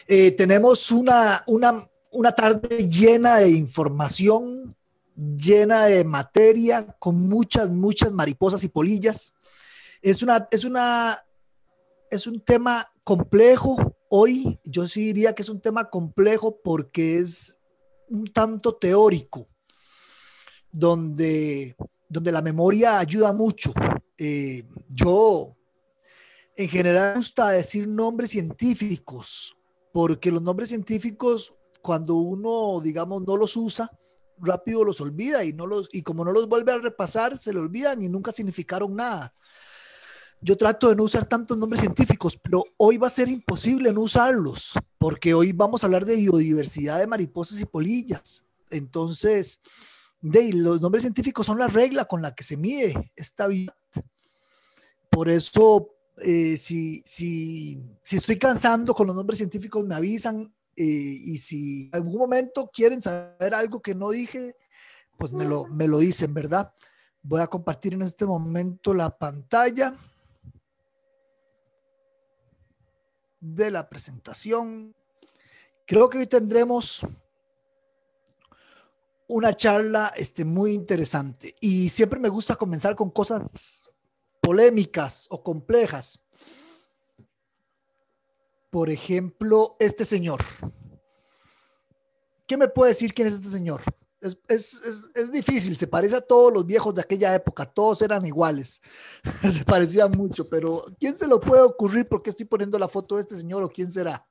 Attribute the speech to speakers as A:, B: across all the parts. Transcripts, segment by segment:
A: Tenemos una tarde llena de información, llena de materia, con muchas, muchas mariposas y polillas. Es un tema complejo. Hoy yo sí diría que es un tema complejo porque es un tanto teórico, donde, donde la memoria ayuda mucho. Yo en general me gusta decir nombres científicos, porque los nombres científicos, cuando uno, digamos, no los usa, rápido los olvida y como no los vuelve a repasar, se le olvidan y nunca significaron nada. Yo trato de no usar tantos nombres científicos, pero hoy va a ser imposible no usarlos, porque hoy vamos a hablar de biodiversidad de mariposas y polillas. Entonces, los nombres científicos son la regla con la que se mide esta vida. Por eso, si estoy cansando con los nombres científicos, me avisan, y si en algún momento quieren saber algo que no dije, pues me lo dicen, ¿verdad? Voy a compartir en este momento la pantalla de la presentación. Creo que hoy tendremos una charla muy interesante y siempre me gusta comenzar con cosas polémicas o complejas. Por ejemplo, este señor. ¿Qué me puede decir quién es este señor? Es difícil, se parece a todos los viejos de aquella época, todos eran iguales, se parecían mucho, pero ¿quién se lo puede ocurrir? ¿Por qué estoy poniendo la foto de este señor o quién será?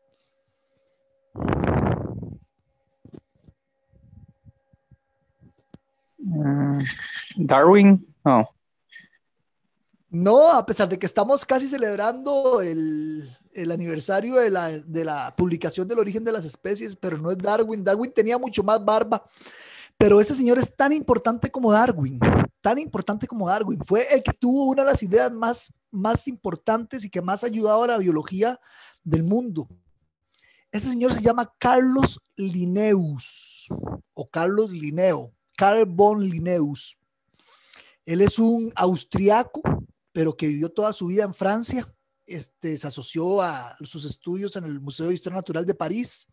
B: Darwin, no.
A: No, a pesar de que estamos casi celebrando el aniversario de la publicación del origen de las especies, pero no es Darwin. Darwin tenía mucho más barba, pero este señor es tan importante como Darwin, tan importante como Darwin. Fue el que tuvo una de las ideas más importantes y que más ha ayudado a la biología del mundo. Este señor se llama Carlos Linnaeus o Carlos Linneo, Carl von Linnaeus. Él es un austriaco, pero que vivió toda su vida en Francia. Se asoció a sus estudios en el Museo de Historia Natural de París.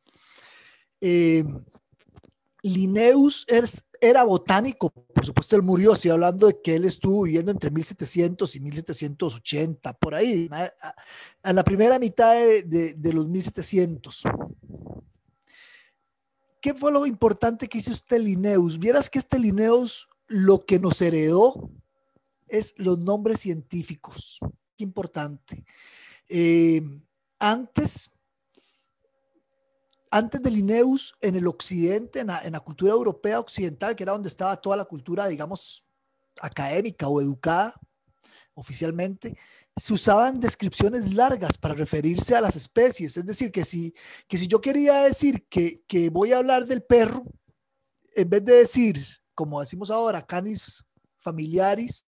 A: Linnaeus era botánico, por supuesto él murió, estoy hablando de que él estuvo viviendo entre 1700 y 1780, por ahí, a la primera mitad de los 1700. ¿Qué fue lo importante que hizo este Linnaeus? Vieras que este Linnaeus lo que nos heredó es los nombres científicos. Qué importante. Antes de Linnaeus, en el occidente, en la cultura europea occidental, que era donde estaba toda la cultura, digamos, académica o educada oficialmente, se usaban descripciones largas para referirse a las especies. Es decir, que si yo quería decir que voy a hablar del perro, en vez de decir, como decimos ahora, canis familiaris,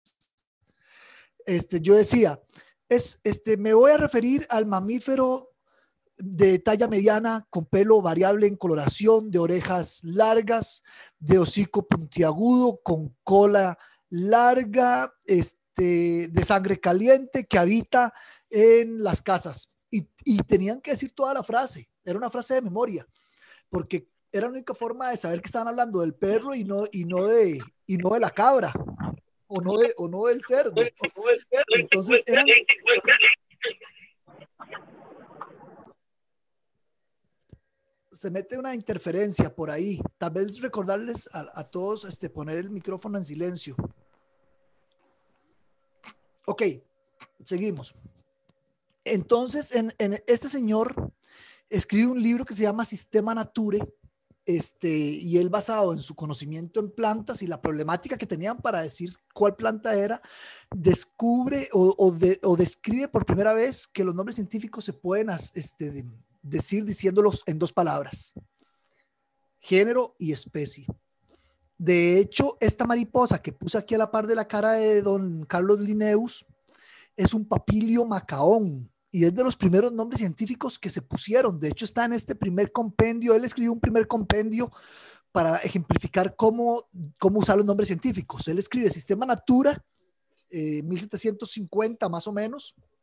A: yo decía, me voy a referir al mamífero de talla mediana, con pelo variable en coloración, de orejas largas, de hocico puntiagudo, con cola larga, de sangre caliente, que habita en las casas. Y tenían que decir toda la frase, era una frase de memoria, porque era la única forma de saber que estaban hablando del perro y no de la cabra, o no del cerdo. Entonces se mete una interferencia por ahí. Tal vez recordarles a todos poner el micrófono en silencio. Ok, seguimos. Entonces, este señor escribe un libro que se llama Sistema Nature, y él, basado en su conocimiento en plantas y la problemática que tenían para decir cuál planta era, descubre o describe por primera vez que los nombres científicos se pueden decir diciéndolos en dos palabras: género y especie. De hecho, esta mariposa que puse aquí a la par de la cara de don Carlos Linnaeus es un papilio macaón y es de los primeros nombres científicos que se pusieron. De hecho, está en este primer compendio. Él escribió un primer compendio para ejemplificar cómo usar los nombres científicos. Él escribe Sistema Natura, 1750 más o menos,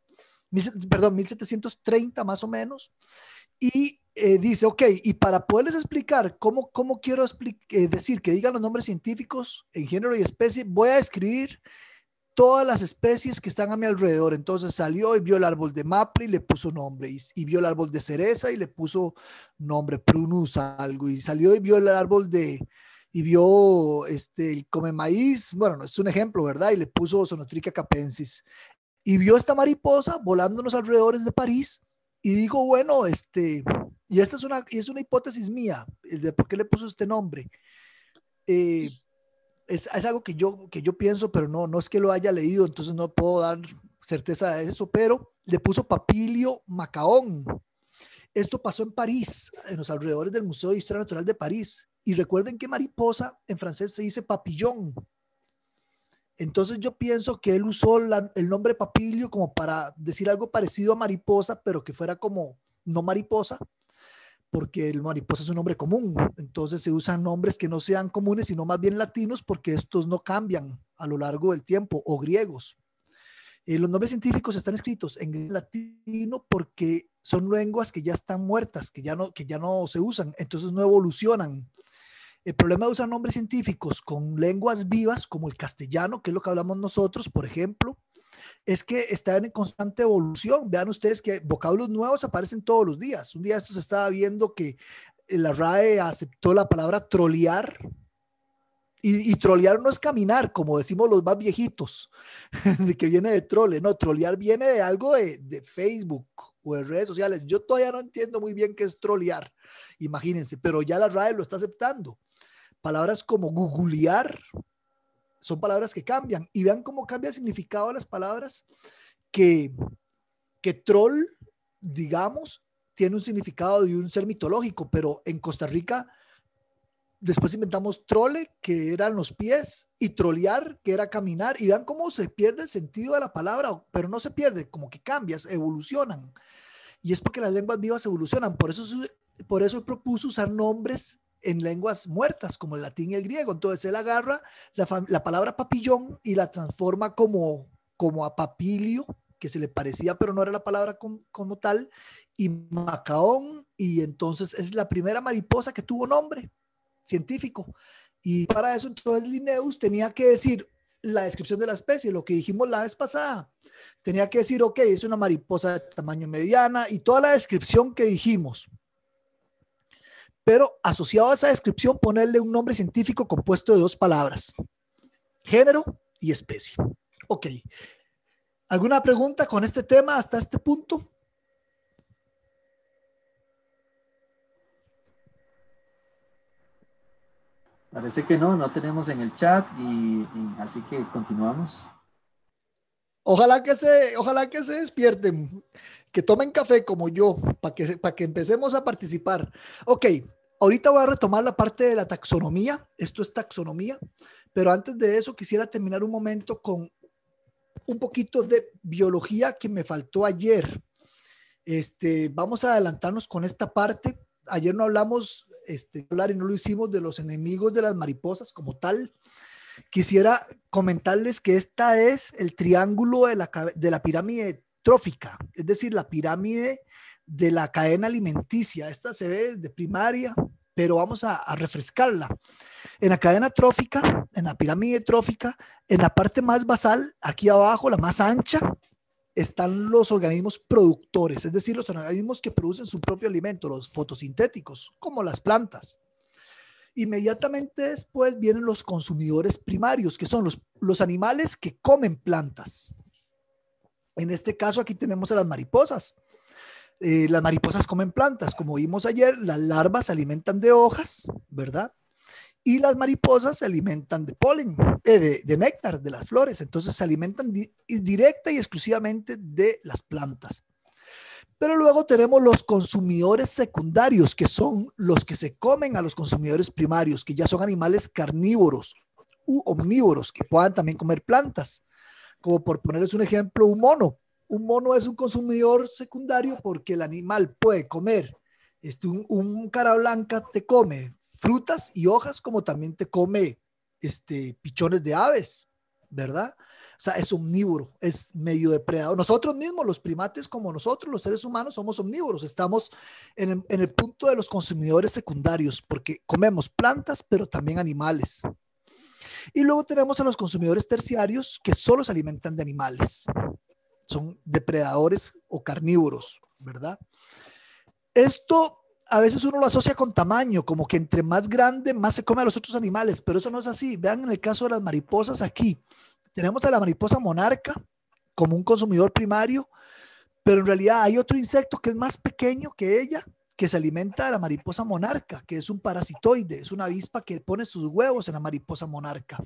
A: perdón, 1730 más o menos. Y dice, ok, y para poderles explicar cómo quiero decir que digan los nombres científicos en género y especie, voy a escribir todas las especies que están a mi alrededor. Entonces salió y vio el árbol de maple y le puso nombre, y vio el árbol de cereza y le puso nombre, prunus algo, y salió y vio el árbol y vio el come maíz, bueno, no es un ejemplo, ¿verdad? Y le puso Sonotrica capensis. Y vio esta mariposa volando en los alrededores de París y dijo, bueno, y esta es una hipótesis mía, de por qué le puso este nombre. Eh, es algo que yo pienso, pero no es que lo haya leído, entonces no puedo dar certeza de eso, pero le puso Papilio macaón. Esto pasó en París, en los alrededores del Museo de Historia Natural de París. Y recuerden que mariposa en francés se dice papillón. Entonces yo pienso que él usó el nombre papilio como para decir algo parecido a mariposa, pero que fuera como no mariposa, porque el mariposa es un nombre común. Entonces se usan nombres que no sean comunes, sino más bien latinos, porque estos no cambian a lo largo del tiempo, o griegos. Los nombres científicos están escritos en latino porque son lenguas que ya están muertas, que ya no se usan, entonces no evolucionan. El problema de usar nombres científicos con lenguas vivas, como el castellano, que es lo que hablamos nosotros, por ejemplo, es que están en constante evolución. Vean ustedes que vocablos nuevos aparecen todos los días. Un día esto se estaba viendo que la RAE aceptó la palabra trolear, y trolear no es caminar, como decimos los más viejitos, de que viene de trole, no, trolear viene de algo de Facebook o de redes sociales. Yo todavía no entiendo muy bien qué es trolear, imagínense, pero ya la RAE lo está aceptando. Palabras como googlear son palabras que cambian, y vean cómo cambia el significado de las palabras, que, que troll, digamos, tiene un significado de un ser mitológico, pero en Costa Rica después inventamos trole, que eran los pies, y trolear, que era caminar, y vean cómo se pierde el sentido de la palabra, pero no se pierde, como que cambias, evolucionan. Y es porque las lenguas vivas evolucionan. Por eso él propuso usar nombres en lenguas muertas, como el latín y el griego. Entonces él agarra la palabra papillón y la transforma como a papilio, que se le parecía, pero no era la palabra como tal, y macaón, y entonces es la primera mariposa que tuvo nombre científico. Y para eso entonces Linnaeus tenía que decir la descripción de la especie, lo que dijimos la vez pasada. Tenía que decir, ok, es una mariposa de tamaño mediana, y toda la descripción que dijimos. Pero asociado a esa descripción, ponerle un nombre científico compuesto de dos palabras: género y especie. Ok. ¿Alguna pregunta con este tema hasta este punto?
B: Parece que no tenemos en el chat y así que continuamos.
A: Ojalá que se despierten, que tomen café como yo, para que empecemos a participar. Ok, ahorita voy a retomar la parte de la taxonomía. Esto es taxonomía, pero antes de eso quisiera terminar un momento con un poquito de biología que me faltó ayer. Vamos a adelantarnos con esta parte. Ayer no hablamos, hablar, y no lo hicimos, de los enemigos de las mariposas como tal. Quisiera comentarles que esta es el triángulo de la pirámide trófica, es decir, la pirámide de la cadena alimenticia. Esta se ve desde primaria, pero vamos a refrescarla. En la cadena trófica, en la pirámide trófica, en la parte más basal, aquí abajo, la más ancha, están los organismos productores, es decir, los organismos que producen su propio alimento, los fotosintéticos, como las plantas. Inmediatamente después vienen los consumidores primarios, que son los animales que comen plantas. En este caso aquí tenemos a las mariposas. Las mariposas comen plantas, como vimos ayer. Las larvas se alimentan de hojas, ¿verdad? Y las mariposas se alimentan de polen, de néctar de las flores. Entonces se alimentan directa y exclusivamente de las plantas. Pero luego tenemos los consumidores secundarios, que son los que se comen a los consumidores primarios, que ya son animales carnívoros u omnívoros, que puedan también comer plantas. Como por ponerles un ejemplo, un mono. Un mono es un consumidor secundario porque el animal puede comer, un cara blanca te come frutas y hojas, como también te come pichones de aves, ¿verdad? sea, es omnívoro, es medio depredador. Nosotros mismos, los primates como nosotros, los seres humanos, somos omnívoros. Estamos en el punto de los consumidores secundarios, porque comemos plantas, pero también animales. Y luego tenemos a los consumidores terciarios que solo se alimentan de animales. Son depredadores o carnívoros, ¿verdad? Esto a veces uno lo asocia con tamaño, como que entre más grande, más se come a los otros animales, pero eso no es así. Vean en el caso de las mariposas aquí. Tenemos a la mariposa monarca como un consumidor primario, pero en realidad hay otro insecto que es más pequeño que ella, que se alimenta de la mariposa monarca, que es un parasitoide, es una avispa que pone sus huevos en la mariposa monarca.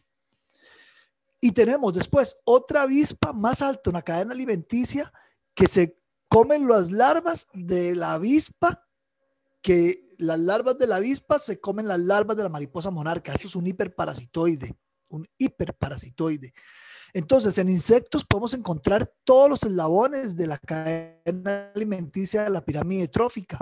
A: Y tenemos después otra avispa más alta, una cadena alimenticia, que se comen las larvas de la avispa, que las larvas de la avispa se comen las larvas de la mariposa monarca. Esto es un hiperparasitoide, un hiperparasitoide. Entonces, en insectos podemos encontrar todos los eslabones de la cadena alimenticia de la pirámide trófica.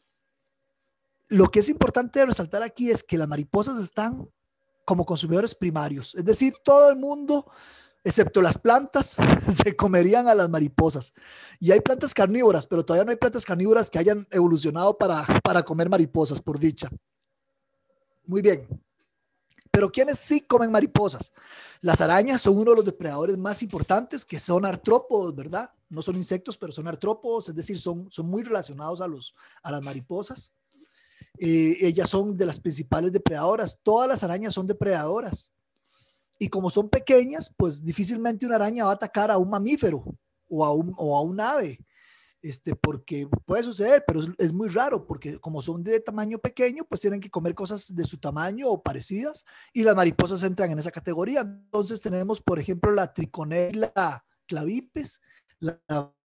A: Lo que es importante resaltar aquí es que las mariposas están como consumidores primarios, es decir, todo el mundo, excepto las plantas, se comerían a las mariposas. Y hay plantas carnívoras, pero todavía no hay plantas carnívoras que hayan evolucionado para comer mariposas, por dicha. Muy bien. Pero ¿quiénes sí comen mariposas? Las arañas son uno de los depredadores más importantes, que son artrópodos, ¿verdad? No son insectos, pero son artrópodos, es decir, son muy relacionados a las mariposas. Ellas son de las principales depredadoras. Todas las arañas son depredadoras. Y como son pequeñas, pues difícilmente una araña va a atacar a un mamífero o a un ave. Porque puede suceder, pero es muy raro, porque como son de tamaño pequeño, pues tienen que comer cosas de su tamaño o parecidas, y las mariposas entran en esa categoría. Entonces tenemos, por ejemplo, la Triconella clavipes, la,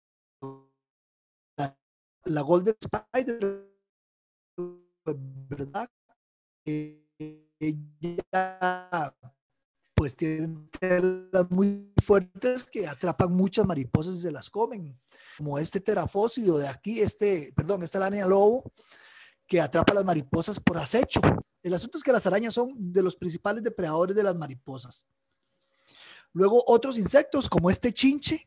A: la Golden Spider, ¿verdad? Ella pues tienen telas muy fuertes que atrapan muchas mariposas y se las comen, como este terafósido de aquí, esta araña lobo, que atrapa a las mariposas por acecho. El asunto es que las arañas son de los principales depredadores de las mariposas. Luego otros insectos como este chinche.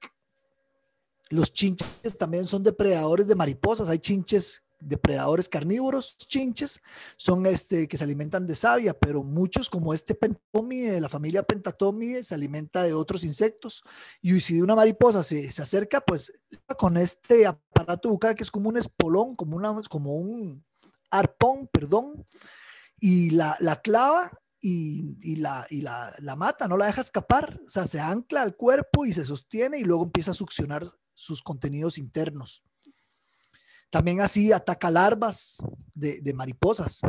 A: Los chinches también son depredadores de mariposas. Hay chinches depredadores carnívoros. Chinches son que se alimentan de savia, pero muchos, como este Pentatomide, de la familia Pentatomide, se alimenta de otros insectos. Y si una mariposa se acerca, pues con este aparato bucal que es como un espolón, como un arpón, perdón, y la clava y la mata, no la deja escapar. O sea, se ancla al cuerpo y se sostiene y luego empieza a succionar sus contenidos internos. También así ataca larvas de mariposas.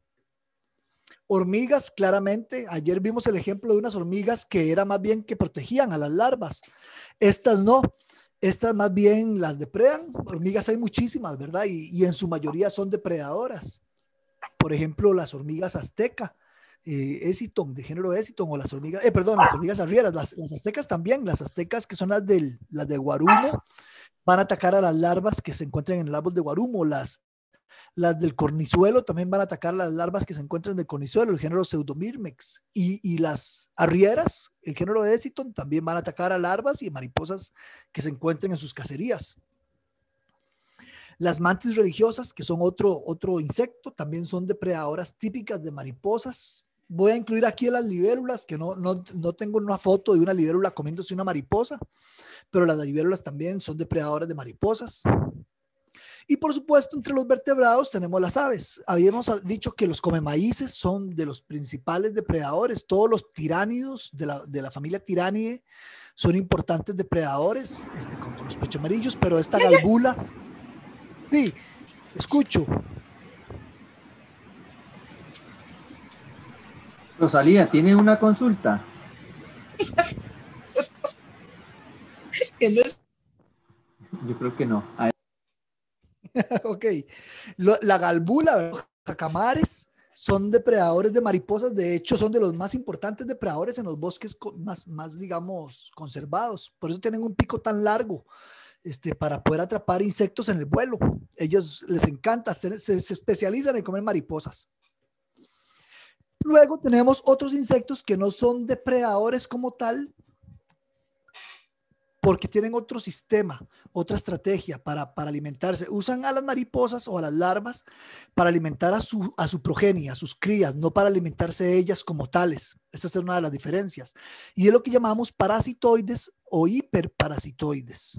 A: Hormigas, claramente. Ayer vimos el ejemplo de unas hormigas que era más bien que protegían a las larvas. Estas no. Estas más bien las depredan. Hormigas hay muchísimas, ¿verdad? Y en su mayoría son depredadoras. Por ejemplo, las hormigas azteca, Eciton, de género Eciton, o las hormigas, las hormigas arrieras, las aztecas también. Las aztecas, que son las de Guarumo, van a atacar a las larvas que se encuentran en el árbol de Guarumo. Las del cornizuelo también van a atacar a las larvas que se encuentran en el cornizuelo, el género Pseudomyrmex. Y las arrieras, el género de Eciton, también van a atacar a larvas y mariposas que se encuentren en sus cacerías. Las mantis religiosas, que son otro insecto, también son depredadoras típicas de mariposas. Voy a incluir aquí a las libélulas, que no tengo una foto de una libélula comiéndose una mariposa, pero las libélulas también son depredadoras de mariposas. Y por supuesto, entre los vertebrados tenemos las aves. Habíamos dicho que los comemaíces son de los principales depredadores. Todos los tiránidos de la familia Tiranidae son importantes depredadores, con los pecho amarillos, pero esta galbula, sí, escucho.
B: Rosalía, ¿tiene una consulta? Yo creo que no.
A: Ok. La galbula, los cacamares, son depredadores de mariposas. De hecho, son de los más importantes depredadores en los bosques más, digamos, conservados. Por eso tienen un pico tan largo, para poder atrapar insectos en el vuelo. Ellos les encanta, se especializan en comer mariposas. Luego tenemos otros insectos que no son depredadores como tal, porque tienen otro sistema, otra estrategia para alimentarse. Usan a las mariposas o a las larvas para alimentar a su progenie, a sus crías, no para alimentarse ellas como tales. Esa es una de las diferencias. Y es lo que llamamos parasitoides o hiperparasitoides.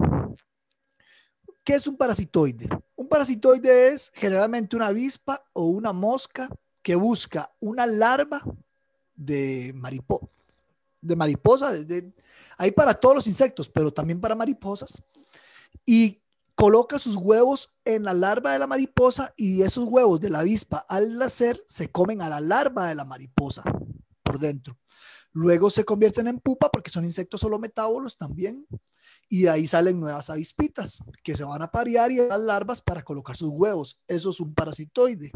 A: ¿Qué es un parasitoide? Un parasitoide es generalmente una avispa o una mosca que busca una larva de mariposa. Hay para todos los insectos, pero también para mariposas. Y coloca sus huevos en la larva de la mariposa y esos huevos de la avispa al nacer se comen a la larva de la mariposa por dentro. Luego se convierten en pupa porque son insectos holometábolos también. Y de ahí salen nuevas avispitas que se van a parear y a las larvas para colocar sus huevos. Eso es un parasitoide.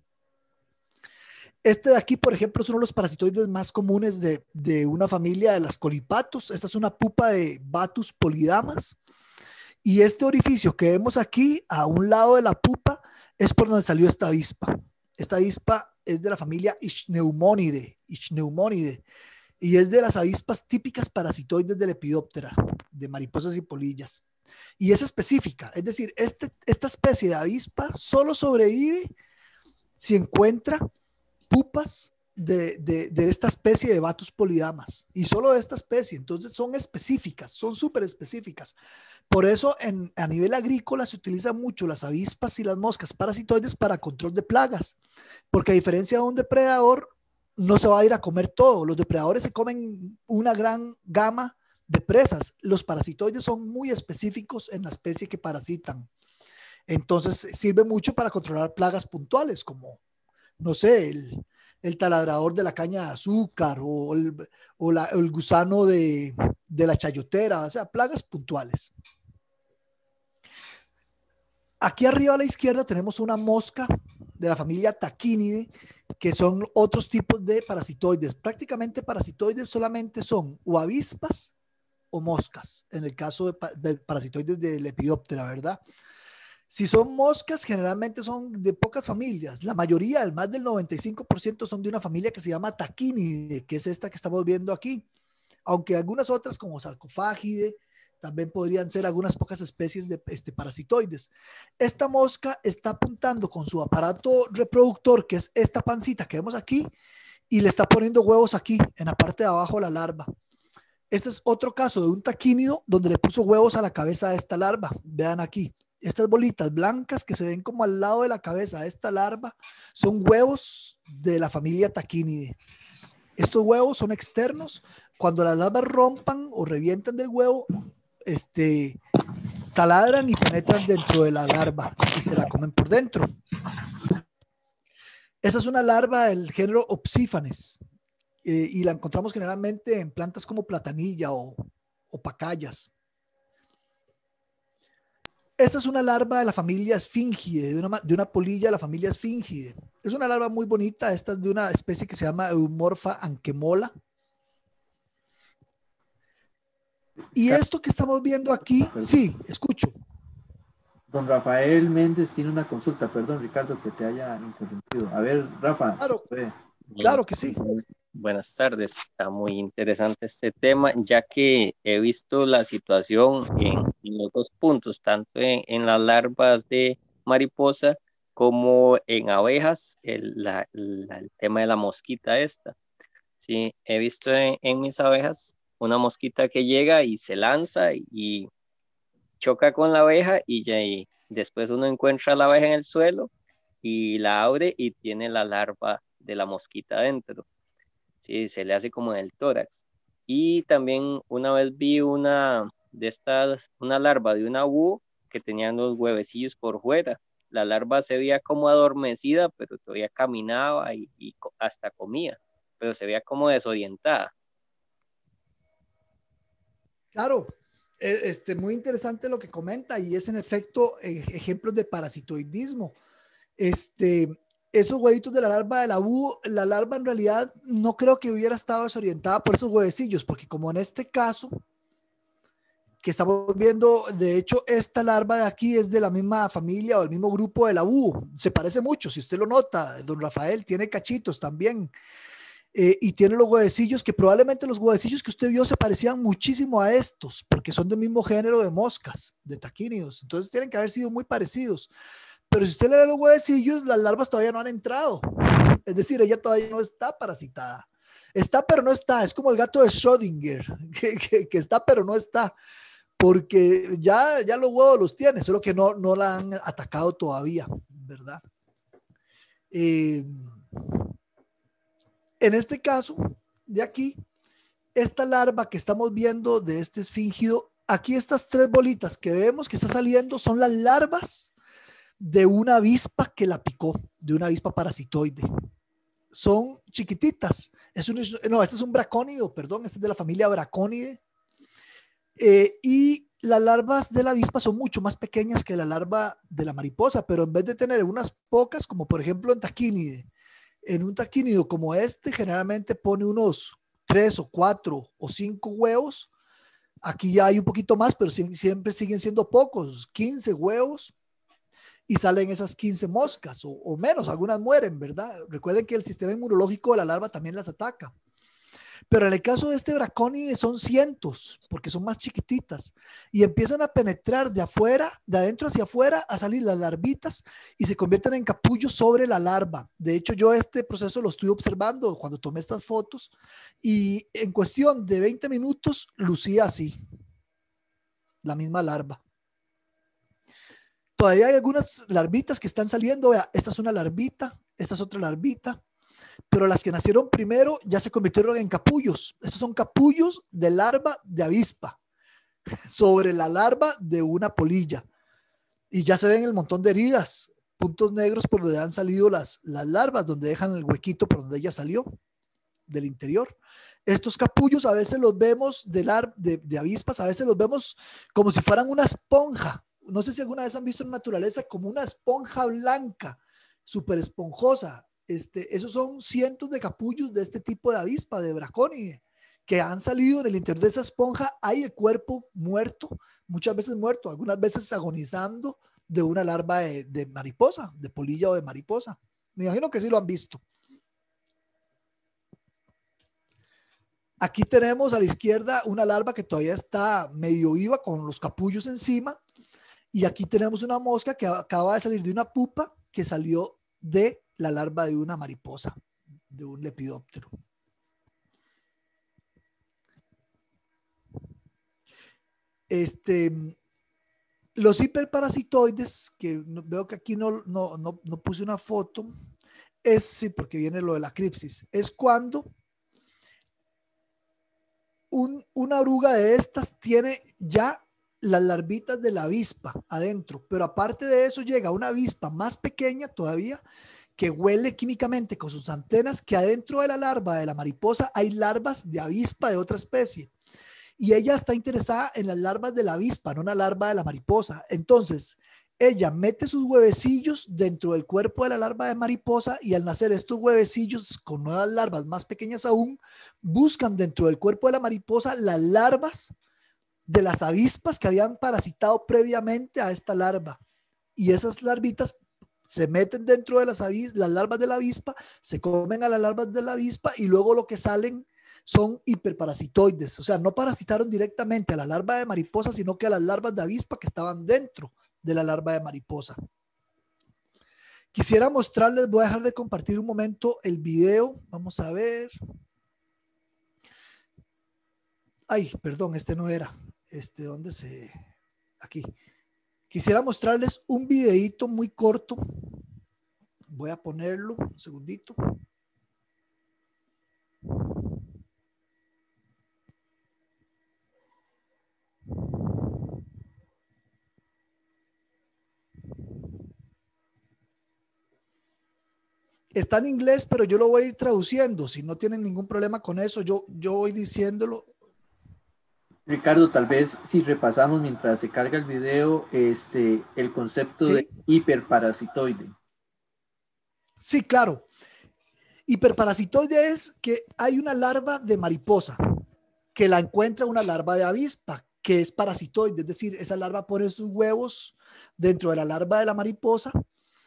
A: Este de aquí, por ejemplo, es uno de los parasitoides más comunes de una familia de las colipatos. Esta es una pupa de Batus polydamas. Y este orificio que vemos aquí, a un lado de la pupa, es por donde salió esta avispa. Esta avispa es de la familia Ichneumonidae. Y es de las avispas típicas parasitoides de Lepidoptera, de mariposas y polillas. Y es específica, es decir, esta especie de avispa solo sobrevive si encuentra pupas de esta especie de Batus polydamas, y solo de esta especie. Entonces son específicas, son súper específicas. Por eso a nivel agrícola se utilizan mucho las avispas y las moscas parasitoides para control de plagas, porque a diferencia de un depredador, no se va a ir a comer todo. Los depredadores se comen una gran gama de presas. Los parasitoides son muy específicos en la especie que parasitan. Entonces sirve mucho para controlar plagas puntuales como, no sé, el taladrador de la caña de azúcar o el gusano de la chayotera, o sea, plagas puntuales. Aquí arriba a la izquierda tenemos una mosca de la familia Tachinidae, que son otros tipos de parasitoides. Prácticamente parasitoides solamente son o avispas o moscas, en el caso de parasitoides de Lepidoptera, ¿verdad? Si son moscas, generalmente son de pocas familias. La mayoría, el más del 95%, son de una familia que se llama Tachinidae, que es esta que estamos viendo aquí. Aunque algunas otras, como Sarcophagidae, también podrían ser algunas pocas especies de parasitoides. Esta mosca está apuntando con su aparato reproductor, que es esta pancita que vemos aquí, y le está poniendo huevos aquí, en la parte de abajo de la larva. Este es otro caso de un taquínido donde le puso huevos a la cabeza de esta larva. Vean aquí. Estas bolitas blancas que se ven como al lado de la cabeza de esta larva son huevos de la familia Tachinidae. Estos huevos son externos. Cuando las larvas rompan o revientan del huevo, taladran y penetran dentro de la larva y se la comen por dentro. Esa es una larva del género Opsiphanes y la encontramos generalmente en plantas como platanilla o pacayas. Esta es una larva de la familia Sphingidae, de una polilla de la familia Sphingidae. Es una larva muy bonita. Esta es de una especie que se llama Eumorpha anquemola. Y esto que estamos viendo aquí, sí, escucho.
B: Don Rafael Méndez tiene una consulta, perdón Ricardo que te haya interrumpido. A ver, Rafa.
A: Claro, claro que sí.
C: Buenas tardes, está muy interesante este tema, ya que he visto la situación en los dos puntos, tanto en las larvas de mariposa como en abejas, el tema de la mosquita esta. Sí, he visto en mis abejas una mosquita que llega y se lanza y choca con la abeja y después uno encuentra la abeja en el suelo y la abre y tiene la larva de la mosquita dentro. Sí, se le hace como en el tórax. Y también una vez vi una larva de una búho que tenía los huevecillos por fuera. La larva se veía como adormecida, pero todavía caminaba y hasta comía, pero se veía como desorientada.
A: Claro, muy interesante lo que comenta y es en efecto ejemplos de parasitoidismo. Estos huevitos de la larva de la búho, la larva en realidad no creo que hubiera estado desorientada por esos huevecillos, porque como en este caso que estamos viendo, de hecho esta larva de aquí es de la misma familia o del mismo grupo de la búho, se parece mucho, si usted lo nota, don Rafael, tiene cachitos también. Y tiene los huevecillos que probablemente los huevecillos que usted vio se parecían muchísimo a estos, porque son del mismo género de moscas, de taquínidos. Entonces tienen que haber sido muy parecidos. Pero si usted le ve los huevecillos, las larvas todavía no han entrado. Es decir, ella todavía no está parasitada. Está, pero no está. Es como el gato de Schrödinger, que está, pero no está. Porque ya los huevos los tiene, solo que no la han atacado todavía, ¿verdad? En este caso, de aquí, esta larva que estamos viendo de este esfíngido, aquí estas tres bolitas que vemos que está saliendo son las larvas de una avispa que la picó, de una avispa parasitoide. Son chiquititas. Este es un bracónido, perdón, este es de la familia Braconidae. Y las larvas de la avispa son mucho más pequeñas que la larva de la mariposa, pero en vez de tener unas pocas, como por ejemplo en un taquínido como este, generalmente pone unos 3 o 4 o 5 huevos. Aquí ya hay un poquito más, pero siempre siguen siendo pocos, 15 huevos. Y salen esas 15 moscas o menos, algunas mueren, ¿verdad? Recuerden que el sistema inmunológico de la larva también las ataca. Pero en el caso de este bracónide son cientos, porque son más chiquititas, y empiezan a penetrar de afuera, de adentro hacia afuera, a salir las larvitas y se convierten en capullos sobre la larva. De hecho, yo este proceso lo estuve observando cuando tomé estas fotos y en cuestión de 20 minutos lucía así, la misma larva. Todavía hay algunas larvitas que están saliendo. Vea, esta es una larvita, esta es otra larvita, pero las que nacieron primero ya se convirtieron en capullos. Estos son capullos de larva de avispa sobre la larva de una polilla. Y ya se ven el montón de heridas, puntos negros por donde han salido las larvas, donde dejan el huequito por donde ella salió, del interior. Estos capullos a veces los vemos de avispas, a veces los vemos como si fueran una esponja. No sé si alguna vez han visto en naturaleza como una esponja blanca, súper esponjosa. Esos son cientos de capullos de este tipo de avispa, de bracónide, que han salido en el interior de esa esponja. Hay el cuerpo muerto, muchas veces muerto, algunas veces agonizando de una larva de mariposa, de polilla o de mariposa. Me imagino que sí lo han visto. Aquí tenemos a la izquierda una larva que todavía está medio viva con los capullos encima. Y aquí tenemos una mosca que acaba de salir de una pupa que salió de la larva de una mariposa, de un lepidóptero. Los hiperparasitoides, que veo que aquí no puse una foto, sí, porque viene lo de la cripsis, es cuando una oruga de estas tiene ya las larvitas de la avispa adentro, pero aparte de eso llega una avispa más pequeña todavía que huele químicamente con sus antenas, que adentro de la larva de la mariposa hay larvas de avispa de otra especie y ella está interesada en las larvas de la avispa, no una larva de la mariposa. Entonces ella mete sus huevecillos dentro del cuerpo de la larva de mariposa y al nacer estos huevecillos con nuevas larvas más pequeñas aún, buscan dentro del cuerpo de la mariposa las larvas de las avispas que habían parasitado previamente a esta larva. Y esas larvitas se meten dentro de las larvas de la avispa, se comen a las larvas de la avispa y luego lo que salen son hiperparasitoides. O sea, no parasitaron directamente a la larva de mariposa, sino que a las larvas de avispa que estaban dentro de la larva de mariposa. Quisiera mostrarles, voy a dejar de compartir un momento el video. Vamos a ver. Ay, perdón, no era. ¿Dónde se...? Aquí. Quisiera mostrarles un videito muy corto. Voy a ponerlo, un segundito. Está en inglés, pero yo lo voy a ir traduciendo. Si no tienen ningún problema con eso, yo voy diciéndolo.
B: Ricardo, tal vez si repasamos mientras se carga el video, el concepto
A: ¿Sí?
B: de hiperparasitoide.
A: Sí, claro. Hiperparasitoide es que hay una larva de mariposa que la encuentra una larva de avispa, que es parasitoide, es decir, esa larva pone sus huevos dentro de la larva de la mariposa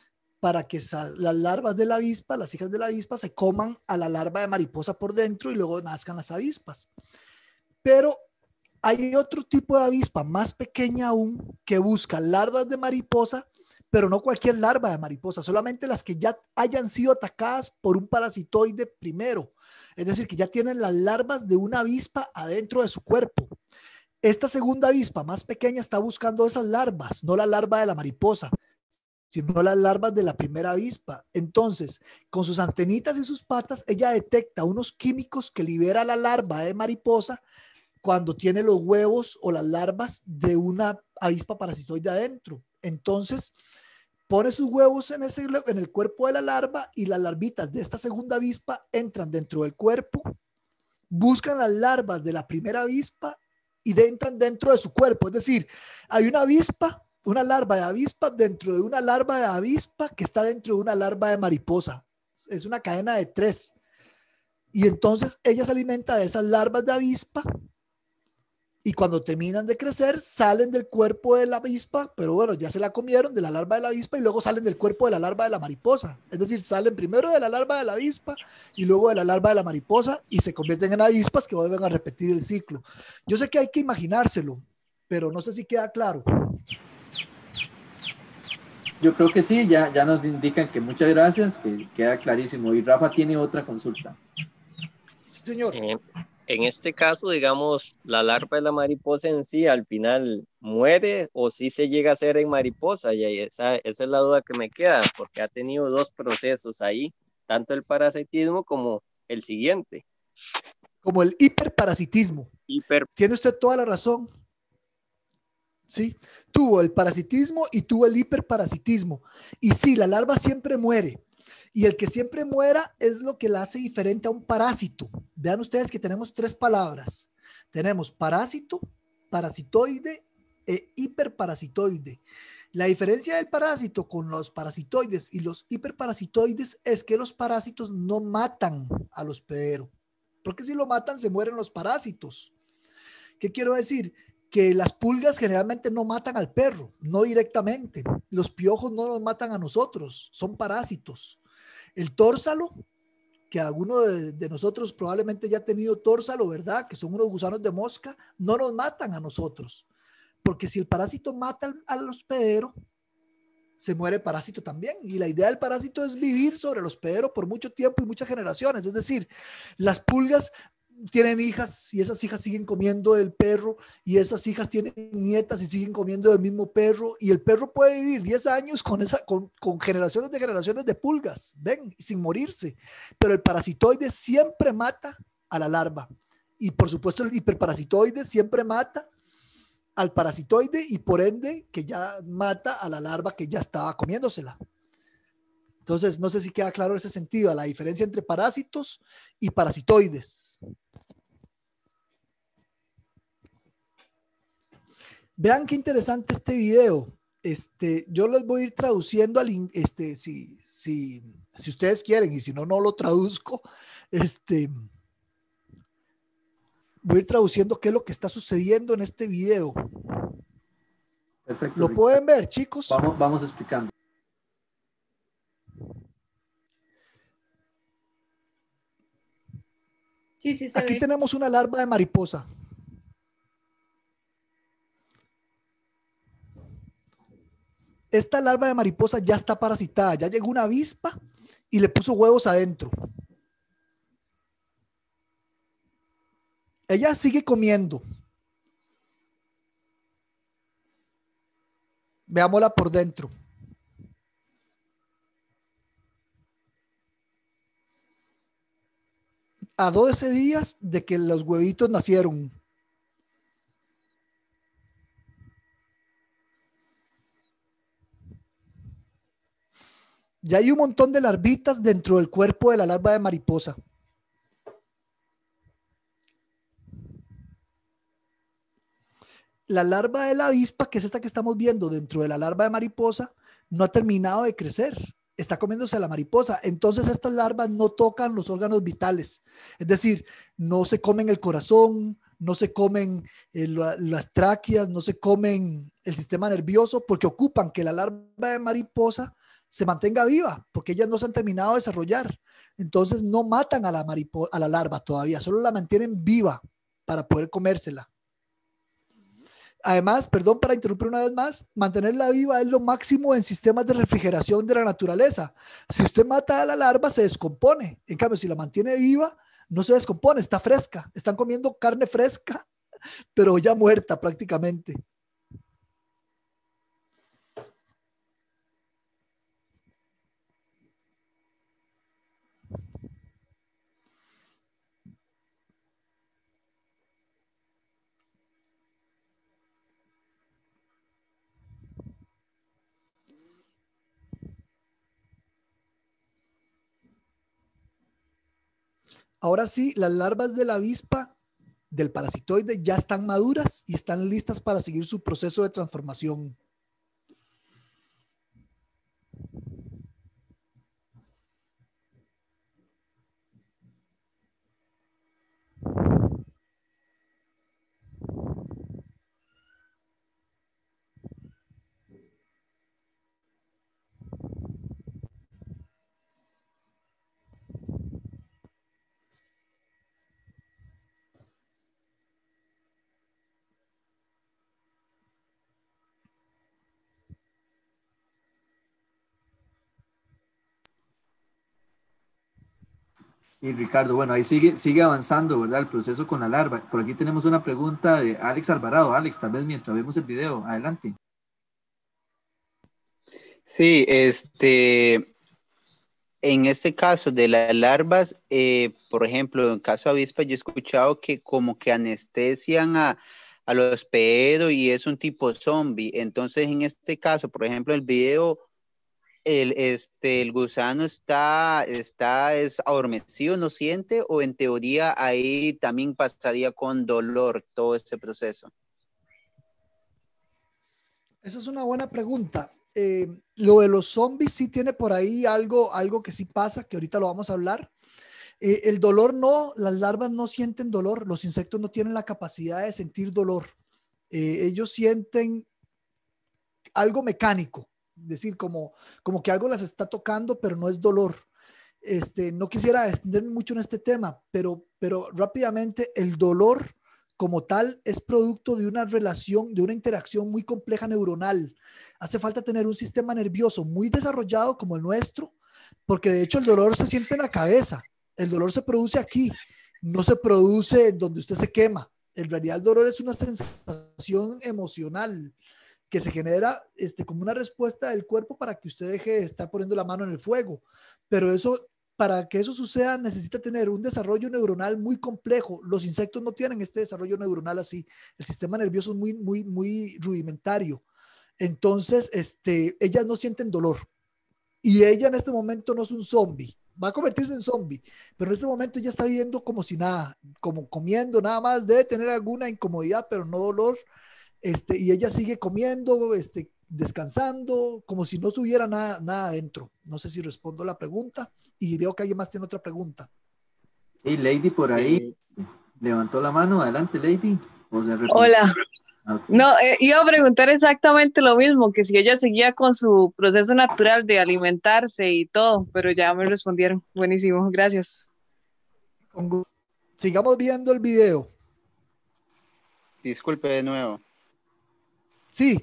A: para que las larvas de la avispa, las hijas de la avispa, se coman a la larva de mariposa por dentro y luego nazcan las avispas. Pero hay otro tipo de avispa más pequeña aún que busca larvas de mariposa, pero no cualquier larva de mariposa, solamente las que ya hayan sido atacadas por un parasitoide primero. Es decir, que ya tienen las larvas de una avispa adentro de su cuerpo. Esta segunda avispa más pequeña está buscando esas larvas, no la larva de la mariposa, sino las larvas de la primera avispa. Entonces, con sus antenitas y sus patas, ella detecta unos químicos que libera la larva de mariposa cuando tiene los huevos o las larvas de una avispa parasitoide adentro. Entonces, pone sus huevos en el cuerpo de la larva y las larvitas de esta segunda avispa entran dentro del cuerpo, buscan las larvas de la primera avispa y entran dentro de su cuerpo. Es decir, hay una avispa, una larva de avispa dentro de una larva de avispa que está dentro de una larva de mariposa. Es una cadena de 3. Y entonces ella se alimenta de esas larvas de avispa y cuando terminan de crecer salen del cuerpo de la avispa, pero bueno, ya se la comieron de la larva de la avispa y luego salen del cuerpo de la larva de la mariposa. Es decir, salen primero de la larva de la avispa y luego de la larva de la mariposa y se convierten en avispas que vuelven a repetir el ciclo. Yo sé que hay que imaginárselo, pero no sé si queda claro.
B: Yo creo que sí, ya nos indican que muchas gracias, que queda clarísimo. Y Rafa tiene otra consulta.
A: Sí, señor.
C: En este caso, digamos, la larva de la mariposa en sí al final muere o sí se llega a ser en mariposa. Y esa es la duda que me queda, porque ha tenido dos procesos ahí, tanto el parasitismo como el siguiente.
A: Como el hiperparasitismo. Tiene usted toda la razón. Sí, tuvo el parasitismo y tuvo el hiperparasitismo. Y sí, la larva siempre muere. Y el que siempre muera es lo que la hace diferente a un parásito. Vean ustedes que tenemos 3 palabras. Tenemos parásito, parasitoide e hiperparasitoide. La diferencia del parásito con los parasitoides y los hiperparasitoides es que los parásitos no matan al hospedero. Porque si lo matan, se mueren los parásitos. ¿Qué quiero decir? Que las pulgas generalmente no matan al perro, no directamente. Los piojos no nos matan a nosotros, son parásitos. El tórsalo, que alguno de nosotros probablemente ya ha tenido tórsalo, ¿verdad? Que son unos gusanos de mosca, no nos matan a nosotros. Porque si el parásito mata al hospedero, se muere el parásito también. Y la idea del parásito es vivir sobre el hospedero por mucho tiempo y muchas generaciones. Es decir, las pulgas tienen hijas y esas hijas siguen comiendo del perro y esas hijas tienen nietas y siguen comiendo del mismo perro y el perro puede vivir 10 años con generaciones de pulgas, ven, sin morirse, pero el parasitoide siempre mata a la larva y por supuesto el hiperparasitoide siempre mata al parasitoide y por ende que ya mata a la larva que ya estaba comiéndosela. Entonces no sé si queda claro ese sentido, la diferencia entre parásitos y parasitoides. Vean qué interesante este video. Yo les voy a ir traduciendo si ustedes quieren y si no, no lo traduzco. Voy a ir traduciendo qué es lo que está sucediendo en este video.
B: Perfecto.
A: ¿Lo pueden ver, chicos?
B: Vamos explicando.
D: Sí, se
A: Aquí
D: ve.
A: tenemos una larva de mariposa. Esta larva de mariposa ya está parasitada, ya llegó una avispa y le puso huevos adentro. Ella sigue comiendo. Veámosla por dentro. A 12 días de que los huevitos nacieron. Ya hay un montón de larvitas dentro del cuerpo de la larva de mariposa. La larva de la avispa, que es esta que estamos viendo dentro de la larva de mariposa, no ha terminado de crecer. Está comiéndose a la mariposa. Entonces estas larvas no tocan los órganos vitales. Es decir, no se comen el corazón, no se comen las tráqueas, no se comen el sistema nervioso, porque ocupan que la larva de mariposa se mantenga viva, porque ellas no se han terminado de desarrollar. Entonces no matan a la larva todavía, solo la mantienen viva para poder comérsela. Además, perdón para interrumpir una vez más, mantenerla viva es lo máximo en sistemas de refrigeración de la naturaleza. Si usted mata a la larva, se descompone. En cambio, si la mantiene viva, no se descompone, está fresca. Están comiendo carne fresca, pero ya muerta prácticamente. Ahora sí, las larvas de la avispa del parasitoide ya están maduras y están listas para seguir su proceso de transformación.
B: Sí, Ricardo, bueno, ahí sigue avanzando, ¿verdad? El proceso con la larva. Por aquí tenemos una pregunta de Alex Alvarado. Alex, tal vez mientras vemos el video, adelante.
D: Sí, en este caso de las larvas, por ejemplo, en caso de avispa, yo he escuchado que como que anestesian al hospedero y es un tipo zombie. Entonces, en este caso, por ejemplo, el video, el gusano es adormecido, ¿no siente? O en teoría ahí también pasaría con dolor todo este proceso.
A: Esa es una buena pregunta. Lo de los zombies sí tiene por ahí algo que sí pasa, que ahorita lo vamos a hablar. El dolor no, las larvas no sienten dolor, los insectos no tienen la capacidad de sentir dolor. Ellos sienten algo mecánico, es decir, como que algo las está tocando, pero no es dolor. No quisiera extenderme mucho en este tema, pero rápidamente el dolor como tal es producto de una relación, de una interacción muy compleja neuronal. Hace falta tener un sistema nervioso muy desarrollado como el nuestro, porque de hecho el dolor se siente en la cabeza, el dolor se produce aquí, no se produce donde usted se quema. En realidad el dolor es una sensación emocional que se genera como una respuesta del cuerpo para que usted deje de estar poniendo la mano en el fuego. Pero eso, para que eso suceda, necesita tener un desarrollo neuronal muy complejo. Los insectos no tienen este desarrollo neuronal así. El sistema nervioso es muy rudimentario. Entonces, ellas no sienten dolor. Y ella en este momento no es un zombie. Va a convertirse en zombie, pero en este momento ya está viviendo como si nada, como comiendo nada más. Debe tener alguna incomodidad, pero no dolor. Y ella sigue comiendo, descansando, como si no tuviera nada adentro. No sé si respondo la pregunta y veo que alguien más tiene otra pregunta.
B: Sí, Lady por ahí levantó la mano. Adelante, Lady.
E: Hola.
B: Okay.
E: No, iba a preguntar exactamente lo mismo, que si ella seguía con su proceso natural de alimentarse y todo, pero ya me respondieron. Buenísimo, gracias.
A: Sigamos viendo el video.
D: Disculpe de nuevo.
A: Sí.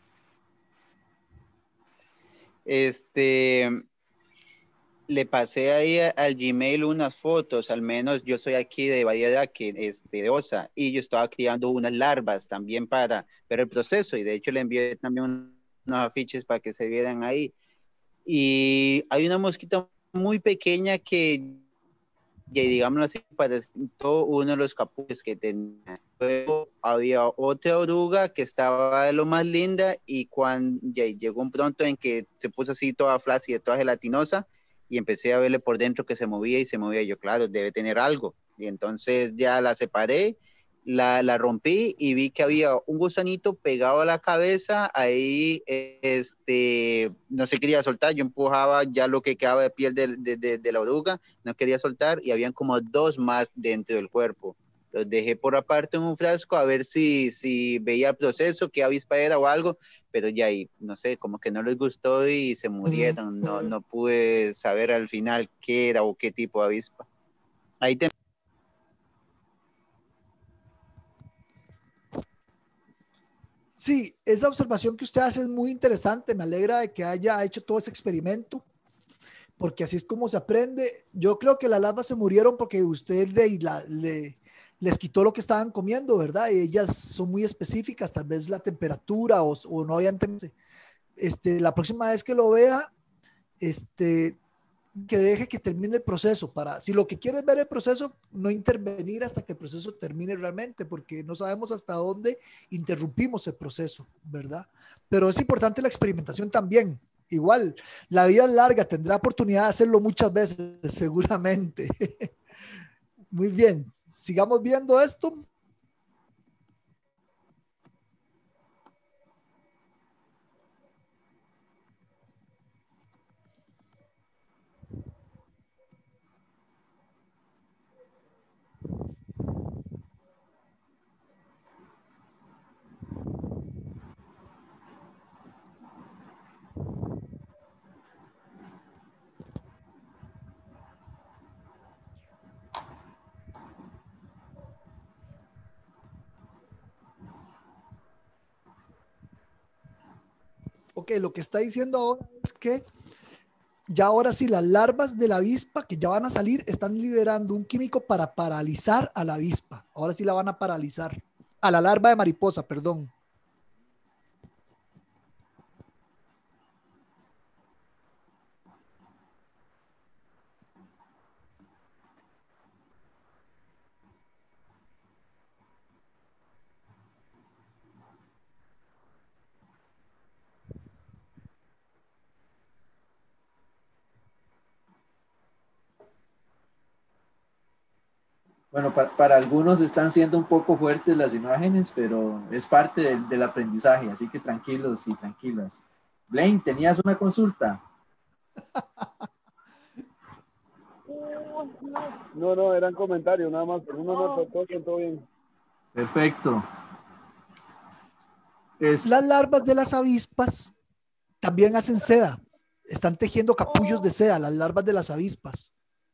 D: Le pasé ahí al Gmail unas fotos, al menos yo soy aquí de Bahía de Osa, y yo estaba criando unas larvas también para ver el proceso, y de hecho le envié también unos afiches para que se vieran ahí. Y hay una mosquita muy pequeña que, ya digámoslo así, pareció uno de los capullos que tenía. Luego había otra oruga que estaba de lo más linda, y cuando ya llegó un pronto en que se puso así toda flácida, toda gelatinosa, y empecé a verle por dentro que se movía y se movía. Yo, claro, debe tener algo. Y entonces ya la separé, la rompí y vi que había un gusanito pegado a la cabeza. Ahí no se quería soltar. Yo empujaba ya lo que quedaba de piel de la oruga, no quería soltar, y habían como 2 más dentro del cuerpo. Los dejé por aparte en un frasco a ver si veía el proceso, qué avispa era o algo, pero ya ahí, no sé, como que no les gustó y se murieron. No pude saber al final qué era o qué tipo de avispa. Ahí te...
A: Sí, esa observación que usted hace es muy interesante. Me alegra de que haya hecho todo ese experimento, porque así es como se aprende. Yo creo que las larvas se murieron porque usted les quitó lo que estaban comiendo, ¿verdad? Y ellas son muy específicas, tal vez la temperatura o no habían... la próxima vez que lo vea, que deje que termine el proceso. Si lo que quiere es ver el proceso, no intervenir hasta que el proceso termine realmente, porque no sabemos hasta dónde interrumpimos el proceso, ¿verdad? Pero es importante la experimentación también. Igual, la vida es larga, tendrá oportunidad de hacerlo muchas veces, seguramente. Muy bien, sigamos viendo esto. Ok, lo que está diciendo ahora es que ya ahora sí las larvas de la avispa que ya van a salir están liberando un químico para paralizar a la avispa. Ahora sí la van a paralizar. A la larva de mariposa, perdón.
B: Bueno, para algunos están siendo un poco fuertes las imágenes, pero es parte del aprendizaje, así que tranquilos y tranquilas. Blaine, ¿tenías una consulta?
F: No, eran comentarios, nada más. Pero no, todo bien.
B: Perfecto.
A: Las larvas de las avispas también hacen seda. Están tejiendo capullos de seda, las larvas de las avispas.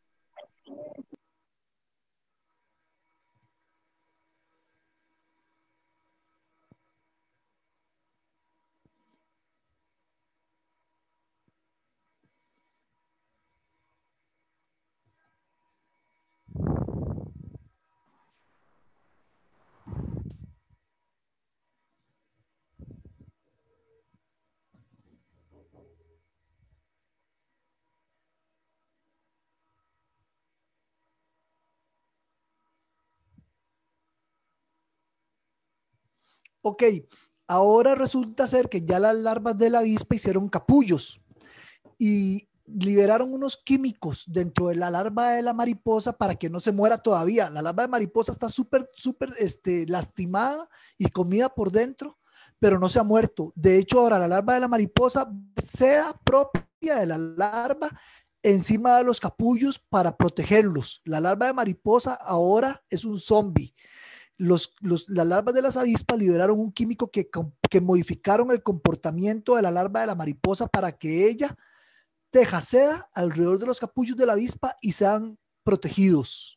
A: Ok, ahora resulta ser que ya las larvas de la avispa hicieron capullos y liberaron unos químicos dentro de la larva de la mariposa para que no se muera todavía. La larva de mariposa está súper lastimada y comida por dentro, pero no se ha muerto. De hecho, ahora la larva de la mariposa seda propia de la larva encima de los capullos para protegerlos. La larva de mariposa ahora es un zombie. Las larvas de las avispas liberaron un químico que modificaron el comportamiento de la larva de la mariposa para que ella teja seda alrededor de los capullos de la avispa y sean protegidos.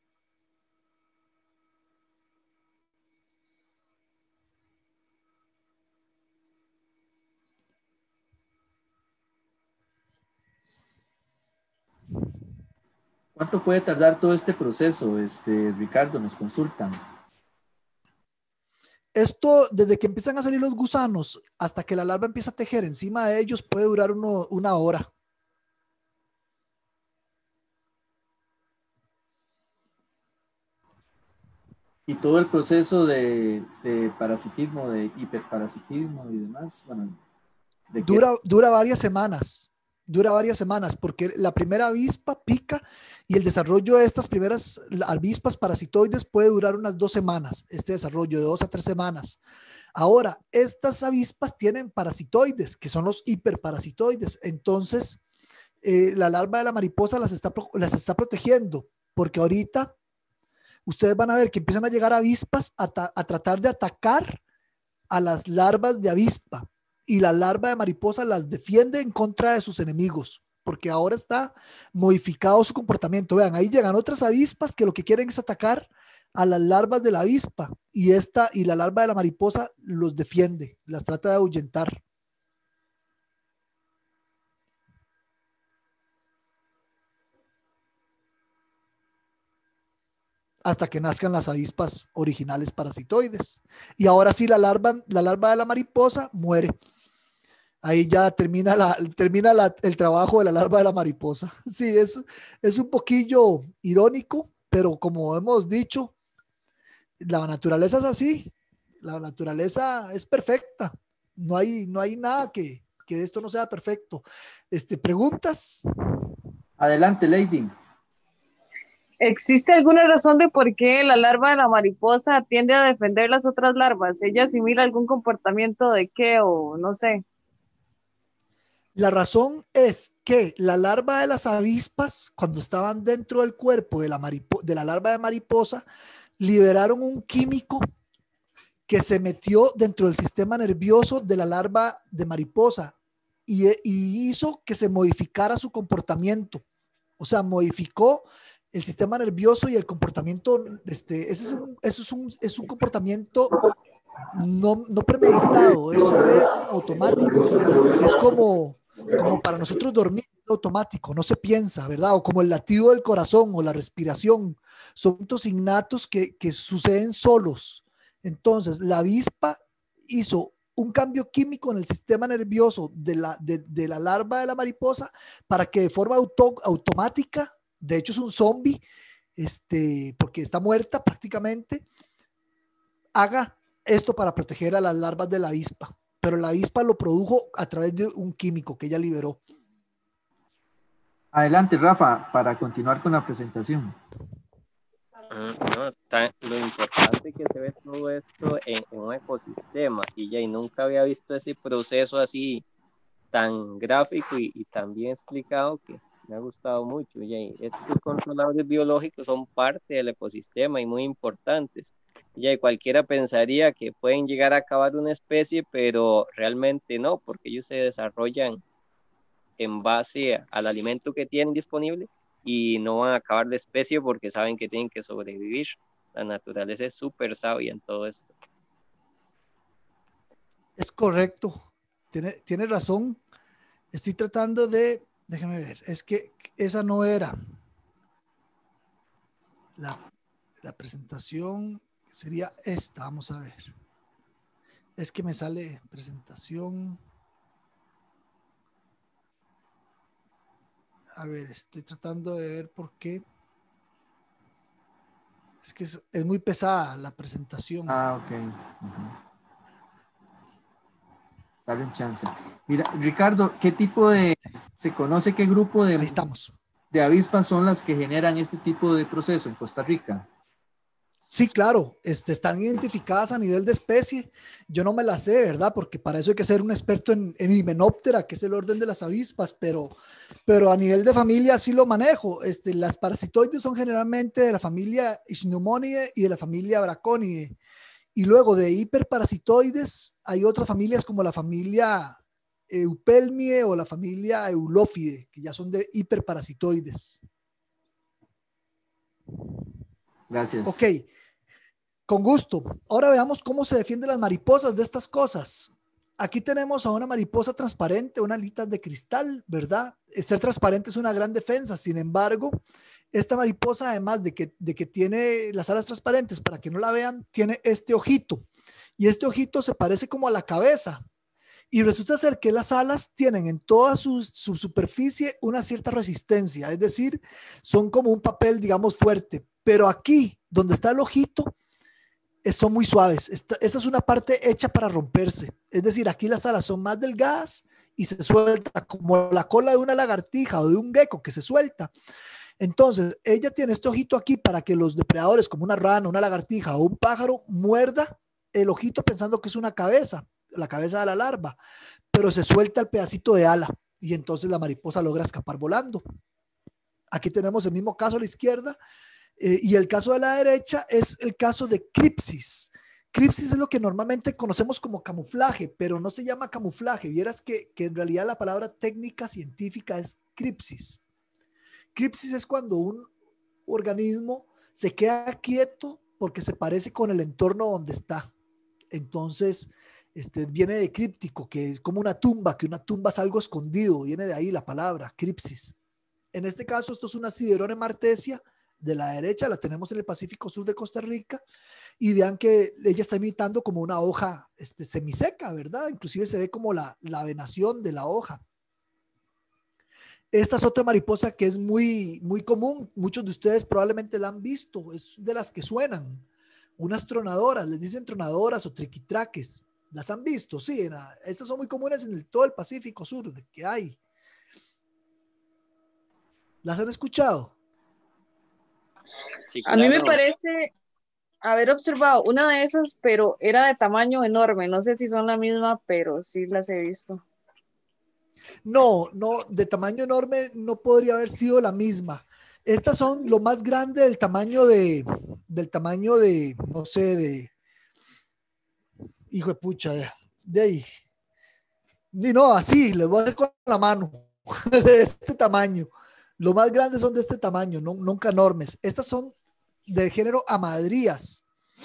B: ¿Cuánto puede tardar todo este proceso? Ricardo, nos consultan.
A: Esto, desde que empiezan a salir los gusanos hasta que la larva empieza a tejer encima de ellos, puede durar una hora.
B: Y todo el proceso de parasitismo, de hiperparasitismo y demás, bueno,
A: dura varias semanas. Dura varias semanas porque la primera avispa pica y el desarrollo de estas primeras avispas parasitoides puede durar unas 2 semanas, este desarrollo de 2 a 3 semanas. Ahora, estas avispas tienen parasitoides, que son los hiperparasitoides. Entonces, la larva de la mariposa las está protegiendo, porque ahorita ustedes van a ver que empiezan a llegar avispas a tratar de atacar a las larvas de avispa, y la larva de mariposa las defiende en contra de sus enemigos, porque ahora está modificado su comportamiento. Vean, ahí llegan otras avispas que lo que quieren es atacar a las larvas de la avispa, y la larva de la mariposa los defiende, las trata de ahuyentar. Hasta que nazcan las avispas originales parasitoides. Y ahora sí, la larva de la mariposa muere. Ahí ya termina el trabajo de la larva de la mariposa. Sí, es un poquillo irónico, pero como hemos dicho, la naturaleza es así. La naturaleza es perfecta. No hay nada que esto no sea perfecto. ¿Preguntas?
B: Adelante, Lady.
E: ¿Existe alguna razón de por qué la larva de la mariposa tiende a defender las otras larvas? ¿Ella asimila algún comportamiento de qué o no sé?
A: La razón es que la larva de las avispas, cuando estaban dentro del cuerpo de la larva de mariposa, liberaron un químico que se metió dentro del sistema nervioso de la larva de mariposa y hizo que se modificara su comportamiento. O sea, modificó el sistema nervioso y el comportamiento. Es un comportamiento no premeditado, eso es automático. Es como para nosotros dormir, automático, no se piensa, ¿verdad? O como el latido del corazón o la respiración, son puntos innatos que suceden solos. Entonces, la avispa hizo un cambio químico en el sistema nervioso de la larva de la mariposa para que de forma automática, de hecho es un zombie, porque está muerta prácticamente, haga esto para proteger a las larvas de la avispa. Pero la avispa lo produjo a través de un químico que ella liberó.
B: Adelante, Rafa, para continuar con la presentación.
C: Lo importante que se ve todo esto en un ecosistema, y nunca había visto ese proceso así tan gráfico y tan bien explicado, que me ha gustado mucho. Estos controladores biológicos son parte del ecosistema y muy importantes. Cualquiera pensaría que pueden llegar a acabar una especie, pero realmente no, porque ellos se desarrollan en base al alimento que tienen disponible y no van a acabar la especie porque saben que tienen que sobrevivir. La naturaleza es súper sabia en todo esto.
A: Es correcto, tiene razón. Estoy tratando déjame ver, es que esa no era la presentación, sería esta, vamos a ver. Es que me sale presentación. A ver, estoy tratando de ver por qué. Es que es muy pesada la presentación.
B: Ok. Dale un chance. Mira, Ricardo, ¿qué tipo se conoce qué grupo
A: Ahí estamos.
B: de avispas son las que generan este tipo de proceso en Costa Rica?
A: Sí, claro, están identificadas a nivel de especie. Yo no me las sé, ¿verdad? Porque para eso hay que ser un experto en Hymenoptera, que es el orden de las avispas, pero a nivel de familia sí lo manejo. Las parasitoides son generalmente de la familia Ichneumonidae y de la familia Braconidae. Y luego de hiperparasitoides hay otras familias como la familia Eupelmidae o la familia Eulophidae, que ya son de hiperparasitoides.
B: Gracias.
A: Ok. Con gusto. Ahora veamos cómo se defienden las mariposas de estas cosas. Aquí tenemos a una mariposa transparente, una alitas de cristal, ¿verdad? Ser transparente es una gran defensa. Sin embargo, esta mariposa, además de que tiene las alas transparentes, para que no la vean, tiene este ojito. Y este ojito se parece como a la cabeza. Y resulta ser que las alas tienen en toda su superficie una cierta resistencia. Es decir, son como un papel, digamos, fuerte. Pero aquí, donde está el ojito, son muy suaves. Esta es una parte hecha para romperse. Es decir, aquí las alas son más delgadas y se suelta como la cola de una lagartija o de un gecko que se suelta. Entonces, ella tiene este ojito aquí para que los depredadores como una rana, una lagartija o un pájaro muerda el ojito pensando que es una cabeza, la cabeza de la larva, pero se suelta el pedacito de ala y entonces la mariposa logra escapar volando. Aquí tenemos el mismo caso a la izquierda. Y el caso de la derecha es el caso de cripsis. Cripsis es lo que normalmente conocemos como camuflaje, pero no se llama camuflaje. Vieras que en realidad la palabra técnica científica es cripsis. Cripsis es cuando un organismo se queda quieto porque se parece con el entorno donde está. Entonces, viene de críptico, que es como una tumba, que una tumba es algo escondido. Viene de ahí la palabra, cripsis. En este caso, esto es una Siderone martesia de la derecha, la tenemos en el Pacífico Sur de Costa Rica, y vean que ella está imitando como una hoja semiseca, ¿verdad? Inclusive se ve como la venación de la hoja. Esta es otra mariposa que es muy, muy común, muchos de ustedes probablemente la han visto, es de las que suenan, unas tronadoras, les dicen tronadoras o triquitraques, ¿las han visto? Sí, estas son muy comunes en todo el Pacífico Sur que hay. ¿Las han escuchado?
C: Sí,
E: A mí me
C: claro.
E: parece haber observado una de esas, pero era de tamaño enorme. No sé si son la misma, pero sí las he visto.
A: No, de tamaño enorme no podría haber sido la misma. Estas son lo más grande del tamaño de, no sé, hijo de pucha, de ahí. Y no, así, les voy a hacer con la mano, de este tamaño. Lo más grandes son de este tamaño, nunca enormes. Estas son del género amadrías.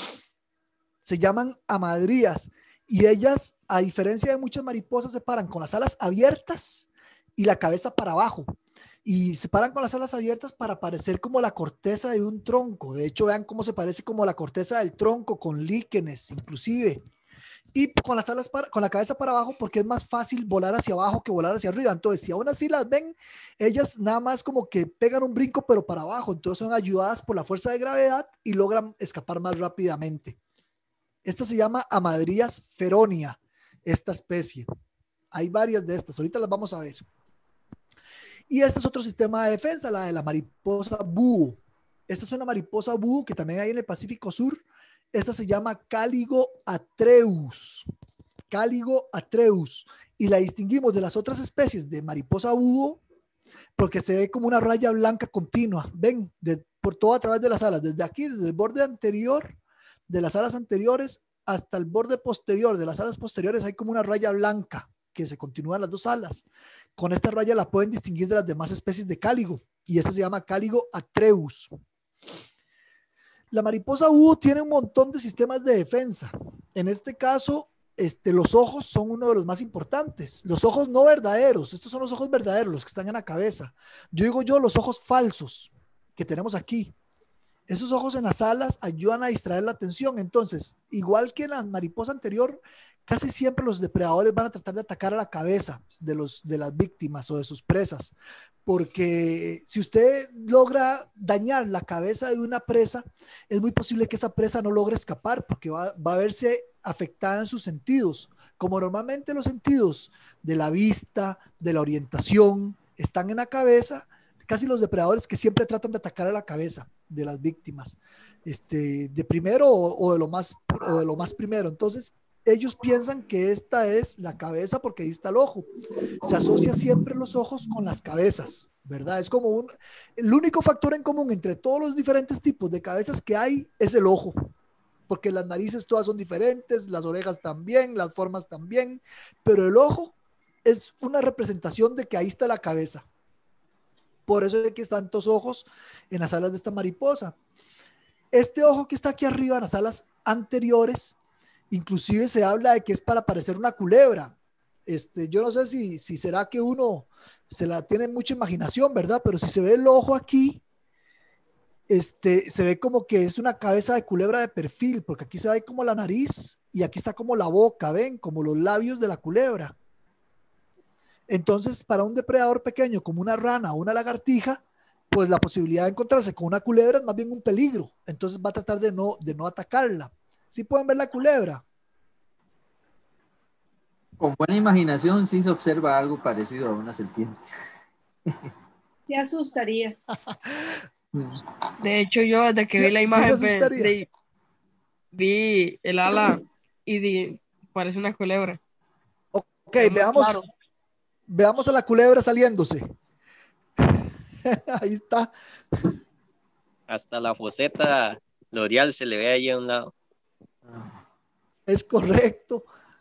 A: Se llaman amadrías. Y ellas, a diferencia de muchas mariposas, se paran con las alas abiertas y la cabeza para abajo. Y se paran con las alas abiertas para parecer como la corteza de un tronco. De hecho, vean cómo se parece como la corteza del tronco, con líquenes inclusive. Y con las alas con la cabeza para abajo, porque es más fácil volar hacia abajo que volar hacia arriba. Entonces, si aún así las ven, ellas nada más como que pegan un brinco, pero para abajo. Entonces son ayudadas por la fuerza de gravedad y logran escapar más rápidamente. Esta se llama Amadrías feronia, esta especie. Hay varias de estas, ahorita las vamos a ver. Y este es otro sistema de defensa, la de la mariposa búho. Esta es una mariposa búho que también hay en el Pacífico Sur. Esta se llama Cáligo atreus. Cáligo atreus. Y la distinguimos de las otras especies de mariposa búho porque se ve como una raya blanca continua. Ven, por todo a través de las alas, desde aquí, desde el borde anterior de las alas anteriores hasta el borde posterior de las alas posteriores hay como una raya blanca que se continúa en las dos alas. Con esta raya la pueden distinguir de las demás especies de cáligo y esta se llama Cáligo atreus. La mariposa búho tiene un montón de sistemas de defensa. En este caso, los ojos son uno de los más importantes. Los ojos no verdaderos, estos son los ojos verdaderos, los que están en la cabeza. Yo digo los ojos falsos que tenemos aquí. Esos ojos en las alas ayudan a distraer la atención. Entonces, igual que en la mariposa anterior, casi siempre los depredadores van a tratar de atacar a la cabeza de las víctimas o de sus presas. Porque si usted logra dañar la cabeza de una presa, es muy posible que esa presa no logre escapar porque va a verse afectada en sus sentidos. Como normalmente los sentidos de la vista, de la orientación, están en la cabeza, casi los depredadores que siempre tratan de atacar a la cabeza de las víctimas, de primero o de lo más primero. Entonces, ellos piensan que esta es la cabeza porque ahí está el ojo. Se asocia siempre los ojos con las cabezas, ¿verdad? Es como el único factor en común entre todos los diferentes tipos de cabezas que hay es el ojo, porque las narices todas son diferentes, las orejas también, las formas también, pero el ojo es una representación de que ahí está la cabeza. Por eso es que están tantos ojos en las alas de esta mariposa. Este ojo que está aquí arriba en las alas anteriores, inclusive se habla de que es para parecer una culebra. Yo no sé si será que uno se la tiene mucha imaginación, ¿verdad? Pero si se ve el ojo aquí, se ve como que es una cabeza de culebra de perfil, porque aquí se ve como la nariz y aquí está como la boca, ¿ven? Como los labios de la culebra. Entonces, para un depredador pequeño como una rana o una lagartija, pues la posibilidad de encontrarse con una culebra es más bien un peligro. Entonces va a tratar de no atacarla. ¿Sí pueden ver la culebra?
B: Con buena imaginación sí se observa algo parecido a una serpiente.
G: Se asustaría.
E: De hecho, yo desde que vi la imagen vi el ala y parece una culebra.
A: Ok, veamos a la culebra saliéndose. Ahí está.
C: hasta la foseta L'Oreal se le ve ahí a un lado.
A: Es correcto.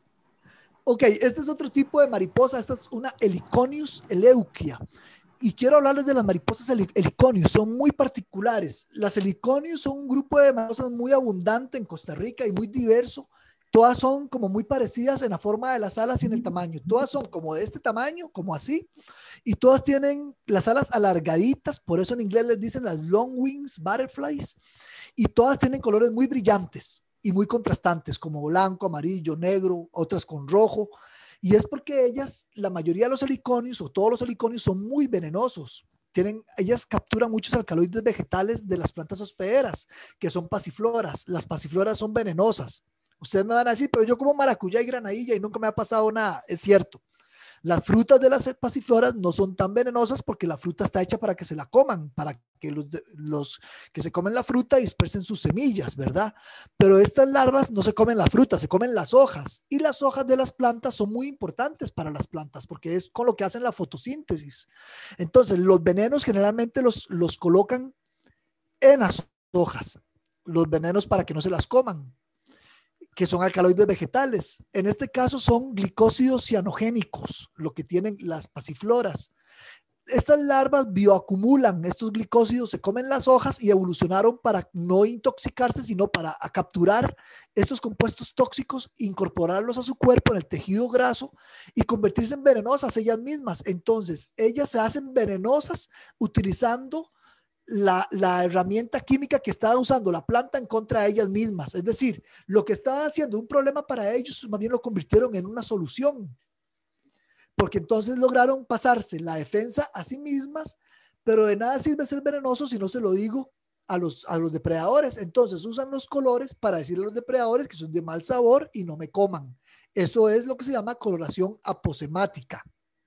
A: Ok, este es otro tipo de mariposa. Esta es una Heliconius eleuquia. Y quiero hablarles de las mariposas heliconius. Son muy particulares. Las heliconius son un grupo de mariposas muy abundante en Costa Rica y muy diverso. Todas son como muy parecidas en la forma de las alas y en el tamaño. Todas son como de este tamaño, como así. Y todas tienen las alas alargaditas. Por eso en inglés les dicen las long wings butterflies. Y todas tienen colores muy brillantes y muy contrastantes, como blanco, amarillo, negro, otras con rojo. Y es porque ellas, la mayoría de los heliconius o todos los heliconius son muy venenosos. Ellas capturan muchos alcaloides vegetales de las plantas hospederas, que son pasifloras. Las pasifloras son venenosas. Ustedes me van a decir, pero yo como maracuyá y granadilla y nunca me ha pasado nada. Es cierto. Las frutas de las pasifloras no son tan venenosas porque la fruta está hecha para que se la coman, para que los que se comen la fruta dispersen sus semillas, ¿verdad? Pero estas larvas no se comen la fruta, se comen las hojas. Y las hojas de las plantas son muy importantes para las plantas porque es con lo que hacen la fotosíntesis. Entonces, los venenos generalmente los colocan en las hojas, los venenos para que no se las coman, que son alcaloides vegetales. En este caso son glicósidos cianogénicos, lo que tienen las pasifloras. Estas larvas bioacumulan estos glicósidos, se comen las hojas y evolucionaron para no intoxicarse, sino para capturar estos compuestos tóxicos, incorporarlos a su cuerpo en el tejido graso y convertirse en venenosas ellas mismas. Entonces, ellas se hacen venenosas utilizando la herramienta química que estaba usando la planta en contra de ellas mismas. Es decir, lo que estaba haciendo un problema para ellos, más bien lo convirtieron en una solución. Porque entonces lograron pasarse la defensa a sí mismas, pero de nada sirve ser venenoso si no se lo digo a los depredadores. Entonces usan los colores para decirle a los depredadores que son de mal sabor y no me coman. Esto es lo que se llama coloración aposemática.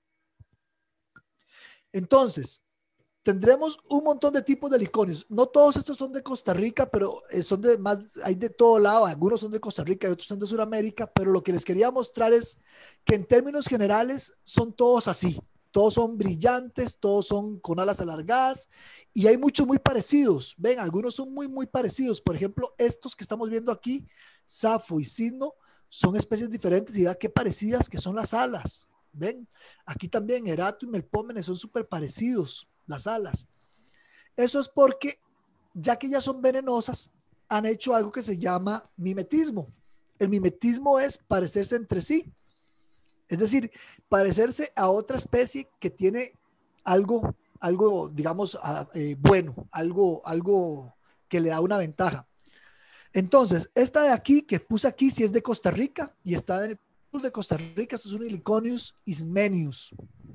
A: Entonces, tendremos un montón de tipos de heliconios. No todos estos son de Costa Rica, pero son de más, hay de todo lado. Algunos son de Costa Rica y otros son de Sudamérica, pero lo que les quería mostrar es que en términos generales son todos así. Todos son brillantes, todos son con alas alargadas y hay muchos muy parecidos. Ven, algunos son muy, muy parecidos. Por ejemplo, estos que estamos viendo aquí, Safo y Cidno, son especies diferentes y vean qué parecidas que son las alas. Ven, aquí también Erato y Melpómenes son súper parecidos las alas. Eso es porque, ya que ya son venenosas, han hecho algo que se llama mimetismo. El mimetismo es parecerse entre sí. Es decir, parecerse a otra especie que tiene algo digamos, bueno, algo que le da una ventaja. Entonces, esta de aquí, que puse aquí, sí es de Costa Rica y está en el sur de Costa Rica. Esto es un Heliconius ismenius.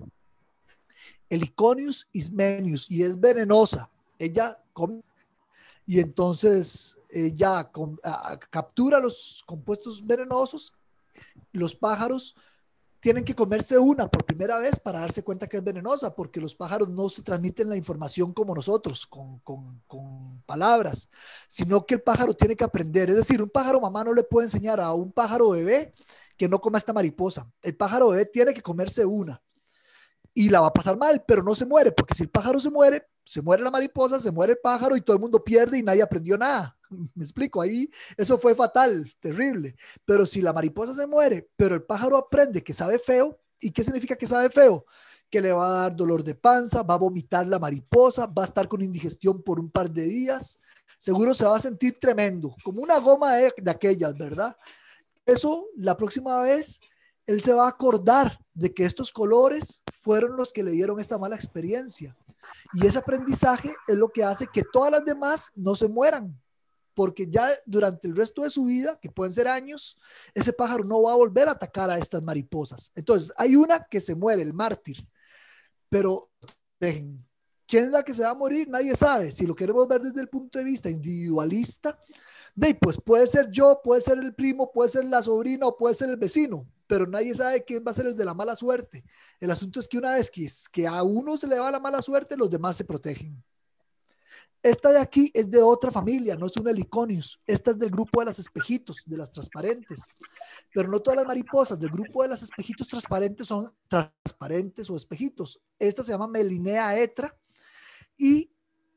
A: Heliconius ismenius, y es venenosa. Ella come, y entonces ella captura los compuestos venenosos. Los pájaros tienen que comerse una por primera vez para darse cuenta que es venenosa, porque los pájaros no se transmiten la información como nosotros, con palabras, sino que el pájaro tiene que aprender. Es decir, un pájaro mamá no le puede enseñar a un pájaro bebé que no coma esta mariposa. El pájaro bebé tiene que comerse una. Y la va a pasar mal, pero no se muere, porque si el pájaro se muere la mariposa, se muere el pájaro y todo el mundo pierde y nadie aprendió nada. Me explico, ahí eso fue fatal, terrible. Pero si la mariposa se muere, pero el pájaro aprende que sabe feo, ¿y qué significa que sabe feo? Que le va a dar dolor de panza, va a vomitar la mariposa, va a estar con indigestión por un par de días, seguro se va a sentir tremendo, como una goma de aquellas, ¿verdad? Eso, la próxima vez, él se va a acordar de que estos colores fueron los que le dieron esta mala experiencia. Y ese aprendizaje es lo que hace que todas las demás no se mueran, porque ya durante el resto de su vida, que pueden ser años, ese pájaro no va a volver a atacar a estas mariposas. Entonces, hay una que se muere, el mártir, pero dejen, ¿quién es la que se va a morir? Nadie sabe. Si lo queremos ver desde el punto de vista individualista, pues puede ser yo, puede ser el primo, puede ser la sobrina o puede ser el vecino, pero nadie sabe quién va a ser el de la mala suerte. El asunto es que una vez que a uno se le va la mala suerte, los demás se protegen. Esta de aquí es de otra familia, no es un Heliconius. Esta es del grupo de las espejitos, de las transparentes. Pero no todas las mariposas del grupo de las espejitos transparentes son transparentes o espejitos. Esta se llama Melinea etra y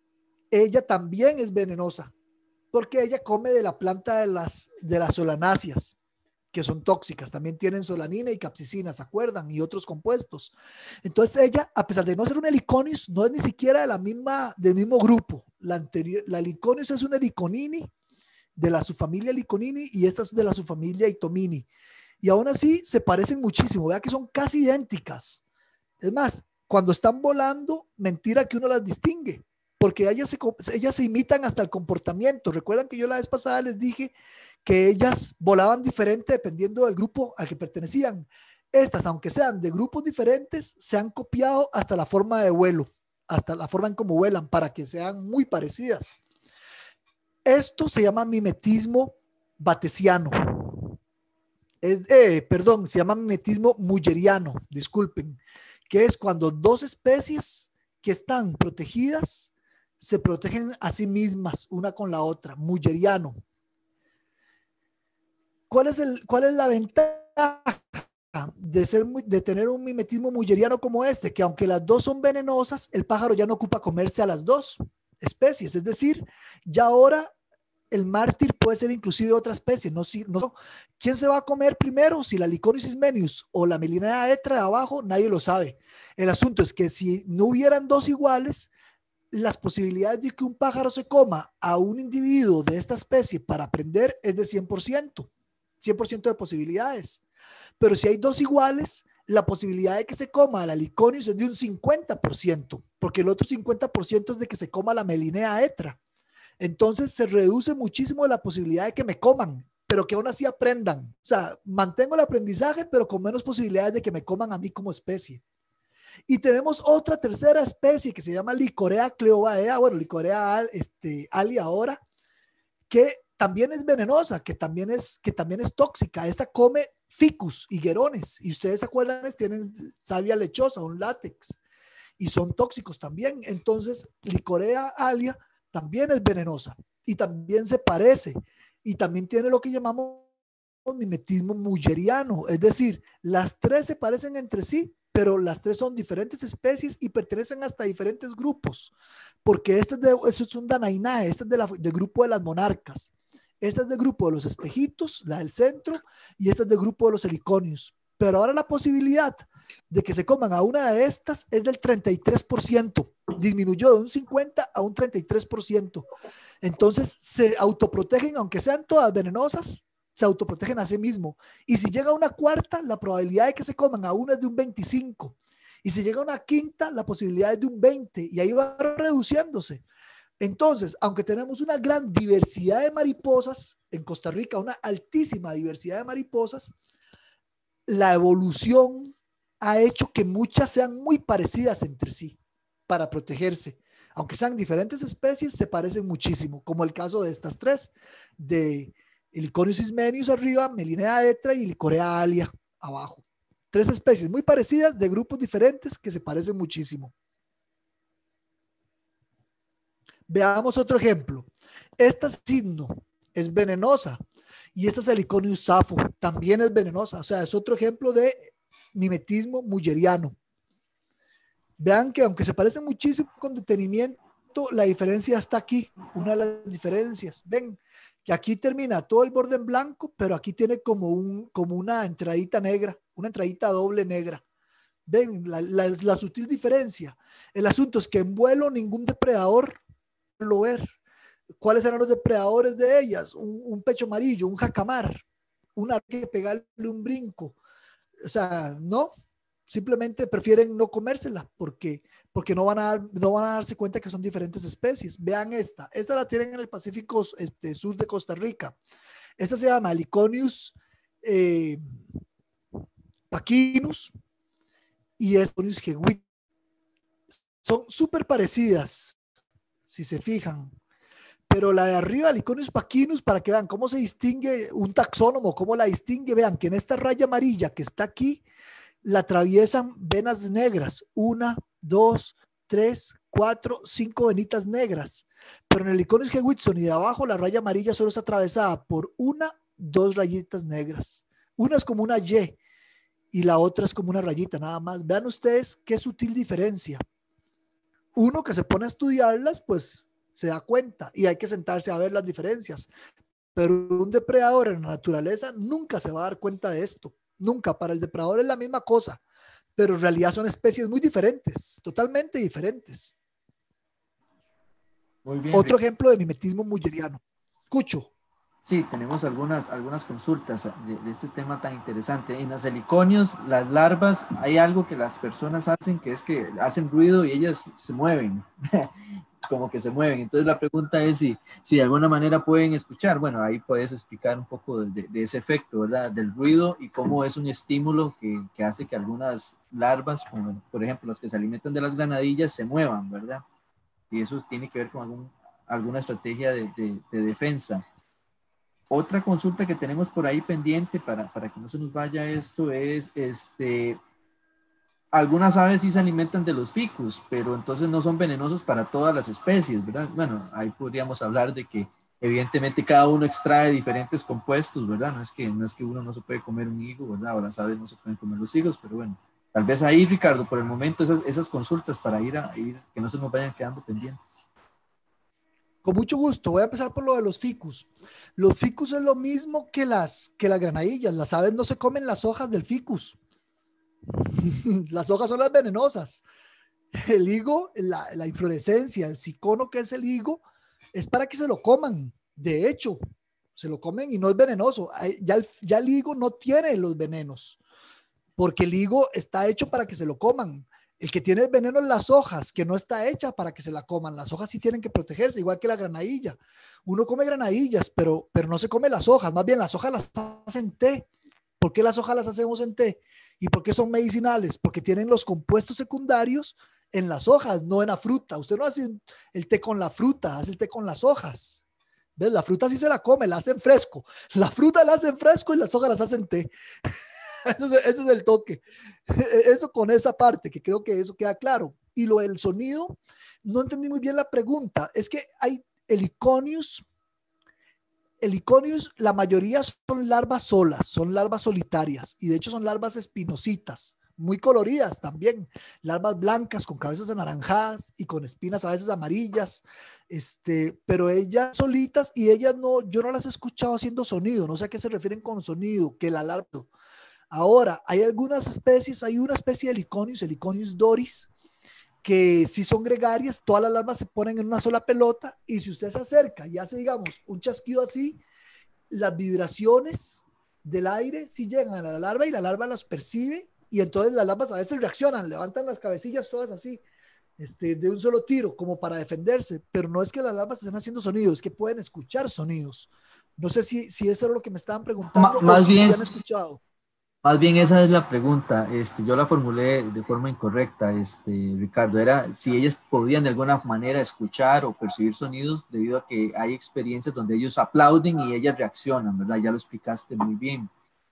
A: ella también es venenosa, porque ella come de la planta de las solanáceas, que son tóxicas. También tienen solanina y capsicina, ¿se acuerdan? Y otros compuestos. Entonces ella, a pesar de no ser un heliconius, no es ni siquiera del mismo grupo. La heliconius es una heliconini, de la subfamilia Heliconini, y esta es de la subfamilia Itomini. Y aún así se parecen muchísimo. Vea que son casi idénticas. Es más, cuando están volando, mentira que uno las distingue, porque ellas se imitan hasta el comportamiento. Recuerdan que yo la vez pasada les dije que ellas volaban diferente dependiendo del grupo al que pertenecían. Estas, aunque sean de grupos diferentes, se han copiado hasta la forma de vuelo, hasta la forma en cómo vuelan, para que sean muy parecidas. Esto se llama mimetismo batesiano. Se llama mimetismo mulleriano, disculpen, que es cuando dos especies que están protegidas se protegen a sí mismas una con la otra, mulleriano. ¿Cuál es la ventaja de tener un mimetismo mulleriano como este? Que aunque las dos son venenosas, el pájaro ya no ocupa comerse a las dos especies, es decir, ya ahora el mártir puede ser inclusive otra especie. ¿Quién se va a comer primero? Si la Liconius ismenius o la Melinea etra de abajo, nadie lo sabe. El asunto es que si no hubieran dos iguales, las posibilidades de que un pájaro se coma a un individuo de esta especie para aprender es de 100%, 100% de posibilidades. Pero si hay dos iguales, la posibilidad de que se coma a la Liconius es de un 50%, porque el otro 50% es de que se coma la Melinea etra. Entonces se reduce muchísimo la posibilidad de que me coman, pero que aún así aprendan. O sea, mantengo el aprendizaje, pero con menos posibilidades de que me coman a mí como especie. Y tenemos otra tercera especie que se llama Licorea cleobaea, bueno, Licorea alia ahora, que también es venenosa, que también es tóxica. Esta come ficus, higuerones, y ustedes se acuerdan, tienen savia lechosa, un látex, y son tóxicos también. Entonces, Licorea alia también es venenosa y también se parece y también tiene lo que llamamos mimetismo mulleriano, es decir, las tres se parecen entre sí, pero las tres son diferentes especies y pertenecen hasta diferentes grupos, porque esta es un Danainae, esta es del grupo de las monarcas, esta es del grupo de los espejitos, la del centro, y esta es del grupo de los heliconius. Pero ahora la posibilidad de que se coman a una de estas es del 33%, disminuyó de un 50 a un 33%. Entonces se autoprotegen, aunque sean todas venenosas, se autoprotegen a sí mismo. Y si llega una cuarta, la probabilidad de que se coman a una es de un 25. Y si llega una quinta, la posibilidad es de un 20. Y ahí va reduciéndose. Entonces, aunque tenemos una gran diversidad de mariposas, en Costa Rica una altísima diversidad de mariposas, la evolución ha hecho que muchas sean muy parecidas entre sí para protegerse. Aunque sean diferentes especies, se parecen muchísimo, como el caso de estas tres, de Heliconius ismenius arriba, Melinea etra y Licorea alia abajo. Tres especies muy parecidas de grupos diferentes que se parecen muchísimo. Veamos otro ejemplo. Esta signo es venenosa y esta es Heliconius sapho, también es venenosa. O sea, es otro ejemplo de mimetismo mulleriano. Vean que aunque se parecen muchísimo con detenimiento, la diferencia está aquí. Una de las diferencias. Ven que aquí termina todo el borde en blanco, pero aquí tiene como una entradita negra, una entradita doble negra. Ven la sutil diferencia. El asunto es que en vuelo ningún depredador lo ver. ¿Cuáles eran los depredadores de ellas? Un pecho amarillo, un jacamar, una que pegarle un brinco. O sea, no, simplemente prefieren no comérsela porque no van a darse cuenta que son diferentes especies. Vean esta la tienen en el Pacífico sur de Costa Rica. Esta se llama Heliconius pachinus y Heliconius jeguit. Son súper parecidas, si se fijan. Pero la de arriba, Heliconius pachinus, para que vean cómo se distingue un taxónomo, cómo la distingue, vean que en esta raya amarilla que está aquí, la atraviesan venas negras, 1, 2, 3, 4, 5 venitas negras. Pero en el Heliconius jeguitson y de abajo, la raya amarilla solo es atravesada por 1, 2 rayitas negras. Una es como una Y y la otra es como una rayita, nada más. Vean ustedes qué sutil diferencia. Uno que se pone a estudiarlas, pues se da cuenta y hay que sentarse a ver las diferencias. Pero un depredador en la naturaleza nunca se va a dar cuenta de esto. Nunca. Para el depredador es la misma cosa, pero en realidad son especies muy diferentes, totalmente diferentes.
B: Muy bien.
A: Otro ejemplo de mimetismo mulleriano. Cucho.
B: Sí, tenemos algunas consultas de este tema tan interesante. En los heliconios, las larvas, hay algo que las personas hacen, que es que hacen ruido y ellas se mueven, como que se mueven. Entonces la pregunta es si de alguna manera pueden escuchar. Bueno, ahí puedes explicar un poco de ese efecto, ¿verdad? Del ruido y cómo es un estímulo que hace que algunas larvas, como por ejemplo las que se alimentan de las granadillas, se muevan, ¿verdad? Y eso tiene que ver con alguna estrategia de defensa. Otra consulta que tenemos por ahí pendiente para que no se nos vaya esto es, algunas aves sí se alimentan de los ficus, pero entonces no son venenosos para todas las especies, ¿verdad? Bueno, ahí podríamos hablar de que evidentemente cada uno extrae diferentes compuestos, ¿verdad? No es que uno no se puede comer un higo, ¿verdad? O las aves no se pueden comer los higos, pero bueno, tal vez ahí, Ricardo, por el momento esas consultas para ir, que no se nos vayan quedando pendientes.
A: Con mucho gusto, voy a empezar por lo de los ficus. Los ficus es lo mismo que las granadillas. Las aves no se comen las hojas del ficus. Las hojas son las venenosas. El higo, la inflorescencia, el cicono que es el higo, es para que se lo coman. De hecho, se lo comen y no es venenoso. Ya el higo no tiene los venenos, porque el higo está hecho para que se lo coman. El que tiene el veneno es las hojas, que no está hecha para que se la coman. Las hojas sí tienen que protegerse, igual que la granadilla. Uno come granadillas, pero no se come las hojas. Más bien las hojas las hacen té. ¿Por qué las hojas las hacemos en té? ¿Y por qué son medicinales? Porque tienen los compuestos secundarios en las hojas, no en la fruta. Usted no hace el té con la fruta, hace el té con las hojas. ¿Ves? La fruta sí se la come, la hacen fresco. La fruta la hacen fresco y las hojas las hacen té. Ese es el toque. Eso con esa parte, que creo que eso queda claro. Y lo del sonido, no entendí muy bien la pregunta. Es que hay heliconius, la mayoría son larvas solas, son larvas solitarias, y de hecho son larvas espinosítas, muy coloridas también, larvas blancas con cabezas anaranjadas y con espinas a veces amarillas, pero ellas solitas, y ellas no, yo no las he escuchado haciendo sonido, no sé a qué se refieren con sonido, que la larva. Ahora, hay algunas especies, hay una especie de Heliconius doris, que si son gregarias, todas las larvas se ponen en una sola pelota, y si usted se acerca y hace, digamos, un chasquido así, las vibraciones del aire sí llegan a la larva y la larva las percibe, y entonces las larvas a veces reaccionan, levantan las cabecillas todas así, de un solo tiro, como para defenderse, pero no es que las larvas estén haciendo sonidos, es que pueden escuchar sonidos. No sé si eso era lo que me estaban preguntando o si han escuchado.
B: Más bien esa es la pregunta. Yo la formulé de forma incorrecta, Ricardo. Era si ellas podían de alguna manera escuchar o percibir sonidos debido a que hay experiencias donde ellos aplauden y ellas reaccionan, ¿verdad? Ya lo explicaste muy bien.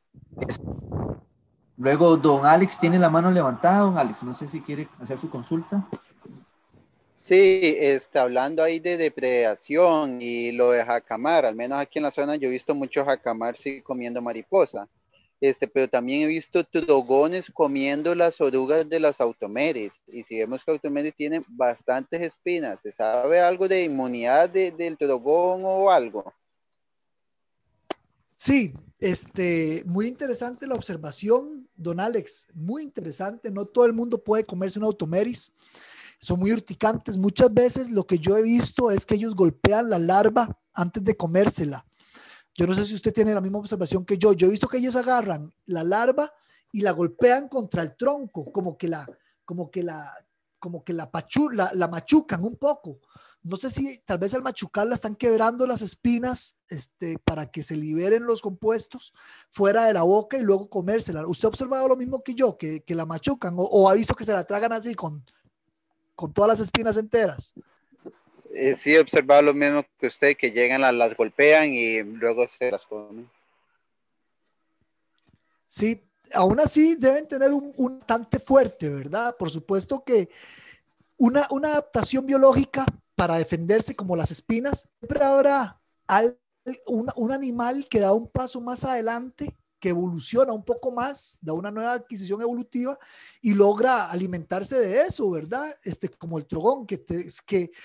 B: Luego, don Alex tiene la mano levantada. Don Alex, no sé si quiere hacer su consulta.
D: Sí, hablando ahí de depredación y lo de jacamar, al menos aquí en la zona yo he visto mucho jacamar sí comiendo mariposa. Pero también he visto trogones comiendo las orugas de las automeris, y si vemos que automeris tienen bastantes espinas, ¿se sabe algo de inmunidad del trogón o algo?
A: Sí, muy interesante la observación, don Alex, muy interesante. No todo el mundo puede comerse un automeris, son muy urticantes. Muchas veces lo que yo he visto es que ellos golpean la larva antes de comérsela. Yo no sé si usted tiene la misma observación que yo. Yo he visto que ellos agarran la larva y la golpean contra el tronco, como que la machucan un poco. No sé si tal vez al machucarla están quebrando las espinas, para que se liberen los compuestos fuera de la boca y luego comérsela. ¿Usted ha observado lo mismo que yo, que la machucan o ha visto que se la tragan así con todas las espinas enteras?
D: Sí, he observado lo mismo que usted, que llegan, las golpean y luego se las comen.
A: Sí, aún así deben tener un bastante fuerte, ¿verdad? Por supuesto que una adaptación biológica para defenderse, como las espinas, siempre habrá un animal que da un paso más adelante, que evoluciona un poco más, da una nueva adquisición evolutiva y logra alimentarse de eso, ¿verdad? Como el trogón, que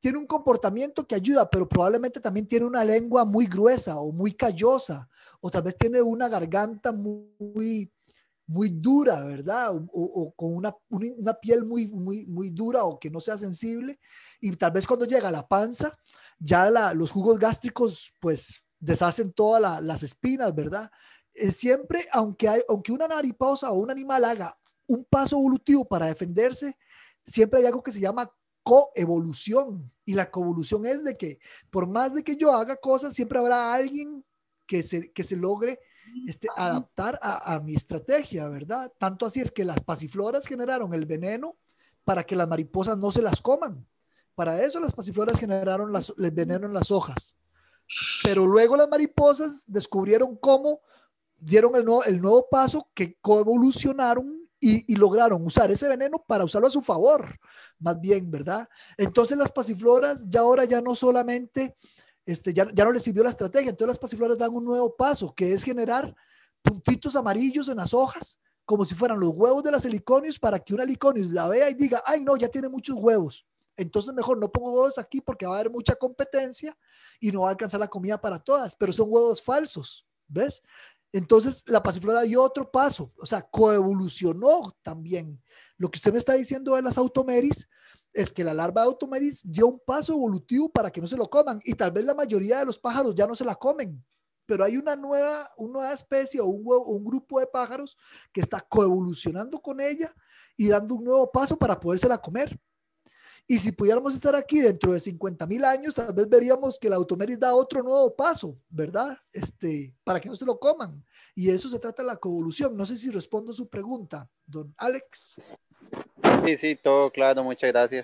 A: tiene un comportamiento que ayuda, pero probablemente también tiene una lengua muy gruesa o muy callosa, o tal vez tiene una garganta muy dura, ¿verdad? O con una piel muy dura o que no sea sensible, y tal vez cuando llega a la panza, ya los jugos gástricos pues deshacen todas las espinas, ¿verdad? Siempre, aunque una mariposa o un animal haga un paso evolutivo para defenderse, siempre hay algo que se llama coevolución, y la coevolución es de que por más de que yo haga cosas, siempre habrá alguien que se logre adaptar a mi estrategia, ¿verdad? Tanto así es que las pasifloras generaron el veneno para que las mariposas no se las coman. Para eso las pasifloras generaron el veneno en las hojas. Pero luego las mariposas descubrieron cómo dieron el nuevo paso, que coevolucionaron y lograron usar ese veneno para usarlo a su favor, más bien, ¿verdad? Entonces las pasifloras ya ahora ya no solamente, ya no les sirvió la estrategia, entonces las pasifloras dan un nuevo paso, que es generar puntitos amarillos en las hojas, como si fueran los huevos de las heliconius, para que una heliconius la vea y diga, ay no, ya tiene muchos huevos, entonces mejor no pongo huevos aquí porque va a haber mucha competencia y no va a alcanzar la comida para todas, pero son huevos falsos, ¿ves? Entonces la pasiflora dio otro paso, o sea, coevolucionó también. Lo que usted me está diciendo de las automeris es que la larva de automeris dio un paso evolutivo para que no se lo coman, y tal vez la mayoría de los pájaros ya no se la comen, pero hay una nueva especie o un grupo de pájaros que está coevolucionando con ella y dando un nuevo paso para podérsela comer. Y si pudiéramos estar aquí dentro de 50,000 años, tal vez veríamos que la automeris da otro nuevo paso, ¿verdad? Para que no se lo coman. Y eso se trata de la coevolución. No sé si respondo su pregunta, don Alex.
D: Sí, todo claro, muchas gracias.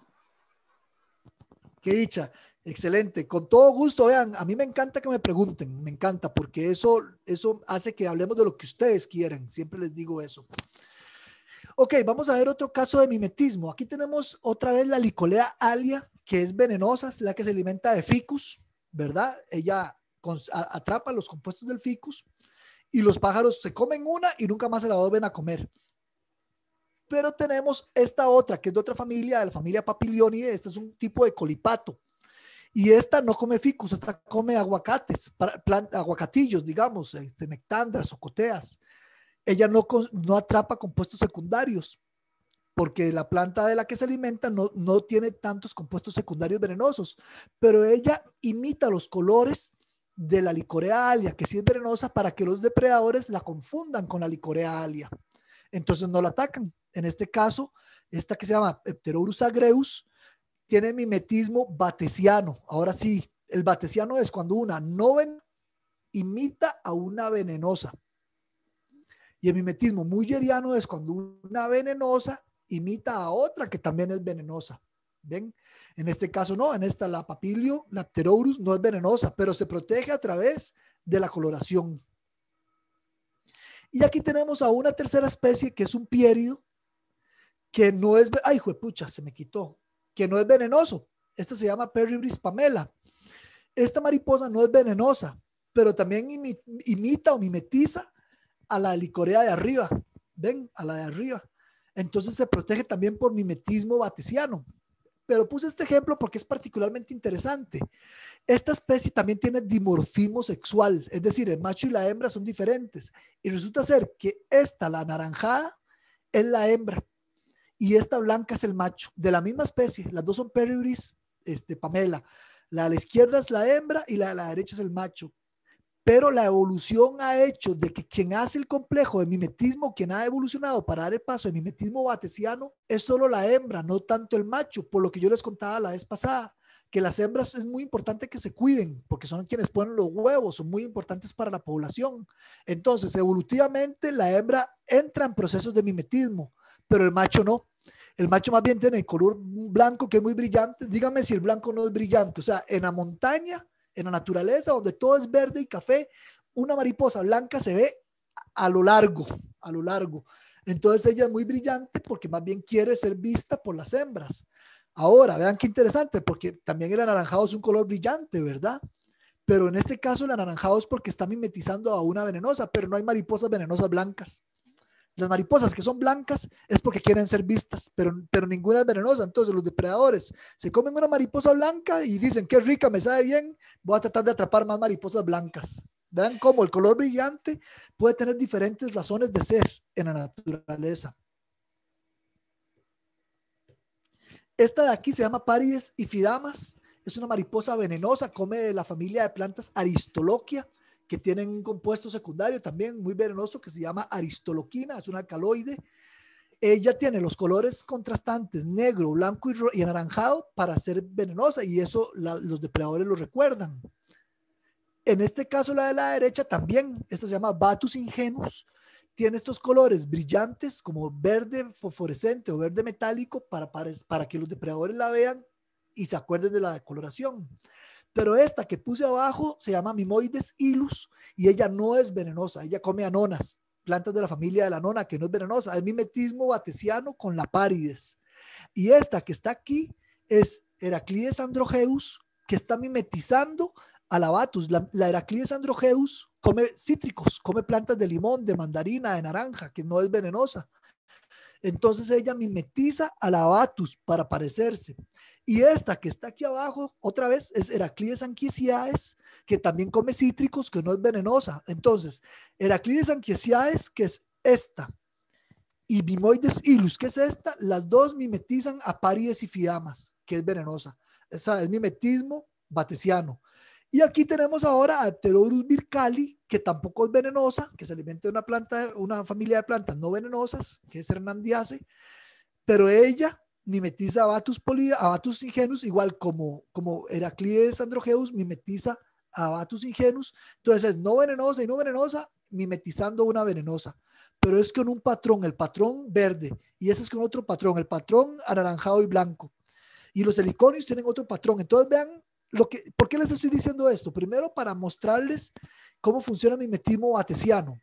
A: Qué dicha, excelente. Con todo gusto, vean, a mí me encanta que me pregunten, me encanta, porque eso hace que hablemos de lo que ustedes quieren. Siempre les digo eso. Ok, vamos a ver otro caso de mimetismo. Aquí tenemos otra vez la Licolea alia, que es venenosa, es la que se alimenta de ficus, ¿verdad? Ella atrapa los compuestos del ficus y los pájaros se comen una y nunca más se la vuelven a comer. Pero tenemos esta otra, que es de otra familia, de la familia Papilionidae. Este es un tipo de colipato. Y esta no come ficus, esta come aguacates, aguacatillos, digamos, nectandras o coteas. Ella no atrapa compuestos secundarios, porque la planta de la que se alimenta no tiene tantos compuestos secundarios venenosos, pero ella imita los colores de la Licorea alia, que sí es venenosa, para que los depredadores la confundan con la Licorea alia. Entonces no la atacan. En este caso, esta que se llama Pterourus agreus tiene mimetismo batesiano. Ahora sí, el batesiano es cuando una no imita a una venenosa. Y el mimetismo mulleriano es cuando una venenosa imita a otra que también es venenosa. ¿Ven? En este caso no, en esta la Papilio, la Pterourus no es venenosa, pero se protege a través de la coloración. Y aquí tenemos a una tercera especie que es un piérido, que no es, ay, juepucha, se me quitó, que no es venenoso. Esta se llama Peribris pamela. Esta mariposa no es venenosa, pero también imita o mimetiza a la Licorea de arriba. ¿Ven? A la de arriba. Entonces se protege también por mimetismo batesiano. Pero puse este ejemplo porque es particularmente interesante. Esta especie también tiene dimorfismo sexual, es decir, el macho y la hembra son diferentes. Y resulta ser que esta, la anaranjada, es la hembra y esta blanca es el macho, de la misma especie. Las dos son Peribris pamela. La de la izquierda es la hembra y la de la derecha es el macho. Pero la evolución ha hecho de que quien hace el complejo de mimetismo, quien ha evolucionado para dar el paso de mimetismo batesiano, es solo la hembra, no tanto el macho, por lo que yo les contaba la vez pasada, que las hembras es muy importante que se cuiden, porque son quienes ponen los huevos, son muy importantes para la población. Entonces, evolutivamente, la hembra entra en procesos de mimetismo, pero el macho no. El macho más bien tiene el color blanco, que es muy brillante. Dígame si el blanco no es brillante. O sea, en la montaña, en la naturaleza, donde todo es verde y café, una mariposa blanca se ve a lo largo, a lo largo. Entonces ella es muy brillante porque más bien quiere ser vista por las hembras. Ahora, vean qué interesante, porque también el anaranjado es un color brillante, ¿verdad? Pero en este caso el anaranjado es porque está mimetizando a una venenosa, pero no hay mariposas venenosas blancas. Las mariposas que son blancas es porque quieren ser vistas, pero ninguna es venenosa. Entonces los depredadores se comen una mariposa blanca y dicen, qué rica, me sabe bien, voy a tratar de atrapar más mariposas blancas. Vean cómo el color brillante puede tener diferentes razones de ser en la naturaleza. Esta de aquí se llama Párides ifidamas. Es una mariposa venenosa, come de la familia de plantas Aristoloquia, que tienen un compuesto secundario también muy venenoso que se llama aristoloquina, es un alcaloide. Ella tiene los colores contrastantes, negro, blanco y anaranjado para ser venenosa, y eso los depredadores lo recuerdan. En este caso, la de la derecha también, esta se llama Batus ingenus, tiene estos colores brillantes como verde fosforescente o verde metálico para que los depredadores la vean y se acuerden de la decoloración. Pero esta que puse abajo se llama Mimoides ilus y ella no es venenosa, ella come anonas, plantas de la familia de la nona, que no es venenosa, es mimetismo batesiano con la Párides. Y esta que está aquí es Heraclides androgeus, que está mimetizando a la Batus. La Heraclides androgeus come cítricos, come plantas de limón, de mandarina, de naranja, que no es venenosa. Entonces ella mimetiza a la Batus para parecerse. Y esta que está aquí abajo, otra vez, es Heraclides anquiciaes, que también come cítricos, que no es venenosa. Entonces, Heraclides anquiciaes, que es esta, y Mimoides ilus, que es esta, las dos mimetizan a Párides ifidamas, que es venenosa. Esa es mimetismo batesiano. Y aquí tenemos ahora a Pterodrus vircali, que tampoco es venenosa, que se alimenta de una planta, una familia de plantas no venenosas, que es Hernandiaceae, pero ella mimetiza a Batus ingenus, igual como Heraclides androgeus mimetiza a Batus ingenus. Entonces es no venenosa y no venenosa, mimetizando una venenosa. Pero es con un patrón, el patrón verde, y ese es con otro patrón, el patrón anaranjado y blanco. Y los heliconios tienen otro patrón. Entonces vean, ¿por qué les estoy diciendo esto? Primero, para mostrarles cómo funciona el mimetismo batesiano.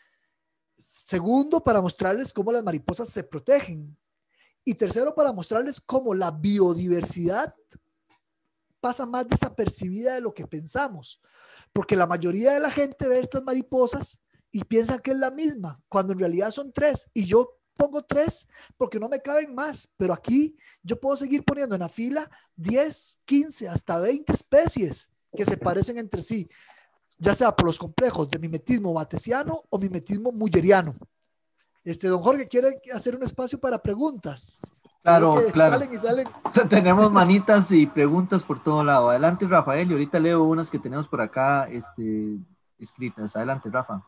A: Segundo, para mostrarles cómo las mariposas se protegen. Y tercero, para mostrarles cómo la biodiversidad pasa más desapercibida de lo que pensamos. Porque la mayoría de la gente ve estas mariposas y piensa que es la misma, cuando en realidad son tres. Y yo pongo tres porque no me caben más. Pero aquí yo puedo seguir poniendo en la fila 10, 15, hasta 20 especies que se parecen entre sí, ya sea por los complejos de mimetismo batesiano o mimetismo mulleriano. Don Jorge, ¿quiere hacer un espacio para preguntas?
B: Claro, claro.
A: Salen y salen.
B: Tenemos manitas y preguntas por todo lado. Adelante, Rafael, y ahorita leo unas que tenemos por acá escritas. Adelante, Rafa.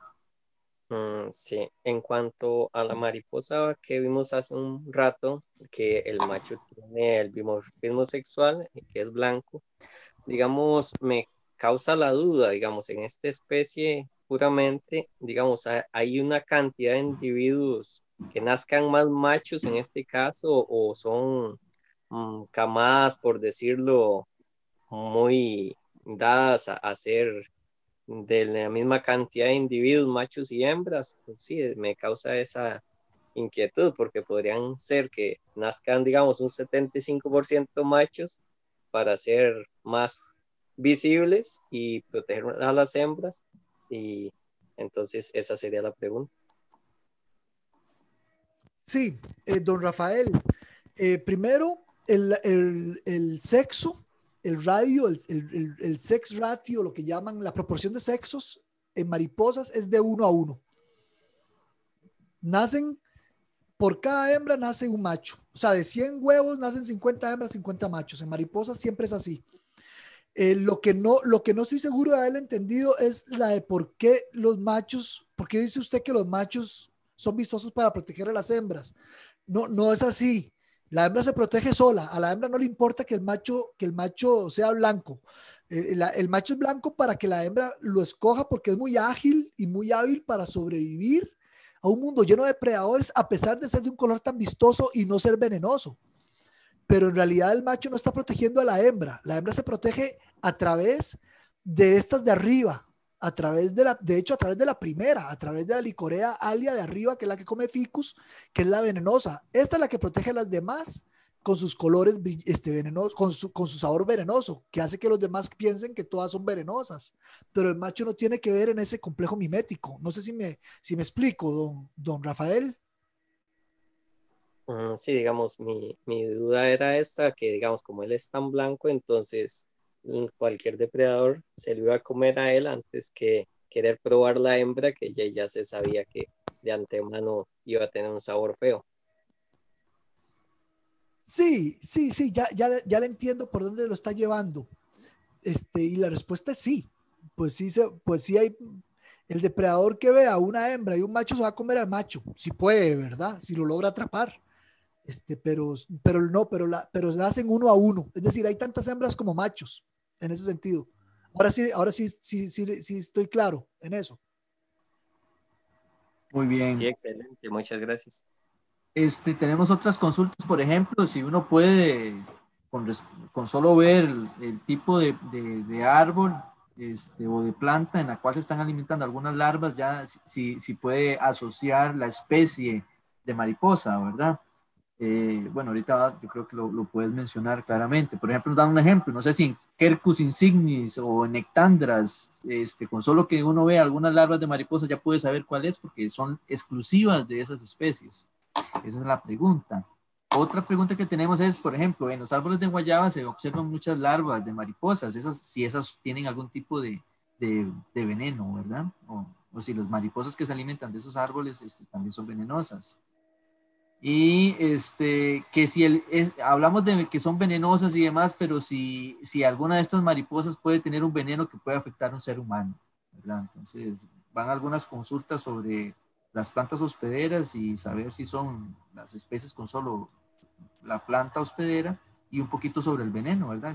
C: Sí, en cuanto a la mariposa que vimos hace un rato, que el macho tiene el dimorfismo sexual, que es blanco, digamos, me causa la duda, digamos, en esta especie puramente, digamos, hay una cantidad de individuos que nazcan más machos en este caso, o son camadas, por decirlo, muy dadas a ser de la misma cantidad de individuos, machos y hembras. Pues sí, me causa esa inquietud, porque podrían ser que nazcan, digamos, un 75% machos para ser más visibles y proteger a las hembras, y entonces esa sería la pregunta.
A: Sí, don Rafael, primero el sexo, el radio, el sex ratio, lo que llaman la proporción de sexos en mariposas es de 1 a 1. Nacen, por cada hembra nace un macho. O sea, de 100 huevos nacen 50 hembras, 50 machos. En mariposas siempre es así. Lo que no estoy seguro de haber entendido es la de por qué dice usted que los machos son vistosos para proteger a las hembras. No es así. La hembra se protege sola. A la hembra no le importa que el macho sea blanco. El macho es blanco para que la hembra lo escoja, porque es muy ágil y muy hábil para sobrevivir a un mundo lleno de predadores, a pesar de ser de un color tan vistoso y no ser venenoso. Pero en realidad el macho no está protegiendo a la hembra. La hembra se protege a través de estas de arriba, a través de la primera, a través de la Licorea alia de arriba, que es la que come ficus, que es la venenosa. Esta es la que protege a las demás con sus colores venenosos, con su sabor venenoso, que hace que los demás piensen que todas son venenosas. Pero el macho no tiene que ver en ese complejo mimético. No sé si me explico, don Rafael.
C: Sí, digamos, mi duda era esta, que digamos, como él es tan blanco, entonces cualquier depredador se lo iba a comer a él antes que querer probar la hembra, que ya se sabía que de antemano iba a tener un sabor feo.
A: Sí, ya le entiendo por dónde lo está llevando. Y la respuesta es sí. Pues sí hay, el depredador que vea una hembra y un macho se va a comer al macho, si puede, ¿verdad? Si lo logra atrapar. Pero nacen uno a uno. Es decir, hay tantas hembras como machos en ese sentido. Ahora sí estoy claro en eso.
B: Muy bien.
C: Sí, excelente, muchas gracias.
B: Tenemos otras consultas, por ejemplo, si uno puede, con solo ver el tipo de árbol o de planta en la cual se están alimentando algunas larvas, ya si puede asociar la especie de mariposa, ¿verdad? Bueno, ahorita yo creo que lo puedes mencionar claramente. Por ejemplo, dan un ejemplo, no sé si en Quercus insignis o en Nectandras, con solo que uno vea algunas larvas de mariposa ya puede saber cuál es, porque son exclusivas de esas especies. Esa es la pregunta. Otra pregunta que tenemos es, por ejemplo, en los árboles de guayaba se observan muchas larvas de mariposas, si esas tienen algún tipo de veneno, ¿verdad? O si las mariposas que se alimentan de esos árboles también son venenosas. Y que si hablamos de que son venenosas y demás, pero si alguna de estas mariposas puede tener un veneno que puede afectar a un ser humano, ¿verdad? Entonces van algunas consultas sobre las plantas hospederas y saber si son las especies con solo la planta hospedera y un poquito sobre el veneno, ¿verdad?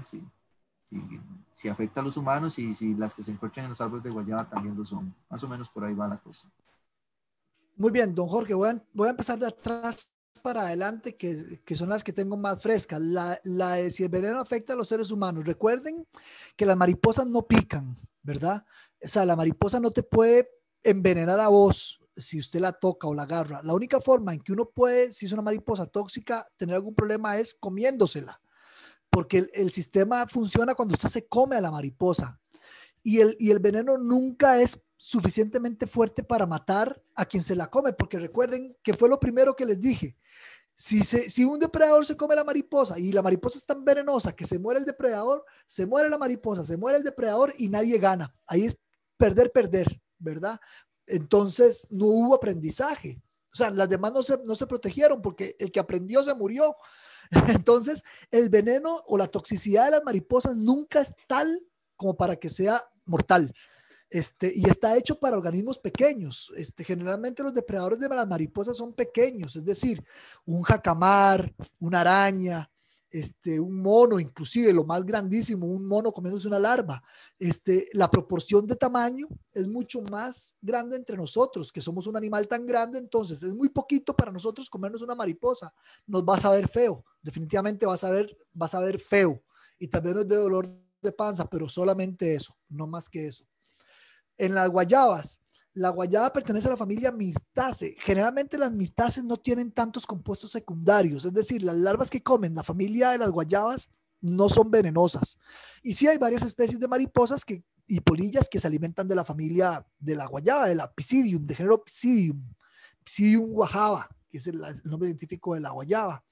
B: Si afecta a los humanos y si las que se encuentran en los árboles de guayaba también lo son. Más o menos por ahí va la cosa.
A: Muy bien, don Jorge, voy a empezar de atrás para adelante, que son las que tengo más frescas. La de si el veneno afecta a los seres humanos. Recuerden que las mariposas no pican, ¿verdad? O sea, la mariposa no te puede envenenar a vos si usted la toca o la agarra. La única forma en que uno puede, si es una mariposa tóxica, tener algún problema es comiéndosela, porque el sistema funciona cuando usted se come a la mariposa. Y el veneno nunca es suficientemente fuerte para matar a quien se la come, porque recuerden que fue lo primero que les dije. Si un depredador se come la mariposa y la mariposa es tan venenosa que se muere el depredador, se muere la mariposa, se muere el depredador y nadie gana. Ahí es perder, ¿verdad? Entonces no hubo aprendizaje. O sea, las demás no se protegieron porque el que aprendió se murió. Entonces, el veneno o la toxicidad de las mariposas nunca es tal como para que sea mortal. Y está hecho para organismos pequeños. Generalmente los depredadores de las mariposas son pequeños, es decir, un jacamar, una araña, un mono, inclusive lo más grandísimo, un mono comiéndose una larva. La proporción de tamaño es mucho más grande entre nosotros, que somos un animal tan grande, entonces es muy poquito para nosotros comernos una mariposa. Nos va a saber feo, definitivamente va a saber feo, y también nos dé dolor de panza, pero solamente eso, no más que eso. En las guayabas, la guayaba pertenece a la familia Myrtaceae. Generalmente las Myrtaceae no tienen tantos compuestos secundarios, es decir, las larvas que comen la familia de las guayabas no son venenosas. Y sí hay varias especies de mariposas y polillas que se alimentan de la familia de la guayaba, de la Pisidium, de género Pisidium guajava, que es el nombre científico de la guayaba.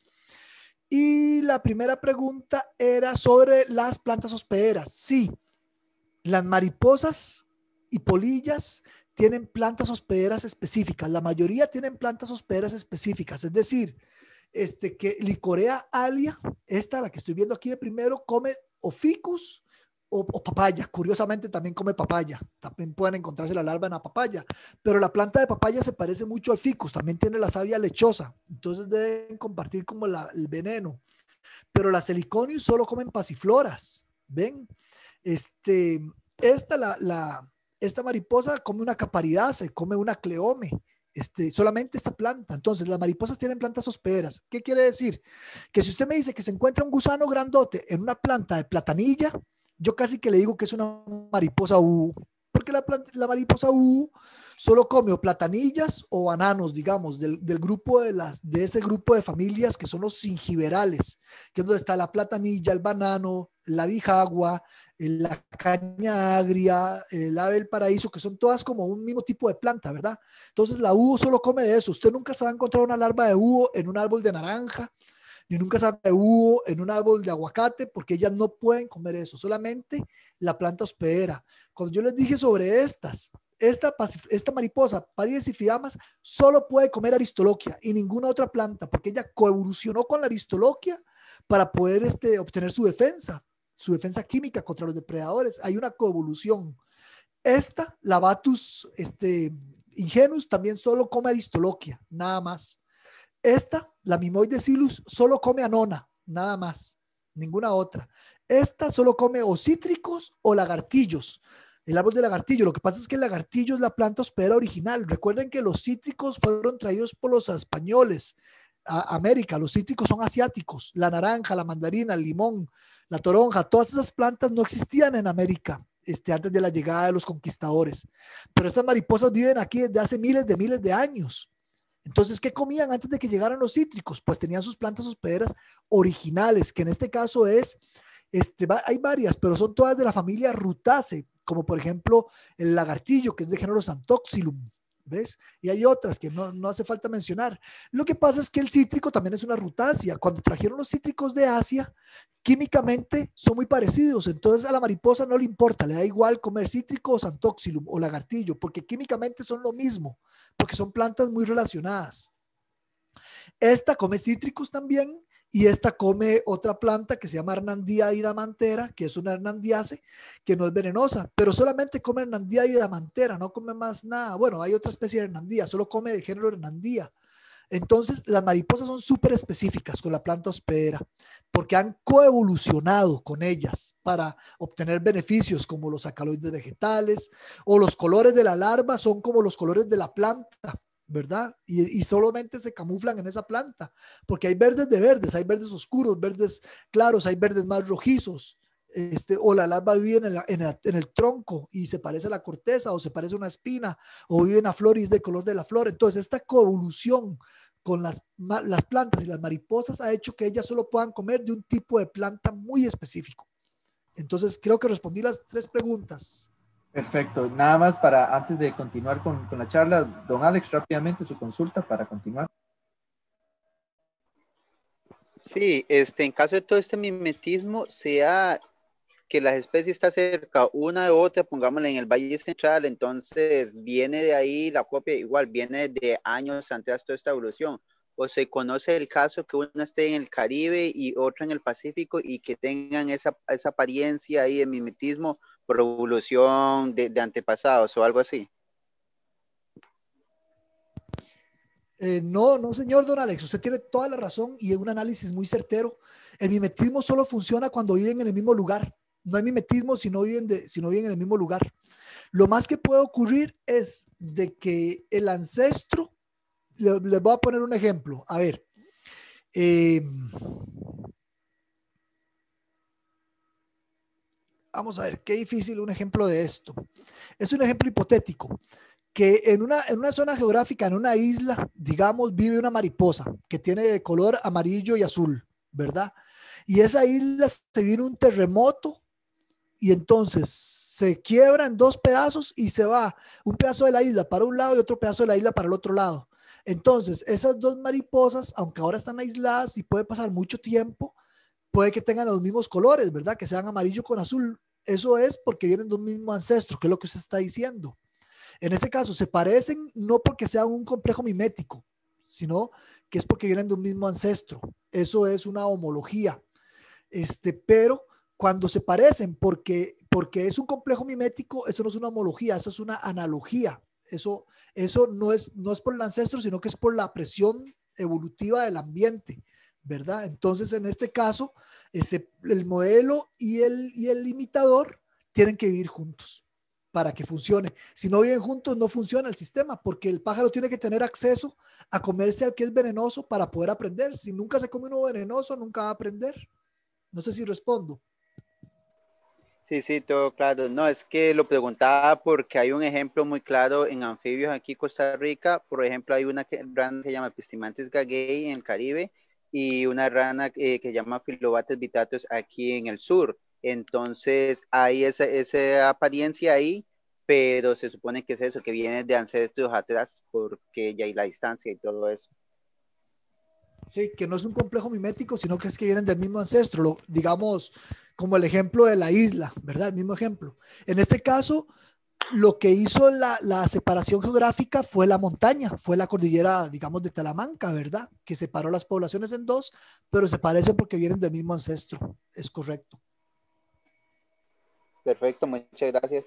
A: Y la primera pregunta era sobre las plantas hospederas. Sí, las mariposas y polillas tienen plantas hospederas específicas. La mayoría tienen plantas hospederas específicas. Es decir, que Licorea alia, la que estoy viendo aquí de primero, come o ficus o papaya. Curiosamente también come papaya. También pueden encontrarse la larva en la papaya. Pero la planta de papaya se parece mucho al ficus. También tiene la savia lechosa. Entonces deben compartir como el veneno. Pero las heliconius solo comen pasifloras. ¿Ven? Esta mariposa come una caparidae, come una cleome, solamente esta planta. Entonces, las mariposas tienen plantas hospederas. ¿Qué quiere decir? Que si usted me dice que se encuentra un gusano grandote en una planta de platanilla, yo casi que le digo que es una mariposa Porque la mariposa búho solo come o platanillas o bananos, digamos, del grupo de ese grupo de familias que son los gingiberales, que es donde está la platanilla, el banano, la bijagua, la caña agria, el ave del paraíso, que son todas como un mismo tipo de planta, ¿verdad? Entonces la búho solo come de eso. Usted nunca se va a encontrar una larva de búho en un árbol de naranja, ni nunca se va a encontrar de búho en un árbol de aguacate, porque ellas no pueden comer eso, solamente la planta hospedera. Cuando yo les dije sobre esta mariposa, Paridecifidamas, solo puede comer aristoloquia y ninguna otra planta, porque ella coevolucionó con la aristoloquia para poder obtener su defensa química contra los depredadores. Hay una coevolución. Esta, la Batus ingenus, también solo come aristoloquia, nada más. Esta, la Mimoidecilus, solo come anona, nada más, ninguna otra. Esta solo come o cítricos o lagartillos. El árbol de lagartillo. Lo que pasa es que el lagartillo es la planta hospedera original. Recuerden que los cítricos fueron traídos por los españoles a América. Los cítricos son asiáticos. La naranja, la mandarina, el limón, la toronja, todas esas plantas no existían en América antes de la llegada de los conquistadores. Pero estas mariposas viven aquí desde hace miles de años. Entonces, ¿qué comían antes de que llegaran los cítricos? Pues tenían sus plantas hospederas originales, que en este caso hay varias, pero son todas de la familia Rutaceae, como por ejemplo el lagartillo, que es de género Santoxylum, ¿ves? Y hay otras que no hace falta mencionar. Lo que pasa es que el cítrico también es una rutácea. Cuando trajeron los cítricos de Asia, químicamente son muy parecidos, entonces a la mariposa no le importa, le da igual comer cítrico o Santoxylum o lagartillo, porque químicamente son lo mismo, porque son plantas muy relacionadas. Esta come cítricos también, y esta come otra planta que se llama Hernandia hidamantera, que es una hernandiace, que no es venenosa, pero solamente come Hernandia hidamantera, no come más nada. Bueno, hay otra especie de Hernandia, solo come de género Hernandia. Entonces, las mariposas son súper específicas con la planta hospedera, porque han coevolucionado con ellas para obtener beneficios como los alcaloides vegetales, o los colores de la larva son como los colores de la planta, ¿verdad? Y solamente se camuflan en esa planta, porque hay verdes de verdes, hay verdes oscuros, verdes claros, hay verdes más rojizos, o la larva vive en el tronco y se parece a la corteza, o se parece a una espina, o vive en la flor y es de color de la flor. Entonces, esta coevolución con las plantas y las mariposas ha hecho que ellas solo puedan comer de un tipo de planta muy específico. Entonces, creo que respondí las 3 preguntas.
B: Perfecto. Nada más para, antes de continuar con la charla, don Alex, rápidamente su consulta para continuar.
D: Sí, en caso de todo este mimetismo, sea que las especies están cerca una de otra, pongámosla en el Valle Central, entonces viene de ahí la copia, igual viene de años antes de toda esta evolución, o se conoce el caso que una esté en el Caribe y otra en el Pacífico y que tengan esa apariencia ahí de mimetismo por evolución de antepasados o algo así.
A: No, señor Don Alex, usted tiene toda la razón y es un análisis muy certero. El mimetismo solo funciona cuando viven en el mismo lugar. No hay mimetismo si no viven en el mismo lugar. Lo más que puede ocurrir es de que el ancestro, les voy a poner un ejemplo. A ver, vamos a ver, qué difícil un ejemplo de esto. Es un ejemplo hipotético, que en una zona geográfica, en una isla, digamos, vive una mariposa que tiene de color amarillo y azul, ¿verdad? Y esa isla se viene un terremoto y entonces se quiebra en 2 pedazos y se va un pedazo de la isla para un lado y otro pedazo de la isla para el otro lado. Entonces, esas 2 mariposas, aunque ahora están aisladas y puede pasar mucho tiempo, puede que tengan los mismos colores, ¿verdad? Que sean amarillo con azul. Eso es porque vienen de un mismo ancestro, que es lo que usted está diciendo. En ese caso, se parecen no porque sean un complejo mimético, sino que es porque vienen de un mismo ancestro. Eso es una homología. Pero cuando se parecen porque es un complejo mimético, eso no es una homología, eso es una analogía. Eso no es por el ancestro, sino que es por la presión evolutiva del ambiente, ¿verdad? Entonces, en este caso, el modelo y el imitador tienen que vivir juntos para que funcione. Si no viven juntos, no funciona el sistema, porque el pájaro tiene que tener acceso a comerse al que es venenoso para poder aprender. Si nunca se come uno venenoso, nunca va a aprender. No sé si respondo.
D: Sí, sí, todo claro. No, es que lo preguntaba porque hay un ejemplo muy claro en anfibios aquí en Costa Rica. Por ejemplo, hay una rana que se llama Pistimantis gaguei en el Caribe y una rana que se llama Phyllobates vittatus aquí en el sur. Entonces, hay esa apariencia ahí, pero se supone que es eso, que viene de ancestros atrás, porque ya hay la distancia y todo eso.
A: Sí, que no es un complejo mimético, sino que es que vienen del mismo ancestro, digamos, como el ejemplo de la isla, ¿verdad? El mismo ejemplo. En este caso, lo que hizo la separación geográfica fue la montaña, fue la cordillera, digamos, de Talamanca, ¿verdad? Que separó las poblaciones en dos, pero se parecen porque vienen del mismo ancestro. Es correcto.
D: Perfecto, muchas gracias.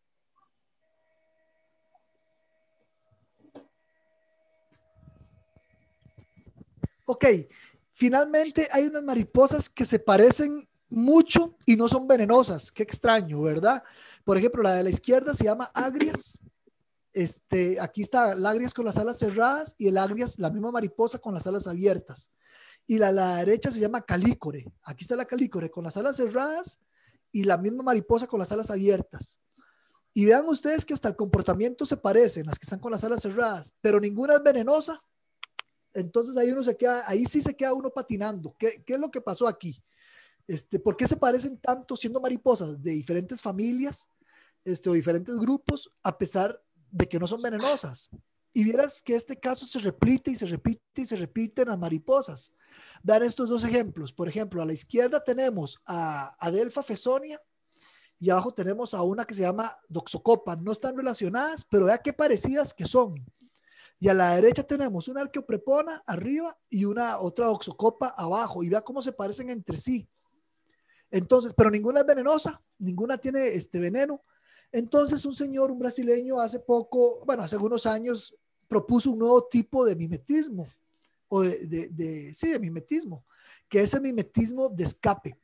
A: Ok, finalmente hay unas mariposas que se parecen mucho y no son venenosas. Qué extraño, ¿verdad? Por ejemplo, la de la izquierda se llama agrias. Aquí está el agrias con las alas cerradas y el agrias, la misma mariposa con las alas abiertas. Y la derecha se llama calícore. Aquí está la calícore con las alas cerradas y la misma mariposa con las alas abiertas. Y vean ustedes que hasta el comportamiento se parecen, las que están con las alas cerradas, pero ninguna es venenosa. Entonces ahí uno se queda, ahí sí se queda uno patinando. ¿Qué es lo que pasó aquí? ¿Por qué se parecen tanto siendo mariposas de diferentes familias o diferentes grupos a pesar de que no son venenosas? Y vieras que este caso se repite y se repite y se repite en las mariposas. Vean estos dos ejemplos. Por ejemplo, a la izquierda tenemos a Adelpha fesonia y abajo tenemos a una que se llama Doxocopa. No están relacionadas, pero vea qué parecidas que son. Y a la derecha tenemos una Arqueoprepona arriba y una otra Doxocopa abajo. Y vea cómo se parecen entre sí. Entonces, pero ninguna es venenosa, ninguna tiene veneno. Entonces, un señor, un brasileño, hace poco, bueno, hace algunos años, propuso un nuevo tipo de mimetismo, o sí, de mimetismo, que es el mimetismo de escape.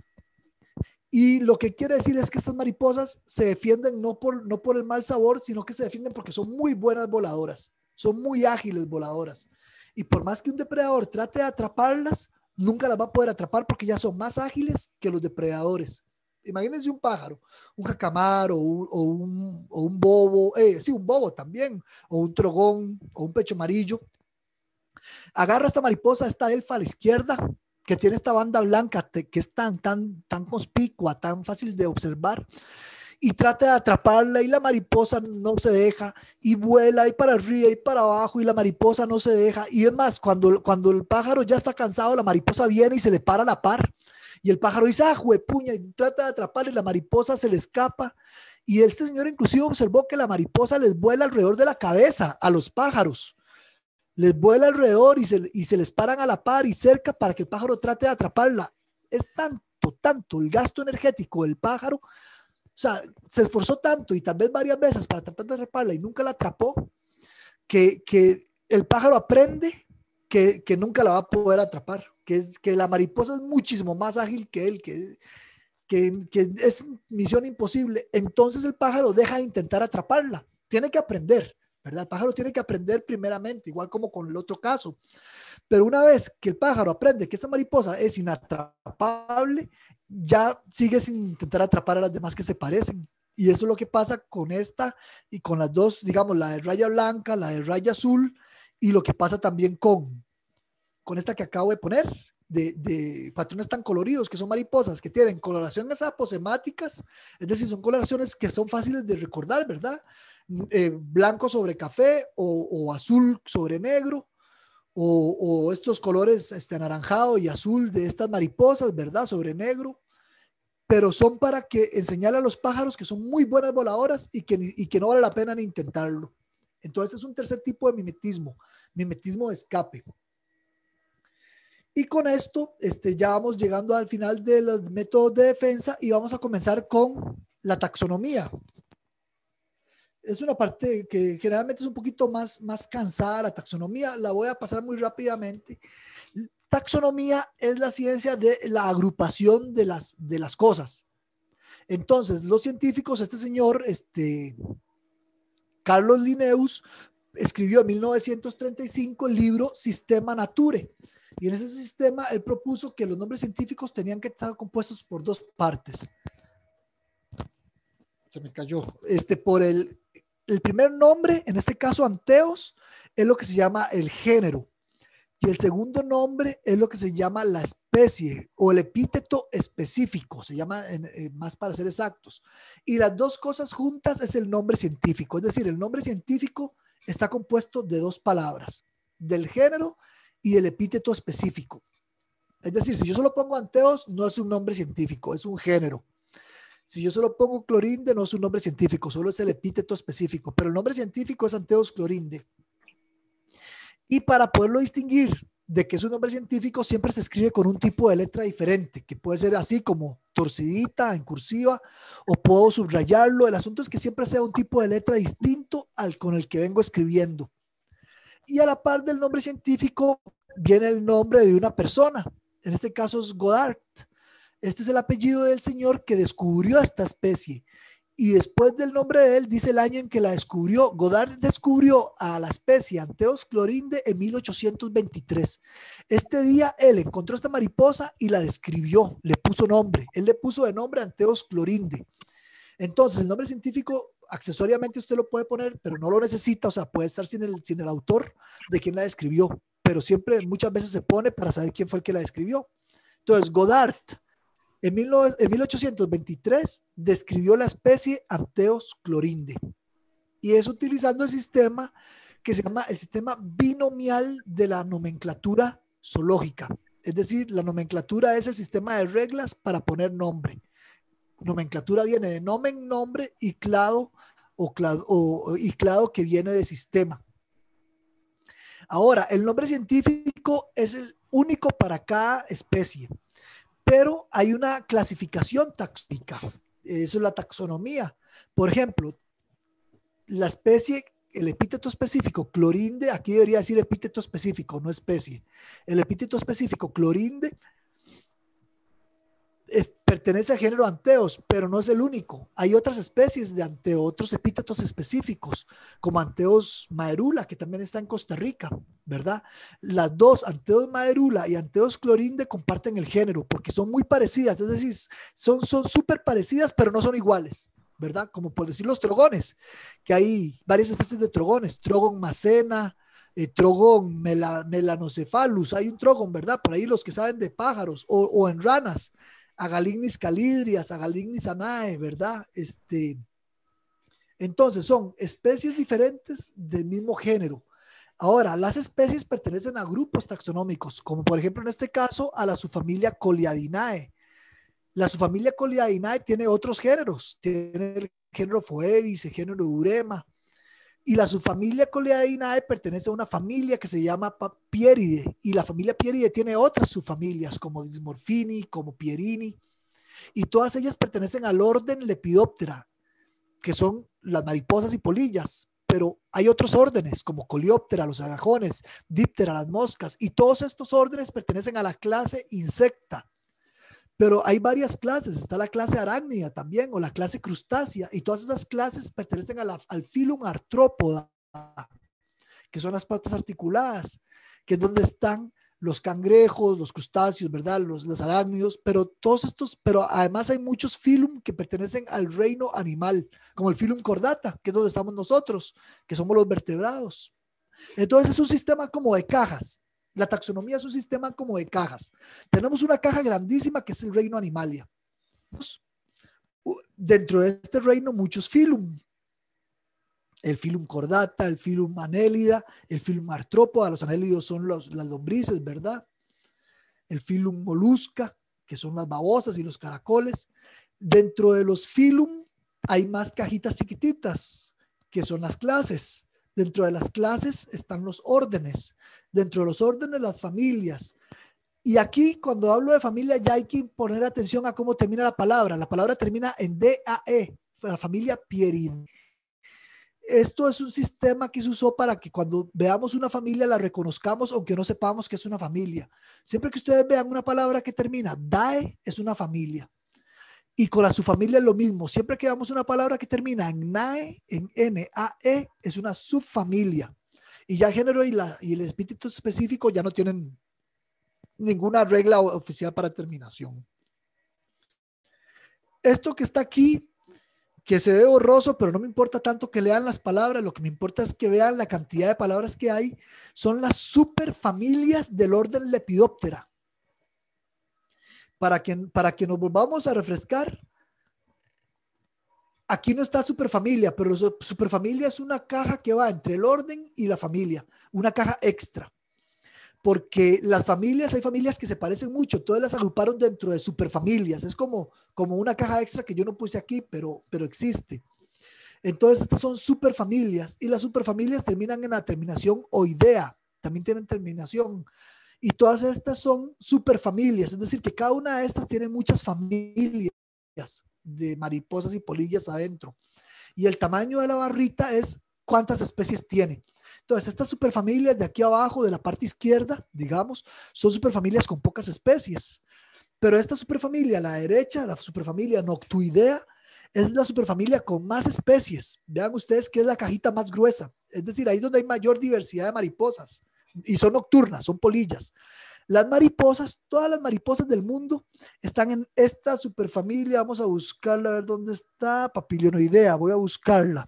A: Y lo que quiere decir es que estas mariposas se defienden no por el mal sabor, sino que se defienden porque son muy buenas voladoras, son muy ágiles voladoras. Y por más que un depredador trate de atraparlas, nunca las va a poder atrapar porque ya son más ágiles que los depredadores. Imagínense un pájaro, un jacamar o un bobo, sí, un bobo también, o un trogón o un pecho amarillo. Agarra esta mariposa, esta elfa a la izquierda, que tiene esta banda blanca, que es tan conspicua, tan fácil de observar, y trata de atraparla y la mariposa no se deja y vuela y para arriba y para abajo y la mariposa no se deja. Y es más, cuando el pájaro ya está cansado, la mariposa viene y se le para a la par y el pájaro dice, ah, juepuña, y trata de atraparla y la mariposa se le escapa. Y este señor inclusive observó que la mariposa les vuela alrededor de la cabeza a los pájaros. Les vuela alrededor y se les paran a la par y cerca para que el pájaro trate de atraparla. Es tanto el gasto energético del pájaro. O sea, se esforzó tanto y tal vez varias veces para tratar de atraparla y nunca la atrapó, que el pájaro aprende que nunca la va a poder atrapar, que la mariposa es muchísimo más ágil que él, que es misión imposible. Entonces el pájaro deja de intentar atraparla. Tiene que aprender, ¿verdad? El pájaro tiene que aprender primeramente, igual como con el otro caso. Pero una vez que el pájaro aprende que esta mariposa es inatrapable, ya sigue sin intentar atrapar a las demás que se parecen. Y eso es lo que pasa con esta y con las dos, digamos, la de raya blanca, la de raya azul, y lo que pasa también con esta que acabo de poner, de patrones tan coloridos, que son mariposas que tienen coloraciones aposemáticas, es decir, son coloraciones que son fáciles de recordar, ¿verdad? Blanco sobre café o azul sobre negro, o estos colores anaranjado y azul de estas mariposas, ¿verdad? Sobre negro, pero son para que enseñarle a los pájaros que son muy buenas voladoras y que no vale la pena ni intentarlo. Entonces es un tercer tipo de mimetismo de escape. Y con esto ya vamos llegando al final de los métodos de defensa y vamos a comenzar con la taxonomía. Es una parte que generalmente es un poquito más cansada, la taxonomía. La voy a pasar muy rápidamente. Taxonomía es la ciencia de la agrupación de las cosas. Entonces, los científicos, este señor, Carlos Linnaeus, escribió en 1935 el libro Sistema Naturae. Y en ese sistema él propuso que los nombres científicos tenían que estar compuestos por dos partes. Se me cayó. Por el primer nombre, en este caso Anteos, es lo que se llama el género. Y el segundo nombre es lo que se llama la especie o el epíteto específico, se llama más para ser exactos. Y las dos cosas juntas es el nombre científico. Es decir, el nombre científico está compuesto de dos palabras, del género y el epíteto específico. Es decir, si yo solo pongo Anteos, no es un nombre científico, es un género. Si yo solo pongo clorinde, no es un nombre científico, solo es el epíteto específico, pero el nombre científico es Anteos clorinde. Y para poderlo distinguir de que es un nombre científico, siempre se escribe con un tipo de letra diferente, que puede ser así como torcidita, en cursiva, o puedo subrayarlo. El asunto es que siempre sea un tipo de letra distinto al con el que vengo escribiendo. Y a la par del nombre científico viene el nombre de una persona. En este caso es Goddard. Este es el apellido del señor que descubrió esta especie. Y después del nombre de él dice el año en que la descubrió. Goddard descubrió a la especie Anteos clorinde en 1823. Este día él encontró esta mariposa y la describió, le puso nombre. Él le puso de nombre Anteos clorinde. Entonces el nombre científico accesoriamente usted lo puede poner, pero no lo necesita, o sea, puede estar sin el autor de quien la describió, pero siempre muchas veces se pone para saber quién fue el que la describió. Entonces Goddard en 1823 describió la especie Anteos clorinde y es utilizando el sistema que se llama el sistema binomial de la nomenclatura zoológica. Es decir, la nomenclatura es el sistema de reglas para poner nombre. Nomenclatura viene de nomen, nombre, y clado, y clado que viene de sistema. Ahora, el nombre científico es el único para cada especie. Pero hay una clasificación taxonómica, eso es la taxonomía. Por ejemplo, la especie, el epíteto específico clorinde, aquí debería decir epíteto específico, no especie. El epíteto específico clorinde pertenece al género Anteos, pero no es el único. Hay otras especies de Anteo, otros epítetos específicos, como Anteos maerula, que también está en Costa Rica, ¿verdad? Las dos, Anteos maerula y Anteos clorinde, comparten el género porque son muy parecidas, es decir, son súper parecidas, pero no son iguales, ¿verdad? Como por decir los trogones, que hay varias especies de trogones, Trogon macena, Trogon melanocephalus, hay un trogon, ¿verdad? Por ahí los que saben de pájaros o en ranas, Agalignis calidrias, Agalignis anae, ¿verdad? Entonces son especies diferentes del mismo género. Ahora, las especies pertenecen a grupos taxonómicos, como por ejemplo en este caso a la subfamilia Coliadinae. La subfamilia Coliadinae tiene otros géneros, tiene el género Phoebis, el género Urema, y la subfamilia Coliadinae pertenece a una familia que se llama Pieridae, y la familia Pieridae tiene otras subfamilias como Dysmorphini, como Pierini, y todas ellas pertenecen al orden Lepidoptera, que son las mariposas y polillas, pero hay otros órdenes como Coleoptera, los agajones, Diptera, las moscas, y todos estos órdenes pertenecen a la clase Insecta. Pero hay varias clases, está la clase arácnida también, o la clase crustácea, y todas esas clases pertenecen al filum Arthropoda, que son las patas articuladas, que es donde están los cangrejos, los crustáceos, ¿verdad? Los arácnidos, pero todos estos, pero además hay muchos filum que pertenecen al reino animal, como el filum Chordata, que es donde estamos nosotros, que somos los vertebrados. Entonces es un sistema como de cajas. La taxonomía es un sistema como de cajas. Tenemos una caja grandísima que es el reino Animalia. Dentro de este reino muchos filum. El filum Chordata, el filum Annelida, el filum Arthropoda, los anélidos son las lombrices, ¿verdad? El filum Molusca, que son las babosas y los caracoles. Dentro de los filum hay más cajitas chiquititas, que son las clases. Dentro de las clases están los órdenes. Dentro de los órdenes, las familias. Y aquí, cuando hablo de familia, ya hay que poner atención a cómo termina la palabra. La palabra termina en DAE, la familia Pieridae. Esto es un sistema que se usó para que cuando veamos una familia la reconozcamos, aunque no sepamos que es una familia. Siempre que ustedes vean una palabra que termina DAE, es una familia. Y con la subfamilia es lo mismo. Siempre que veamos una palabra que termina en NAE, en NAE, es una subfamilia. Y ya el género y el epíteto específico ya no tienen ninguna regla oficial para terminación. Esto que está aquí que se ve borroso, pero no me importa tanto que lean las palabras, lo que me importa es que vean la cantidad de palabras que hay. Son las superfamilias del orden Lepidoptera. Para que nos volvamos a refrescar, aquí no está superfamilia, pero superfamilia es una caja que va entre el orden y la familia, una caja extra. Porque las familias, hay familias que se parecen mucho, todas las agruparon dentro de superfamilias. Es como una caja extra que yo no puse aquí, pero existe. Entonces, estas son superfamilias y las superfamilias terminan en la terminación oidea, también tienen terminación. Y todas estas son superfamilias, es decir, que cada una de estas tiene muchas familias de mariposas y polillas adentro. Y el tamaño de la barrita es cuántas especies tiene. Entonces, estas superfamilias de aquí abajo, de la parte izquierda, digamos, son superfamilias con pocas especies. Pero esta superfamilia a la derecha, la superfamilia Noctuidea, es la superfamilia con más especies. Vean ustedes que es la cajita más gruesa. Es decir, ahí donde hay mayor diversidad de mariposas. Y son nocturnas, son polillas. Las mariposas, todas las mariposas del mundo están en esta superfamilia. Vamos a buscarla, a ver dónde está. Papilionoidea, voy a buscarla.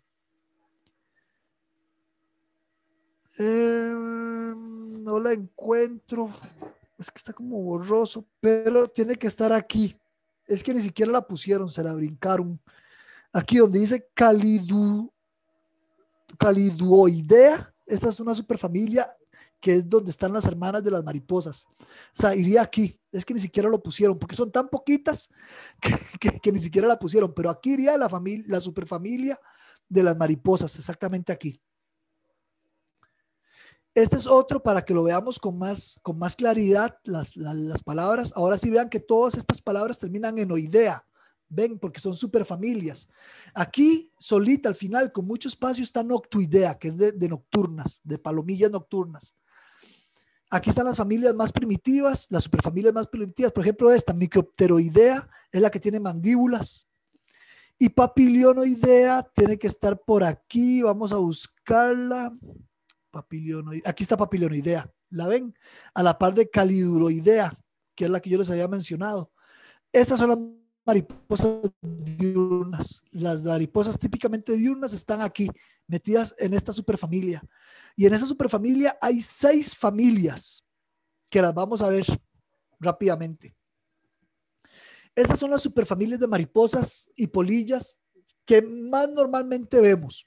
A: No la encuentro. Es que está como borroso, pero tiene que estar aquí. Es que ni siquiera la pusieron, se la brincaron. Aquí donde dice Caliduoidea, esta es una superfamilia que es donde están las hermanas de las mariposas. O sea, iría aquí. Es que ni siquiera lo pusieron, porque son tan poquitas que ni siquiera la pusieron. Pero aquí iría la superfamilia de las mariposas, exactamente aquí. Este es otro para que lo veamos con más claridad, las palabras. Ahora sí vean que todas estas palabras terminan en oidea. Ven, porque son superfamilias. Aquí, solita, al final, con mucho espacio, está noctuidea, que es de nocturnas, de palomillas nocturnas. Aquí están las familias más primitivas, las superfamilias más primitivas. Por ejemplo, esta, Micropteroidea, es la que tiene mandíbulas. Y Papilionoidea tiene que estar por aquí. Vamos a buscarla. Aquí está Papilionoidea. ¿La ven? A la par de Caliduroidea, que es la que yo les había mencionado. Estas son las mariposas diurnas. Las mariposas típicamente diurnas están aquí, metidas en esta superfamilia. Y en esa superfamilia hay 6 familias que las vamos a ver rápidamente. Estas son las superfamilias de mariposas y polillas que más normalmente vemos.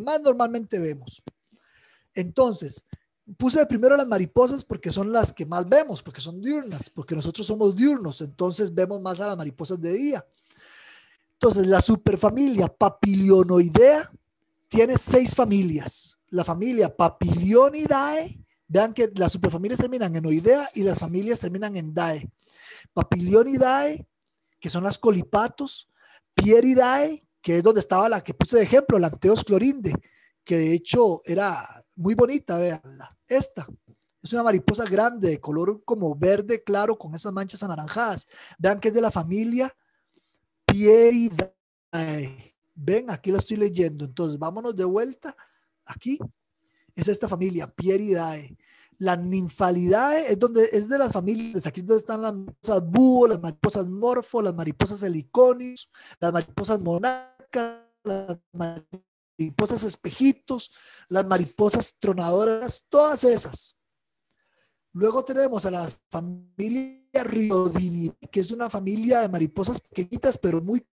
A: Entonces, puse de primero las mariposas porque son las que más vemos, porque son diurnas, porque nosotros somos diurnos, entonces vemos más a las mariposas de día. Entonces, la superfamilia Papilionoidea tiene 6 familias. La familia Papilionidae, vean que las superfamilias terminan en oidea y las familias terminan en dae. Papilionidae, que son las colipatos, Pieridae, que es donde estaba la que puse de ejemplo, la Anteos clorinde, que de hecho era muy bonita, veanla. Esta es una mariposa grande, de color como verde claro, con esas manchas anaranjadas. Vean que es de la familia Pieridae. Ven, aquí lo estoy leyendo. Entonces, vámonos de vuelta. Aquí es esta familia, Pieridae. La Nymphalidae es de las familias. Aquí es donde están las mariposas búho, las mariposas morfo, las mariposas heliconius, las mariposas monarcas, las mariposas espejitos, las mariposas tronadoras, todas esas. Luego tenemos a la familia Riodinidae, que es una familia de mariposas pequeñitas, pero muy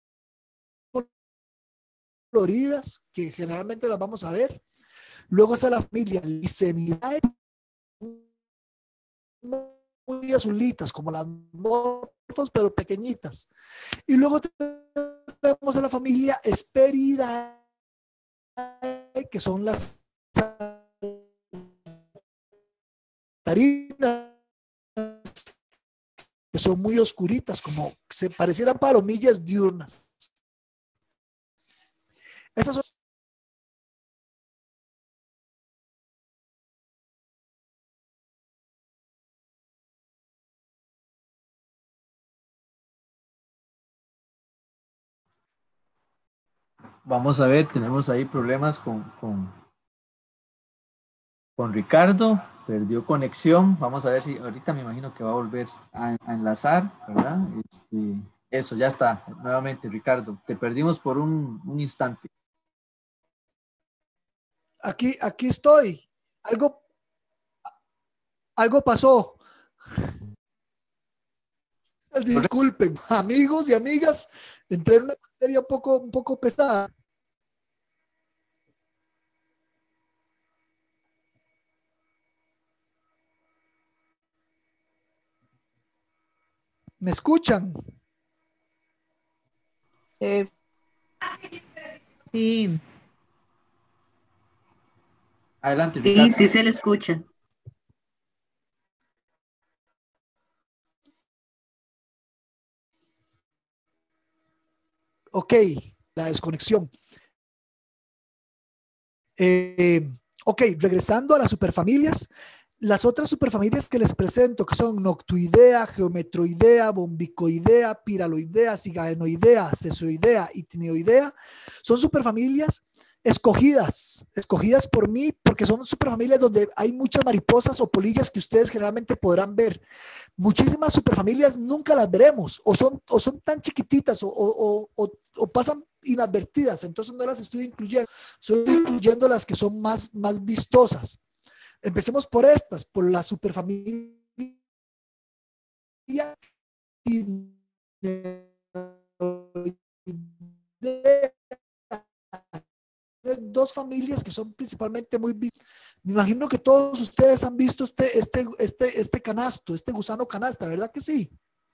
A: coloridas, que generalmente las vamos a ver. Luego está la familia Licenidae, muy azulitas, como las morfos, pero pequeñitas. Y luego tenemos a la familia Hesperidae, que son las saltarinas, que son muy oscuritas, como se parecieran palomillas diurnas. Estas son
B: Vamos a ver, tenemos ahí problemas con Ricardo, perdió conexión. Vamos a ver si ahorita me imagino que va a volver a enlazar, ¿verdad? Eso, ya está. Nuevamente, Ricardo, te perdimos por un instante.
A: Aquí estoy. Algo pasó. Disculpen, amigos y amigas, entré en una materia un poco pesada. ¿Me escuchan?
H: Sí,
B: Adelante,
H: sí,
B: Ricardo.
H: sí se le escucha.
A: Ok, la desconexión. Ok, regresando a las superfamilias, las otras superfamilias que les presento, que son noctuidea, geometroidea, bombicoidea, piraloidea, cigaenoidea, sesoidea y tineoidea, son superfamilias escogidas por mí porque son superfamilias donde hay muchas mariposas o polillas que ustedes generalmente podrán ver. Muchísimas superfamilias nunca las veremos o son tan chiquititas o pasan inadvertidas, entonces no las estoy incluyendo, solo estoy incluyendo las que son más vistosas. Empecemos por estas, por la superfamilia dos familias que son principalmente muy... Me imagino que todos ustedes han visto este canasto, este gusano canasta, ¿verdad que sí?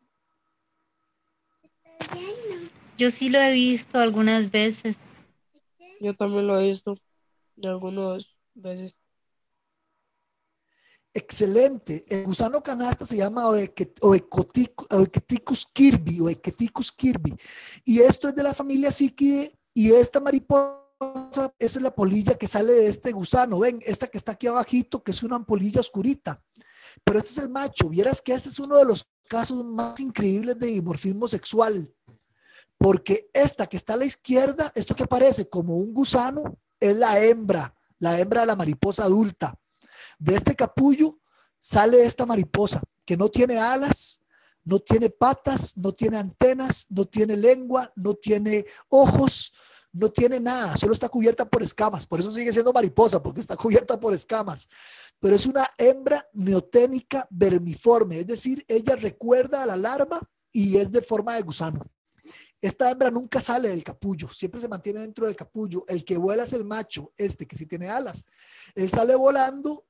H: Yo sí lo he visto algunas veces.
I: Yo también lo he visto de algunas veces.
A: Excelente. El gusano canasta se llama Oeketicus kirby, Oeketicus kirby. Y esto es de la familia Siquidae y esta mariposa, esa es la polilla que sale de este gusano. Ven, esta que está aquí abajito, que es una polilla oscurita. Pero este es el macho. Vieras que este es uno de los casos más increíbles de dimorfismo sexual. Porque esta que está a la izquierda, esto que aparece como un gusano, es la hembra de la mariposa adulta. De este capullo sale esta mariposa que no tiene alas, no tiene patas, no tiene antenas, no tiene lengua, no tiene ojos, no tiene nada, solo está cubierta por escamas. Por eso sigue siendo mariposa, porque está cubierta por escamas. Pero es una hembra neoténica vermiforme, es decir, ella recuerda a la larva y es de forma de gusano. Esta hembra nunca sale del capullo, siempre se mantiene dentro del capullo. El que vuela es el macho, este que sí tiene alas. Él sale volando,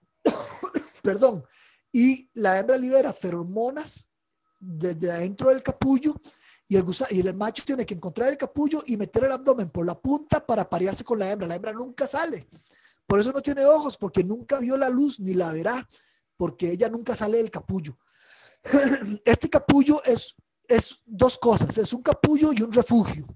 A: perdón, y la hembra libera feromonas desde adentro del capullo y el macho tiene que encontrar el capullo y meter el abdomen por la punta para aparearse con la hembra. La hembra nunca sale. Por eso no tiene ojos, porque nunca vio la luz ni la verá, porque ella nunca sale del capullo. Este capullo es dos cosas, es un capullo y un refugio.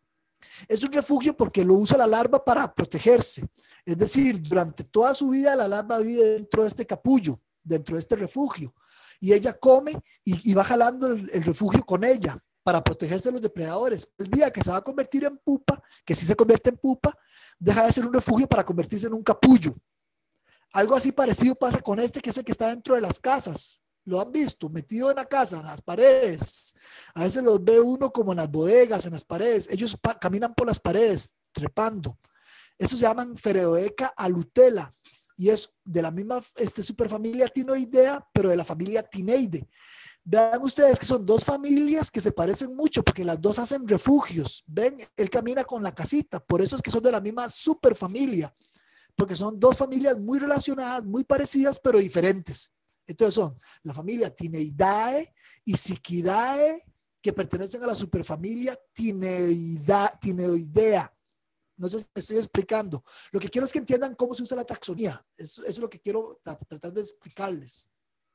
A: Es un refugio porque lo usa la larva para protegerse. Es decir, durante toda su vida la larva vive dentro de este capullo, dentro de este refugio. Y ella come y va jalando el refugio con ella para protegerse de los depredadores. El día que se va a convertir en pupa, que sí se convierte en pupa, deja de ser un refugio para convertirse en un capullo. Algo así parecido pasa con este, que es el que está dentro de las casas. Lo han visto, metido en la casa, en las paredes. A veces los ve uno como en las bodegas, en las paredes. Ellos caminan por las paredes, trepando. Estos se llaman Fereoeca alutela y es de la misma superfamilia Tinoidea, pero de la familia Tineide. Vean ustedes que son dos familias que se parecen mucho porque las dos hacen refugios. Ven, él camina con la casita, por eso es que son de la misma superfamilia, porque son dos familias muy relacionadas, muy parecidas, pero diferentes. Entonces son la familia Tineidae y Siquidae, que pertenecen a la superfamilia Tineoidea. No sé si me estoy explicando. Lo que quiero es que entiendan cómo se usa la taxonomía. Eso es lo que quiero tratar de explicarles.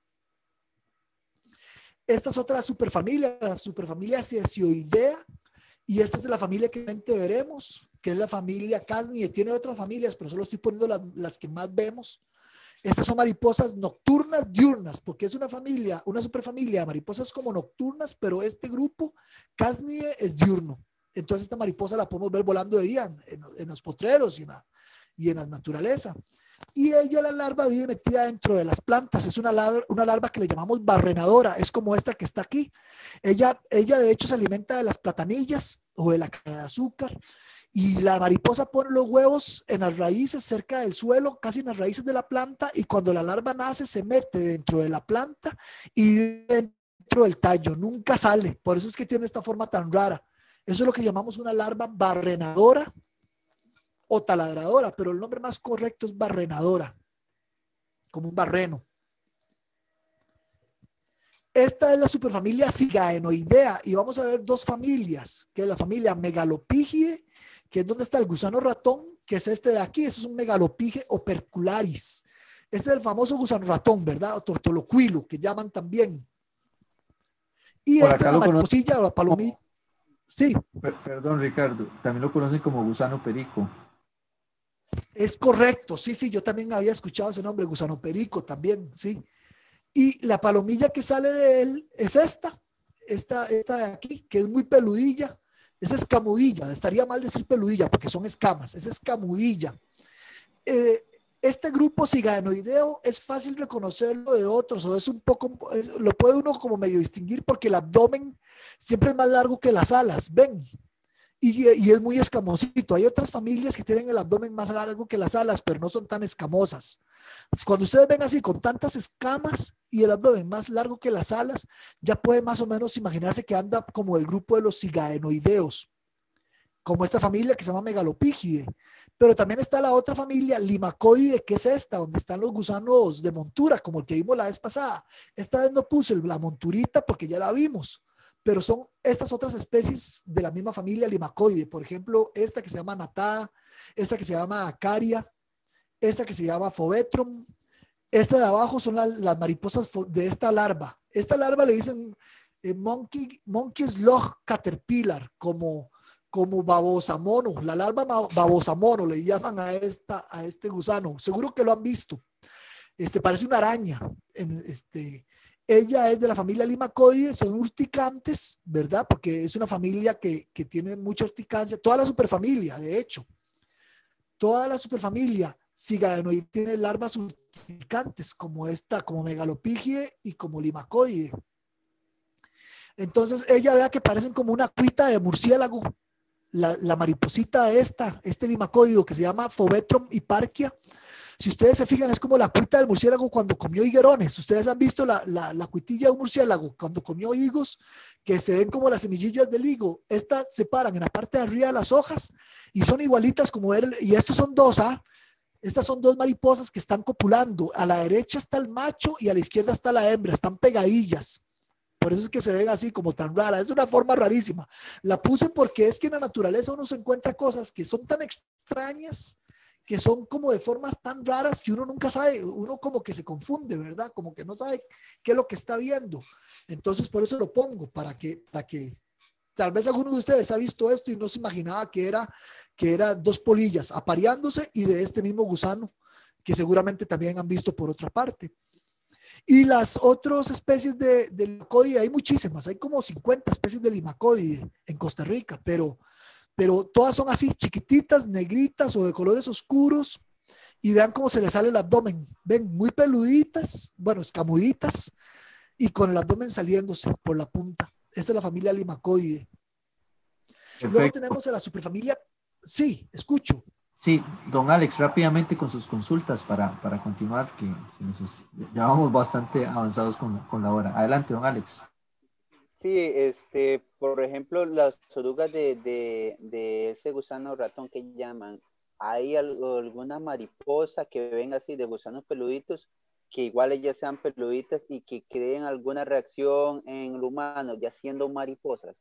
A: Esta es otra superfamilia, la superfamilia Cesioidea, y esta es de la familia que veremos, que es la familia Casnie. Tiene otras familias, pero solo estoy poniendo las que más vemos. Estas son mariposas nocturnas diurnas, porque es una familia, una superfamilia de mariposas como nocturnas, pero este grupo Casnie es diurno. Entonces esta mariposa la podemos ver volando de día en los potreros y en la naturaleza. Y ella, la larva, vive metida dentro de las plantas. Es una larva que le llamamos barrenadora. Es como esta que está aquí. Ella de hecho se alimenta de las platanillas o de la caña de azúcar. Y la mariposa pone los huevos en las raíces, cerca del suelo, casi en las raíces de la planta. Y cuando la larva nace, se mete dentro de la planta y vive dentro del tallo. Nunca sale. Por eso es que tiene esta forma tan rara. Eso es lo que llamamos una larva barrenadora o taladradora, pero el nombre más correcto es barrenadora, como un barreno. Esta es la superfamilia Sigaenoidea y vamos a ver dos familias, que es la familia Megalopigie, que es donde está el gusano ratón, que es este de aquí. Este es un Megalopigie opercularis. Este es el famoso gusano ratón, ¿verdad? O tortoloquilo, que llaman también. Y
B: Por
A: esta
B: acá
A: es la
B: lo conocen
A: mariposilla o la palomilla. Sí,
B: Perdón, Ricardo, también lo conocen como gusano perico.
A: es correcto. Sí, sí, yo también había escuchado ese nombre, gusano perico también, sí. Y la palomilla que sale de él es esta de aquí, que es muy peludilla. Es escamudilla, estaría mal decir peludilla porque son escamas, es escamudilla. Este grupo Sigaenoideo es fácil reconocerlo de otros, o es un poco, lo puede uno como medio distinguir porque el abdomen siempre es más largo que las alas, ven, y es muy escamosito. Hay otras familias que tienen el abdomen más largo que las alas, pero no son tan escamosas. Cuando ustedes ven así con tantas escamas y el abdomen más largo que las alas, ya puede más o menos imaginarse que anda como el grupo de los Sigaenoideos, como esta familia que se llama Megalopigie. Pero también está la otra familia, Limacoide, que es esta, donde están los gusanos de montura, como el que vimos la vez pasada. Esta vez no puse la monturita porque ya la vimos, pero son estas otras especies de la misma familia Limacoide. Por ejemplo, esta que se llama Natada, esta que se llama Acaria, esta que se llama Fovetrum. Esta de abajo son las mariposas de esta larva. Esta larva le dicen monkey slug caterpillar, como babosamono. La larva babosamono le llaman a este gusano. Seguro que lo han visto. Parece una araña. Ella es de la familia Limacoide, son urticantes, ¿verdad? Porque es una familia que tiene mucha urticancia. Toda la superfamilia, de hecho. Toda la superfamilia Sigaenoidea tiene larvas urticantes, como esta, como Megalopigie y como Limacoide. Entonces, ella vea que parecen como una cuita de murciélago. La mariposita este limacoide que se llama Fovetrum hiparquia. Si ustedes se fijan, es como la cuita del murciélago cuando comió higuerones. Ustedes han visto la cuitilla de un murciélago cuando comió higos, que se ven como las semillillas del higo. Estas se paran en la parte de arriba de las hojas y son igualitas como y estos son dos, estas son dos mariposas que están copulando. A la derecha está el macho y a la izquierda está la hembra, están pegadillas. Por eso es que se ven así como tan raras. Es una forma rarísima. La puse porque es que en la naturaleza uno se encuentra cosas que son tan extrañas, que son como de formas tan raras que uno nunca sabe, uno como que se confunde, ¿verdad? Como que no sabe qué es lo que está viendo. Entonces por eso lo pongo, para que tal vez alguno de ustedes ha visto esto y no se imaginaba que era dos polillas apareándose y de este mismo gusano, que seguramente también han visto por otra parte. Y las otras especies de Limacoide, hay muchísimas, hay como 50 especies de Limacoide en Costa Rica, pero todas son así, chiquititas, negritas o de colores oscuros, y vean cómo se les sale el abdomen, ven, muy peluditas, bueno, escamuditas, y con el abdomen saliéndose por la punta. Esta es la familia Limacoide. Luego tenemos a la superfamilia, sí, escucho.
B: Sí, don Alex, rápidamente con sus consultas para continuar, que ya vamos bastante avanzados con la hora. Adelante, don Alex.
D: Sí, por ejemplo, las orugas de ese gusano ratón que llaman, ¿hay alguna mariposa que venga así de gusanos peluditos, que igual ellas sean peluditas y que creen alguna reacción en el humano, ya siendo mariposas?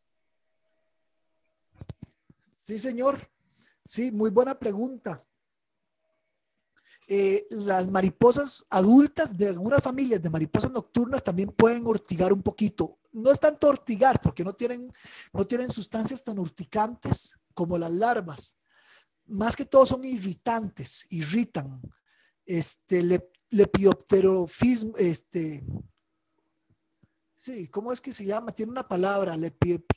A: Sí, señor. Sí, muy buena pregunta. Las mariposas adultas de algunas familias de mariposas nocturnas también pueden urtigar un poquito. No es tanto urtigar porque no tienen sustancias tan urticantes como las larvas. Más que todo son irritantes, irritan. Lepidopterofismo, sí, ¿cómo es que se llama? Tiene una palabra,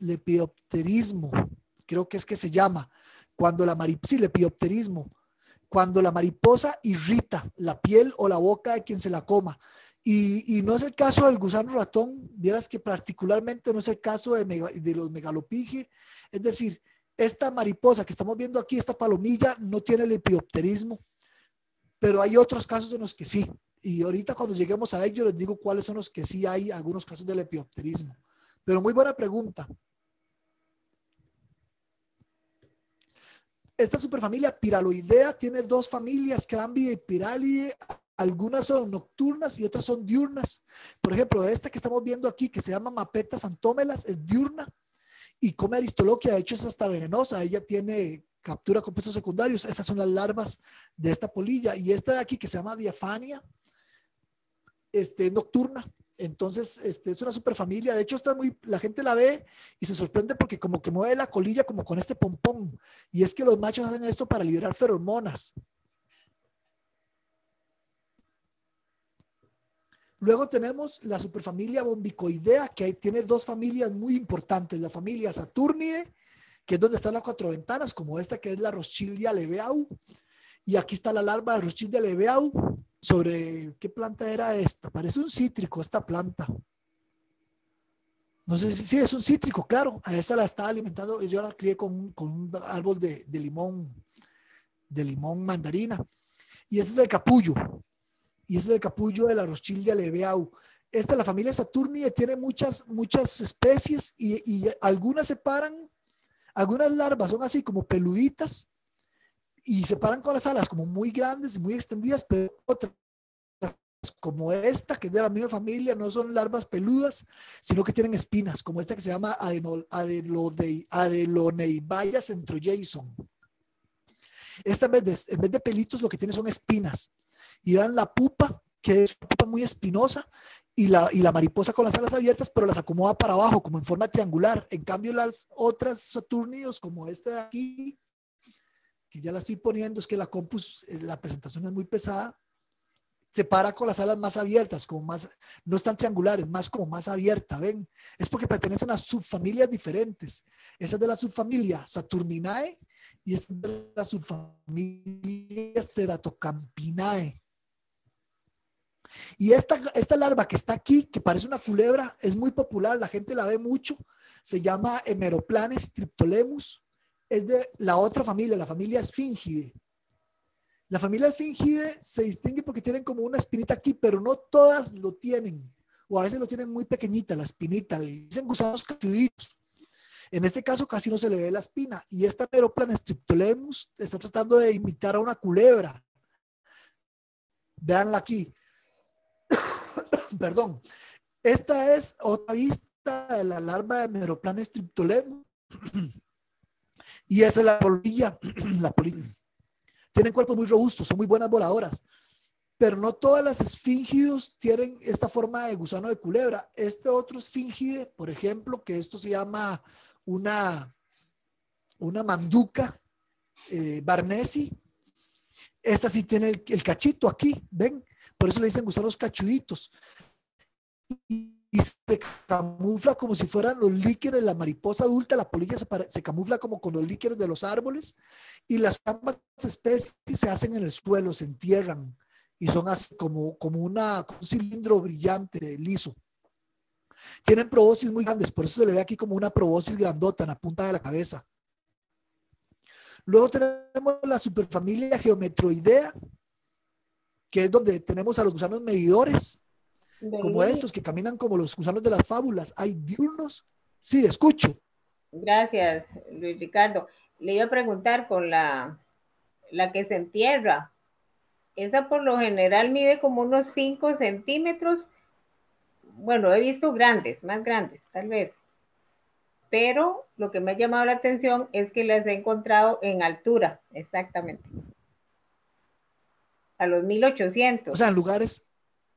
A: lepidopterismo, creo que es que se llama. Cuando la mariposa, sí, lepidopterismo. cuando la mariposa irrita la piel o la boca de quien se la coma. Y no es el caso del gusano ratón, vieras que particularmente no es el caso de los megalopige. Es decir, esta mariposa que estamos viendo aquí, esta palomilla, no tiene lepidopterismo, pero hay otros casos en los que sí. Y ahorita cuando lleguemos a ello les digo cuáles son los que sí hay algunos casos de lepidopterismo. Pero muy buena pregunta. Esta superfamilia Pyraloidea tiene dos familias, Crambida y Pyralidae. Algunas son nocturnas y otras son diurnas. Por ejemplo, esta que estamos viendo aquí, que se llama Mapeta santómelas, es diurna y come Aristoloquia. De hecho, es hasta venenosa. Ella tiene captura compuestos secundarios. Estas son las larvas de esta polilla. Y esta de aquí, que se llama Diafania, nocturna. Entonces, es una superfamilia. De hecho, la gente la ve y se sorprende porque como que mueve la colilla como con este pompón. Y es que los machos hacen esto para liberar feromonas. Luego tenemos la superfamilia Bombicoidea, que ahí tiene dos familias muy importantes. La familia Saturnidae, que es donde están las cuatro ventanas, como esta que es la Rothschildia leveau. Y aquí está la larva de Rothschildia leveau. ¿Sobre qué planta era esta? Parece un cítrico esta planta. No sé si sí, es un cítrico, claro. A esta la estaba alimentando. Yo la crié con un árbol de limón mandarina. Y este es el capullo. Y ese es el capullo de la Rothschildia leveau. Esta, la familia Saturnidae, tiene muchas especies y algunas se paran, algunas larvas son así como peluditas y se paran con las alas como muy grandes y muy extendidas, pero otras como esta, que es de la misma familia, no son larvas peludas, sino que tienen espinas, como esta que se llama Adeloneibaya centrojason. Esta en vez de pelitos lo que tiene son espinas. Y vean la pupa, que es una pupa muy espinosa, y la mariposa con las alas abiertas, pero las acomoda para abajo, como en forma triangular. En cambio, las otras Saturnidos, como esta de aquí, que ya la estoy poniendo, es que la compus, la presentación es muy pesada, se para con las alas más abiertas, como más, no están triangulares, más como más abierta, ¿ven? Es porque pertenecen a subfamilias diferentes. Esa es de la subfamilia Saturninae y esta es de la subfamilia Ceratocampinae. Y esta larva que está aquí, que parece una culebra, es muy popular, la gente la ve mucho, se llama Hemeroplanes triptolemus, es de la otra familia, la familia Sphingidae. La familia Sphingidae se distingue porque tienen como una espinita aquí, pero no todas lo tienen, o a veces lo tienen muy pequeñita, la espinita, le dicen gusanos cachuditos. En este caso casi no se le ve la espina, y esta Hemeroplanes triptolemus está tratando de imitar a una culebra. Veanla aquí. Perdón, esta es otra vista de la larva de Hemeroplanes triptolemus y esta es la polilla. Tienen cuerpos muy robustos, son muy buenas voladoras, pero no todas las esfingidos tienen esta forma de gusano de culebra. Este otro esfingide, por ejemplo, que esto se llama una manduca barnesi, esta sí tiene el cachito aquí, ven, por eso le dicen gusanos cachuditos. Y se camufla como si fueran los líquenes de la mariposa adulta. La polilla se camufla como con los líquenes de los árboles, y las ambas especies se hacen en el suelo, se entierran y son así como un cilindro brillante, liso. Tienen proboscis muy grandes, por eso se le ve aquí como una proboscis grandota en la punta de la cabeza. Luego tenemos la superfamilia Geometroidea, que es donde tenemos a los gusanos medidores, como estos que caminan como los gusanos de las fábulas. Hay diurnos. Sí, escucho.
J: Gracias, Luis Ricardo. Le iba a preguntar con la que se entierra. Esa por lo general mide como unos 5 centímetros. Bueno, he visto grandes, más grandes, tal vez. Pero lo que me ha llamado la atención es que las he encontrado en altura, exactamente. A los 1800.
A: O sea, en lugares...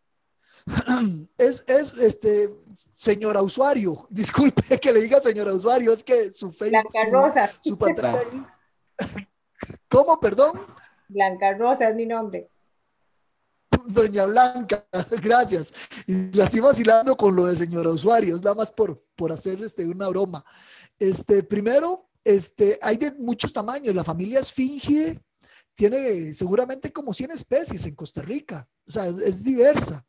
A: señora usuario, disculpe que le diga señora usuario, es que su Facebook, su pantalla ahí. ¿Cómo, perdón?
J: Blanca Rosa es mi nombre.
A: Doña Blanca, gracias. Y la estoy vacilando con lo de señora usuario, es nada más por hacer una broma. Primero, hay de muchos tamaños. La familia Sphingidae tiene seguramente como 100 especies en Costa Rica, o sea, es diversa.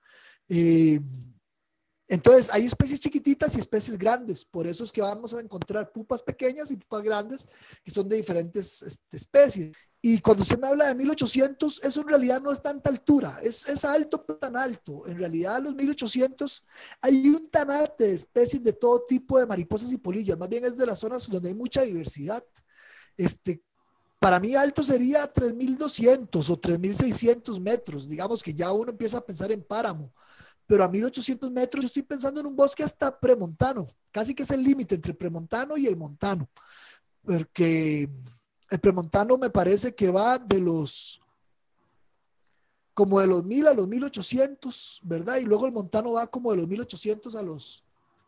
A: Entonces, hay especies chiquititas y especies grandes, por eso es que vamos a encontrar pupas pequeñas y pupas grandes que son de diferentes especies. Y cuando usted me habla de 1800, eso en realidad no es tanta altura, es alto, pero tan alto. En realidad, a los 1800 hay un tanate de especies de todo tipo de mariposas y polillas, más bien es de las zonas donde hay mucha diversidad. Para mí alto sería 3200 o 3600 metros, digamos que ya uno empieza a pensar en páramo, pero a 1800 metros yo estoy pensando en un bosque hasta premontano, casi que es el límite entre el premontano y el montano, porque el premontano me parece que va como de los 1000 a los 1800, ¿verdad? Y luego el montano va como de los 1800 a los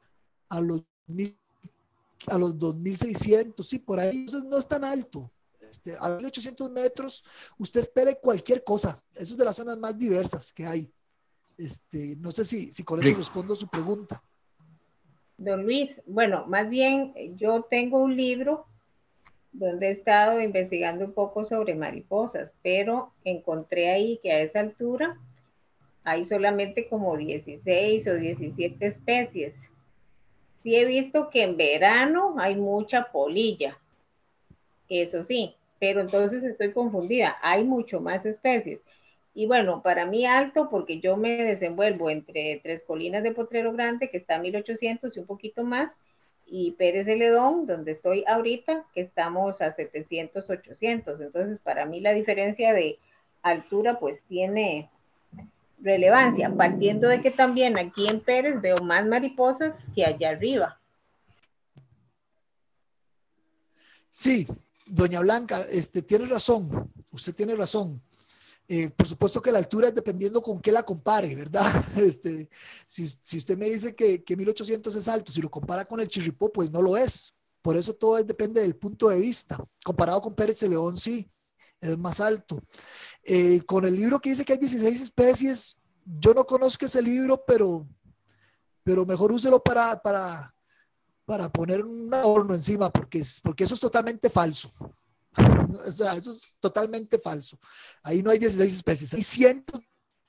A: 2600, sí, por ahí. Entonces no es tan alto. A 1800 metros usted espere cualquier cosa. Eso es de las zonas más diversas que hay. No sé si con eso respondo a su pregunta.
J: Don Luis, bueno, más bien yo tengo un libro donde he estado investigando un poco sobre mariposas, pero encontré ahí que a esa altura hay solamente como 16 o 17 especies. Sí he visto que en verano hay mucha polilla, eso sí, pero entonces estoy confundida, hay mucho más especies. Y bueno, para mí alto, porque yo me desenvuelvo entre Tres Colinas de Potrero Grande, que está a 1800 y un poquito más, y Pérez Celedón, donde estoy ahorita, que estamos a 700, 800. Entonces, para mí la diferencia de altura, pues tiene relevancia, partiendo de que también aquí en Pérez veo más mariposas que allá arriba.
A: Sí, doña Blanca, tiene razón, usted tiene razón. Por supuesto que la altura es dependiendo con qué la compare, ¿verdad? Si usted me dice que 1800 es alto, si lo compara con el Chirripó, pues no lo es. Por eso todo depende del punto de vista. Comparado con Pérez Celedón, sí, es más alto. Con el libro que dice que hay 16 especies, yo no conozco ese libro, pero mejor úselo para poner un adorno encima, porque eso es totalmente falso. O sea, eso es totalmente falso. Ahí no hay 16 especies, hay cientos,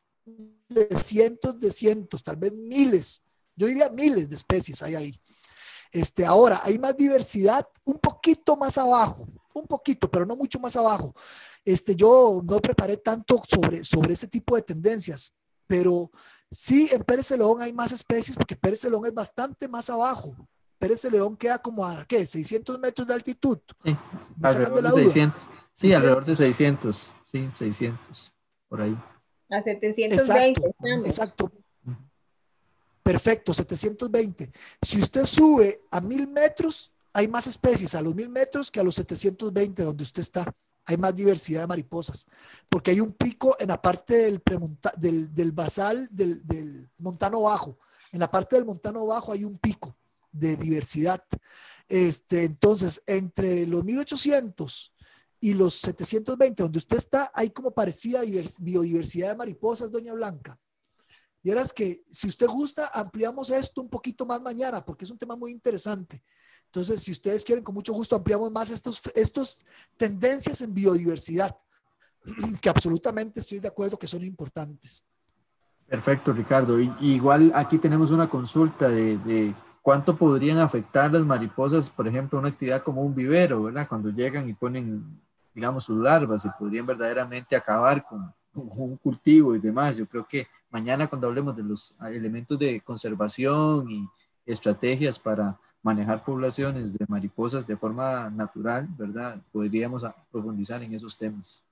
A: tal vez miles, yo diría miles de especies hay ahí. Ahora, hay más diversidad un poquito más abajo, un poquito, pero no mucho más abajo. Yo no preparé tanto sobre ese tipo de tendencias, pero sí, en Pérez Celedón hay más especies porque Pérez Celedón es bastante más abajo. Pérez Celedón queda como a, ¿qué? 600 metros de altitud.
B: Sí,
A: alrededor
B: de 600. Sí, alrededor de 600. Sí, 600, por ahí.
J: A 720
A: estamos. Exacto. Perfecto, 720. Si usted sube a 1000 metros, hay más especies a los 1000 metros que a los 720 donde usted está. Hay más diversidad de mariposas, porque hay un pico en la parte del basal del montano bajo. En la parte del montano bajo hay un pico de diversidad. Entonces, entre los 1800 y los 720, donde usted está, hay como parecida biodiversidad de mariposas, doña Blanca. Vieras que si usted gusta, ampliamos esto un poquito más mañana, porque es un tema muy interesante. Entonces, si ustedes quieren, con mucho gusto ampliamos más estos tendencias en biodiversidad, que absolutamente estoy de acuerdo que son importantes.
B: Perfecto, Ricardo. Igual aquí tenemos una consulta de cuánto podrían afectar las mariposas, por ejemplo, una actividad como un vivero, ¿verdad? Cuando llegan y ponen, digamos, sus larvas, y podrían verdaderamente acabar con un cultivo y demás. Yo creo que mañana, cuando hablemos de los elementos de conservación y estrategias para manejar poblaciones de mariposas de forma natural, ¿verdad? Podríamos profundizar en esos temas.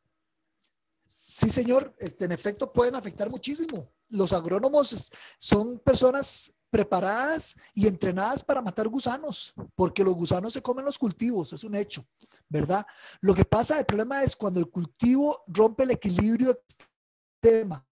A: Sí, señor. En efecto, pueden afectar muchísimo. Los agrónomos son personas preparadas y entrenadas para matar gusanos, porque los gusanos se comen los cultivos, es un hecho, ¿verdad? Lo que pasa, el problema es cuando el cultivo rompe el equilibrio del sistema,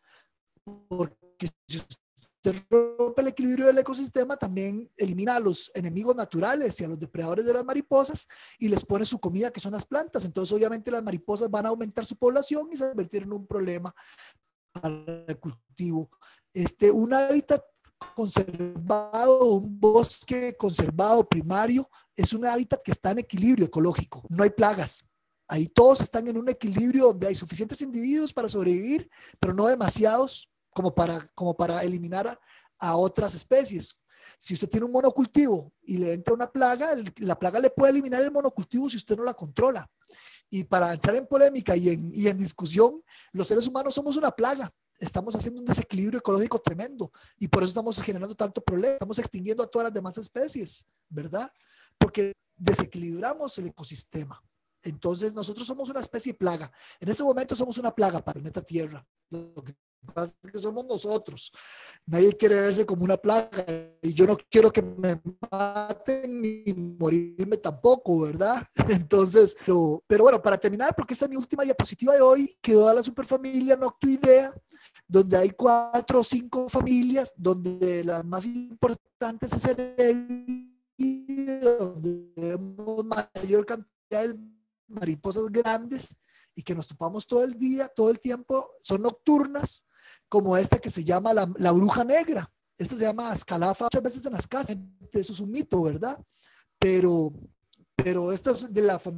A: porque si usted rompe el equilibrio del ecosistema, también elimina a los enemigos naturales y a los depredadores de las mariposas y les pone su comida, que son las plantas. Entonces, obviamente, las mariposas van a aumentar su población y se convertir en un problema para el cultivo. Un hábitat conservado, un bosque conservado primario, es un hábitat que está en equilibrio ecológico. No hay plagas. Ahí todos están en un equilibrio donde hay suficientes individuos para sobrevivir, pero no demasiados como para eliminar a otras especies. Si usted tiene un monocultivo y le entra una plaga, la plaga le puede eliminar el monocultivo si usted no la controla. Y para entrar en polémica y en discusión, los seres humanos somos una plaga. Estamos haciendo un desequilibrio ecológico tremendo y por eso estamos generando tanto problema. Estamos extinguiendo a todas las demás especies, ¿verdad? Porque desequilibramos el ecosistema. Entonces nosotros somos una especie plaga. En este momento somos una plaga para el planeta Tierra. Lo que pasa es que somos nosotros. Nadie quiere verse como una plaga y yo no quiero que me maten ni morirme tampoco, ¿verdad? Entonces, pero bueno, para terminar, porque esta es mi última diapositiva de hoy, quedó a la superfamilia Noctuidea, donde hay 4 o 5 familias, donde las más importantes es el donde vemos mayor cantidad de mariposas grandes y que nos topamos todo el día, todo el tiempo, son nocturnas, como esta que se llama la bruja negra. Esta se llama Ascalafa muchas veces en las casas, eso es un mito, ¿verdad? Pero esta es de la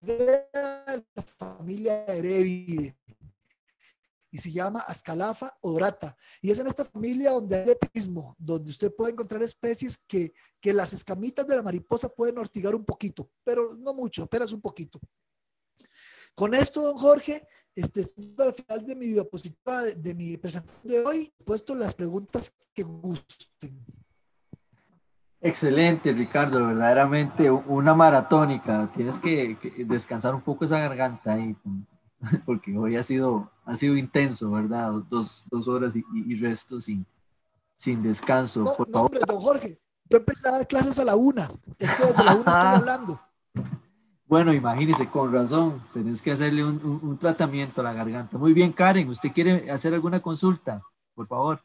A: familia Erebidae y se llama Ascalafa odorata. Y es en esta familia donde hay lepismo, donde usted puede encontrar especies que las escamitas de la mariposa pueden ortigar un poquito, pero no mucho, apenas un poquito. Con esto, don Jorge, estoy al final de mi diapositiva de mi presentación de hoy, puesto las preguntas que gusten.
B: Excelente, Ricardo, verdaderamente una maratónica. Tienes que descansar un poco esa garganta ahí, porque hoy ha sido intenso, ¿verdad? Dos horas y resto sin descanso.
A: No,
B: por
A: no,
B: favor.
A: hombre, don Jorge, yo empecé a dar clases a la 1. Es que desde la 1 estoy hablando.
B: Bueno, imagínese, con razón, tenés que hacerle un tratamiento a la garganta. Muy bien, Karen, ¿usted quiere hacer alguna consulta? Por favor.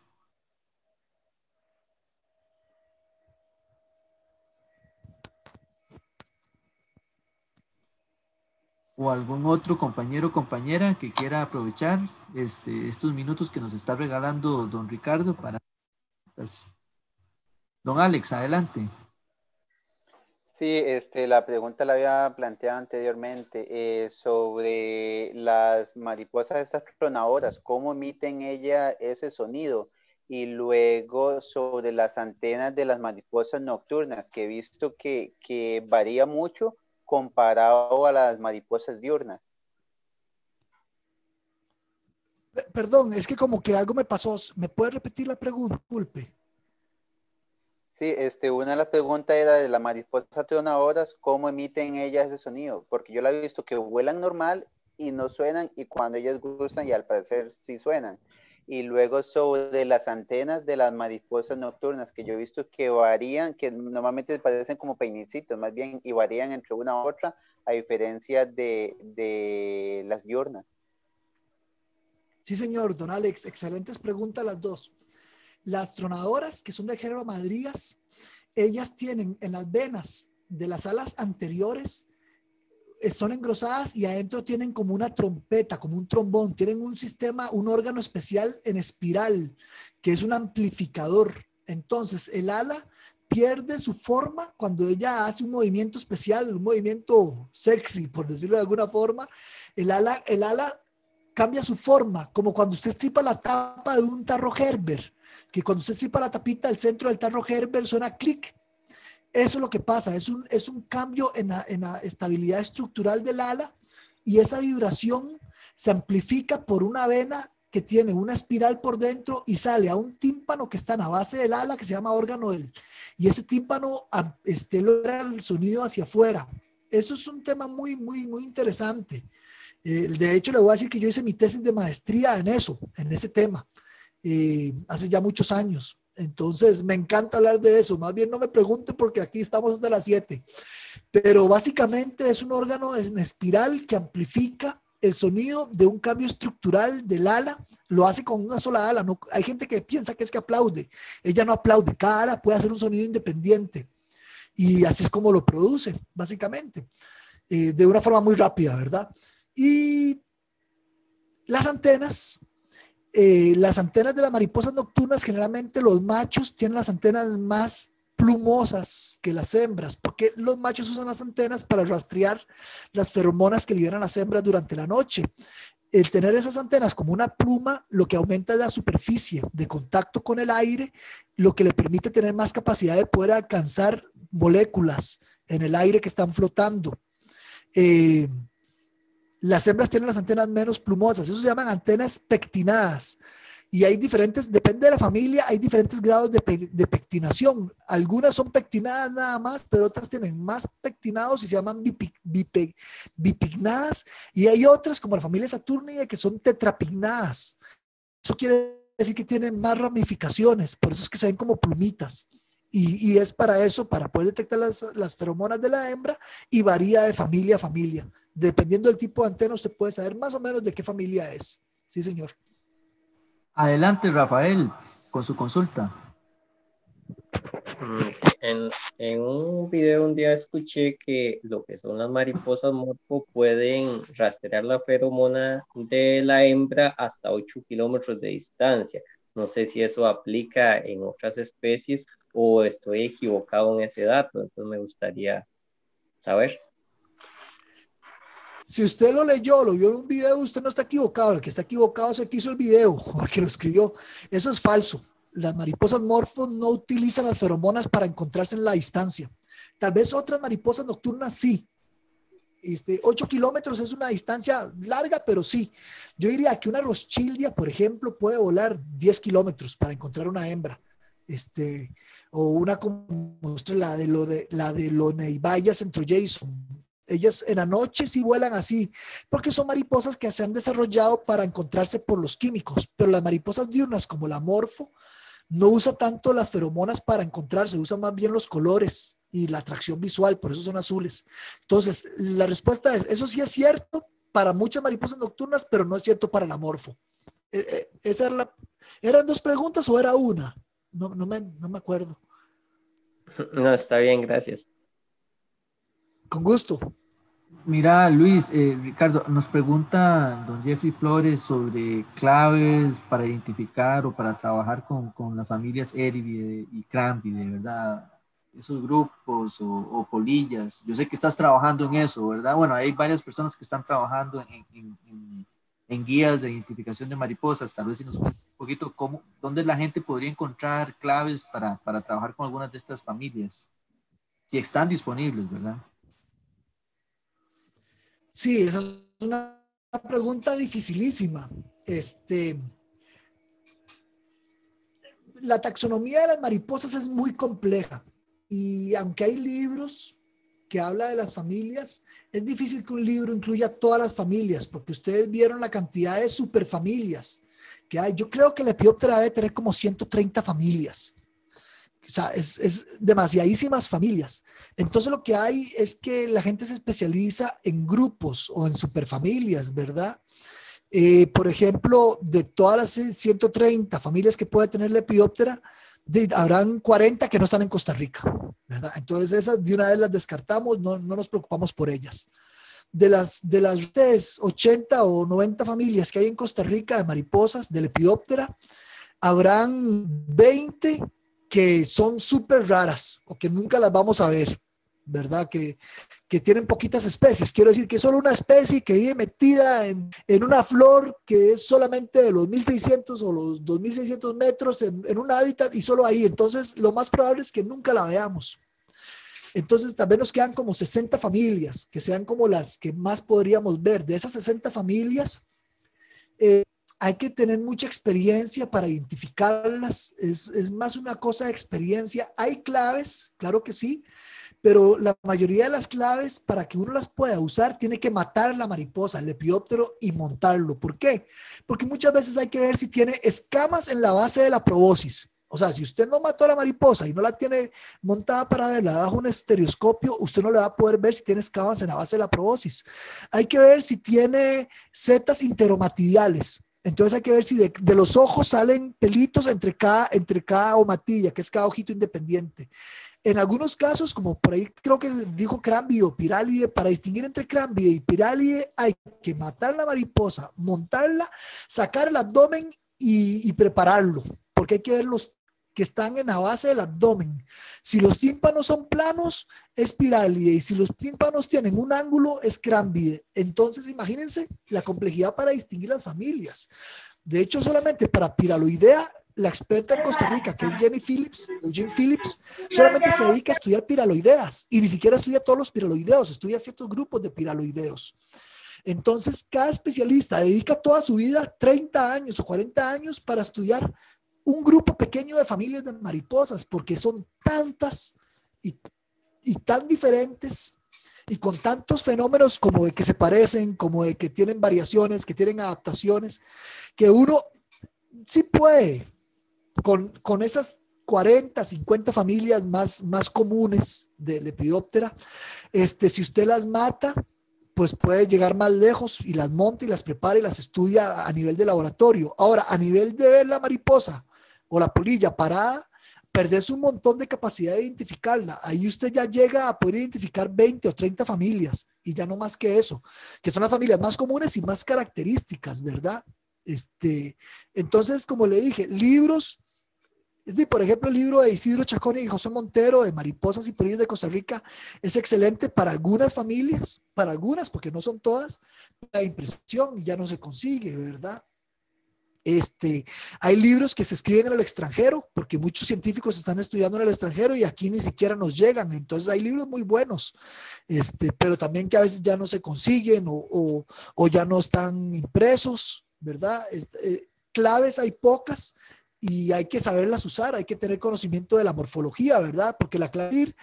B: O algún otro compañero o compañera que quiera aprovechar estos minutos que nos está regalando don Ricardo para... Pues, don Alex, adelante.
D: Sí, la pregunta la había planteado anteriormente sobre las mariposas estas tronadoras, cómo emiten ellas ese sonido, y luego sobre las antenas de las mariposas nocturnas, que he visto que varía mucho comparado a las mariposas diurnas.
A: Perdón, es que como que algo me pasó. ¿Me puede repetir la pregunta? Disculpe.
D: Sí, una de las preguntas era de las mariposas tronadoras, ¿cómo emiten ellas ese sonido? Porque yo la he visto que vuelan normal y no suenan, y cuando ellas gustan y al parecer sí suenan. Y luego sobre las antenas de las mariposas nocturnas, que yo he visto que varían, que normalmente parecen como peinecitos más bien, y varían entre una u otra, a diferencia de las diurnas.
A: Sí, señor, don Alex, excelentes preguntas las dos. Las tronadoras, que son del género madrigas, ellas tienen en las venas de las alas anteriores, son engrosadas y adentro tienen como una trompeta, como un trombón. Tienen un sistema, un órgano especial en espiral, que es un amplificador. Entonces, el ala pierde su forma cuando ella hace un movimiento especial, un movimiento sexy, por decirlo de alguna forma. El ala cambia su forma, como cuando usted estripa la tapa de un tarro Gerber, que cuando usted estripa la tapita del centro del tarro Gerber suena clic. Eso es lo que pasa, es un cambio en la estabilidad estructural del ala, y esa vibración se amplifica por una vena que tiene una espiral por dentro y sale a un tímpano que está en la base del ala, que se llama órgano y ese tímpano logra el sonido hacia afuera. Eso es un tema muy, muy, muy interesante. De hecho, le voy a decir que yo hice mi tesis de maestría en ese tema, hace ya muchos años. Entonces, me encanta hablar de eso. Más bien no me pregunte porque aquí estamos hasta las 7. Pero básicamente es un órgano en espiral que amplifica el sonido de un cambio estructural del ala. Lo hace con una sola ala. No, hay gente que piensa que es que aplaude. Ella no aplaude. Cada ala puede hacer un sonido independiente. Y así es como lo produce, básicamente. De una forma muy rápida, ¿verdad? Y las antenas de las mariposas nocturnas, generalmente los machos tienen las antenas más plumosas que las hembras, porque los machos usan las antenas para rastrear las feromonas que liberan las hembras durante la noche. El tener esas antenas como una pluma, lo que aumenta es la superficie de contacto con el aire, lo que le permite tener más capacidad de poder alcanzar moléculas en el aire que están flotando. Las hembras tienen las antenas menos plumosas, eso se llaman antenas pectinadas. Y hay diferentes, depende de la familia, hay diferentes grados de pectinación. Algunas son pectinadas nada más, pero otras tienen más pectinados y se llaman bipignadas. Y hay otras, como la familia Saturnidae, que son tetrapignadas. Eso quiere decir que tienen más ramificaciones, por eso es que se ven como plumitas. Y es para eso, para poder detectar las feromonas de la hembra, y varía de familia a familia. Dependiendo del tipo de antena, usted puede saber más o menos de qué familia es. Sí, señor.
B: Adelante, Rafael, con su consulta.
C: En un video un día escuché que lo que son las mariposas morfo pueden rastrear la feromona de la hembra hasta 8 kilómetros de distancia. No sé si eso aplica en otras especies o estoy equivocado en ese dato, entonces me gustaría saber.
A: Si usted lo leyó, lo vio en un video, usted no está equivocado. El que está equivocado es el que hizo el video o el que lo escribió. Eso es falso. Las mariposas morfo no utilizan las feromonas para encontrarse en la distancia. Tal vez otras mariposas nocturnas sí. 8 kilómetros es una distancia larga, pero sí. Yo diría que una rothschildia, por ejemplo, puede volar 10 kilómetros para encontrar una hembra. O una como la de Loneibaya centrojason. Ellas en la noche sí vuelan así, porque son mariposas que se han desarrollado para encontrarse por los químicos, pero las mariposas diurnas como la morfo no usa tanto las feromonas para encontrarse, usa más bien los colores y la atracción visual, por eso son azules. Entonces, la respuesta es, eso sí es cierto para muchas mariposas nocturnas, pero no es cierto para la morfo. ¿Eran dos preguntas o era una? No me acuerdo.
C: No, está bien, gracias.
A: Con gusto.
B: Mira, Luis, Ricardo, nos pregunta don Jeffrey Flores sobre claves para identificar o para trabajar con las familias Eridae y Crambidae, ¿verdad? Esos grupos o polillas. Yo sé que estás trabajando en eso, ¿verdad? Bueno, hay varias personas que están trabajando en guías de identificación de mariposas. Tal vez si nos cuenta un poquito dónde la gente podría encontrar claves para trabajar con algunas de estas familias, si están disponibles, ¿verdad?
A: Sí, esa es una pregunta dificilísima. La taxonomía de las mariposas es muy compleja y aunque hay libros que hablan de las familias, es difícil que un libro incluya todas las familias porque ustedes vieron la cantidad de superfamilias que hay. Yo creo que la Lepidoptera debe tener como 130 familias. O sea, es demasiadísimas familias. Entonces lo que hay es que la gente se especializa en grupos o en superfamilias, ¿verdad? Por ejemplo, de todas las 130 familias que puede tener la Lepidoptera, habrán 40 que no están en Costa Rica, ¿verdad? Entonces esas de una vez las descartamos, no nos preocupamos por ellas. De las 80 o 90 familias que hay en Costa Rica de mariposas, de Lepidoptera, habrán 20 que son súper raras o que nunca las vamos a ver, ¿verdad? Que tienen poquitas especies. Quiero decir que es solo una especie que vive metida en una flor que es solamente de los 1600 o los 2600 metros en un hábitat y solo ahí. Entonces, lo más probable es que nunca la veamos. Entonces, también nos quedan como 60 familias, que sean como las que más podríamos ver. De esas 60 familias, hay que tener mucha experiencia para identificarlas. Es más una cosa de experiencia. Hay claves, claro que sí, pero la mayoría de las claves para que uno las pueda usar tiene que matar a la mariposa, el lepidóptero y montarlo. ¿Por qué? Porque muchas veces hay que ver si tiene escamas en la base de la probóscis. O sea, si usted no mató a la mariposa y no la tiene montada para verla bajo un estereoscopio, usted no le va a poder ver si tiene escamas en la base de la probóscis. Hay que ver si tiene setas interomatidiales. Entonces hay que ver si de los ojos salen pelitos entre cada omatilla, que es cada ojito independiente. En algunos casos, como por ahí creo que dijo Crambidae o Pirálidae, para distinguir entre Crambidae y Pirálidae hay que matar la mariposa, montarla, sacar el abdomen y prepararlo, porque hay que ver que están en la base del abdomen. Si los tímpanos son planos, es pirámide, y si los tímpanos tienen un ángulo, es crámbide. Entonces, imagínense la complejidad para distinguir las familias. De hecho, solamente para piraloidea, la experta en Costa Rica, que es Eugene Phillips, solamente se dedica a estudiar piraloideas, y ni siquiera estudia todos los piraloideos, estudia ciertos grupos de piraloideos. Entonces, cada especialista dedica toda su vida, 30 años o 40 años, para estudiar un grupo pequeño de familias de mariposas, porque son tantas y tan diferentes, y con tantos fenómenos como de que se parecen, como de que tienen variaciones, que tienen adaptaciones, que uno sí puede, con esas 40, 50 familias más comunes de Lepidoptera, si usted las mata, pues puede llegar más lejos y las monta y las prepara y las estudia a nivel de laboratorio. Ahora, a nivel de ver la mariposa o la polilla parada, perdés un montón de capacidad de identificarla. Ahí usted ya llega a poder identificar 20 o 30 familias y ya no más que eso, que son las familias más comunes y más características, ¿verdad? Entonces, como le dije, libros, por ejemplo, el libro de Isidro Chacón y José Montero de Mariposas y Polillas de Costa Rica es excelente para algunas familias, para algunas, porque no son todas. La impresión ya no se consigue, ¿verdad? Hay libros que se escriben en el extranjero, porque muchos científicos están estudiando en el extranjero y aquí ni siquiera nos llegan. Entonces hay libros muy buenos, pero también que a veces ya no se consiguen o ya no están impresos, ¿verdad? Claves hay pocas y hay que saberlas usar, hay que tener conocimiento de la morfología, ¿verdad? Porque la clave,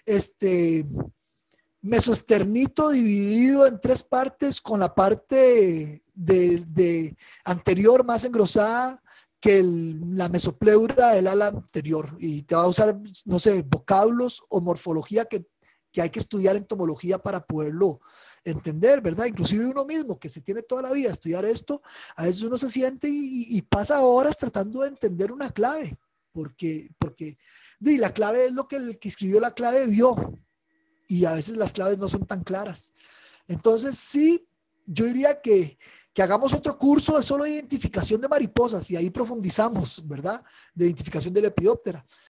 A: mesosternito dividido en 3 partes con la parte de anterior más engrosada que la mesopleura del ala anterior, y te va a usar, no sé, vocablos o morfología que hay que estudiar en entomología para poderlo entender, ¿verdad? Inclusive uno mismo que se tiene toda la vida a estudiar esto, a veces uno se siente y pasa horas tratando de entender una clave, porque la clave es lo que el que escribió la clave vio, y a veces las claves no son tan claras. Entonces sí, yo diría que hagamos otro curso de solo identificación de mariposas y ahí profundizamos, ¿verdad? De identificación de Lepidoptera.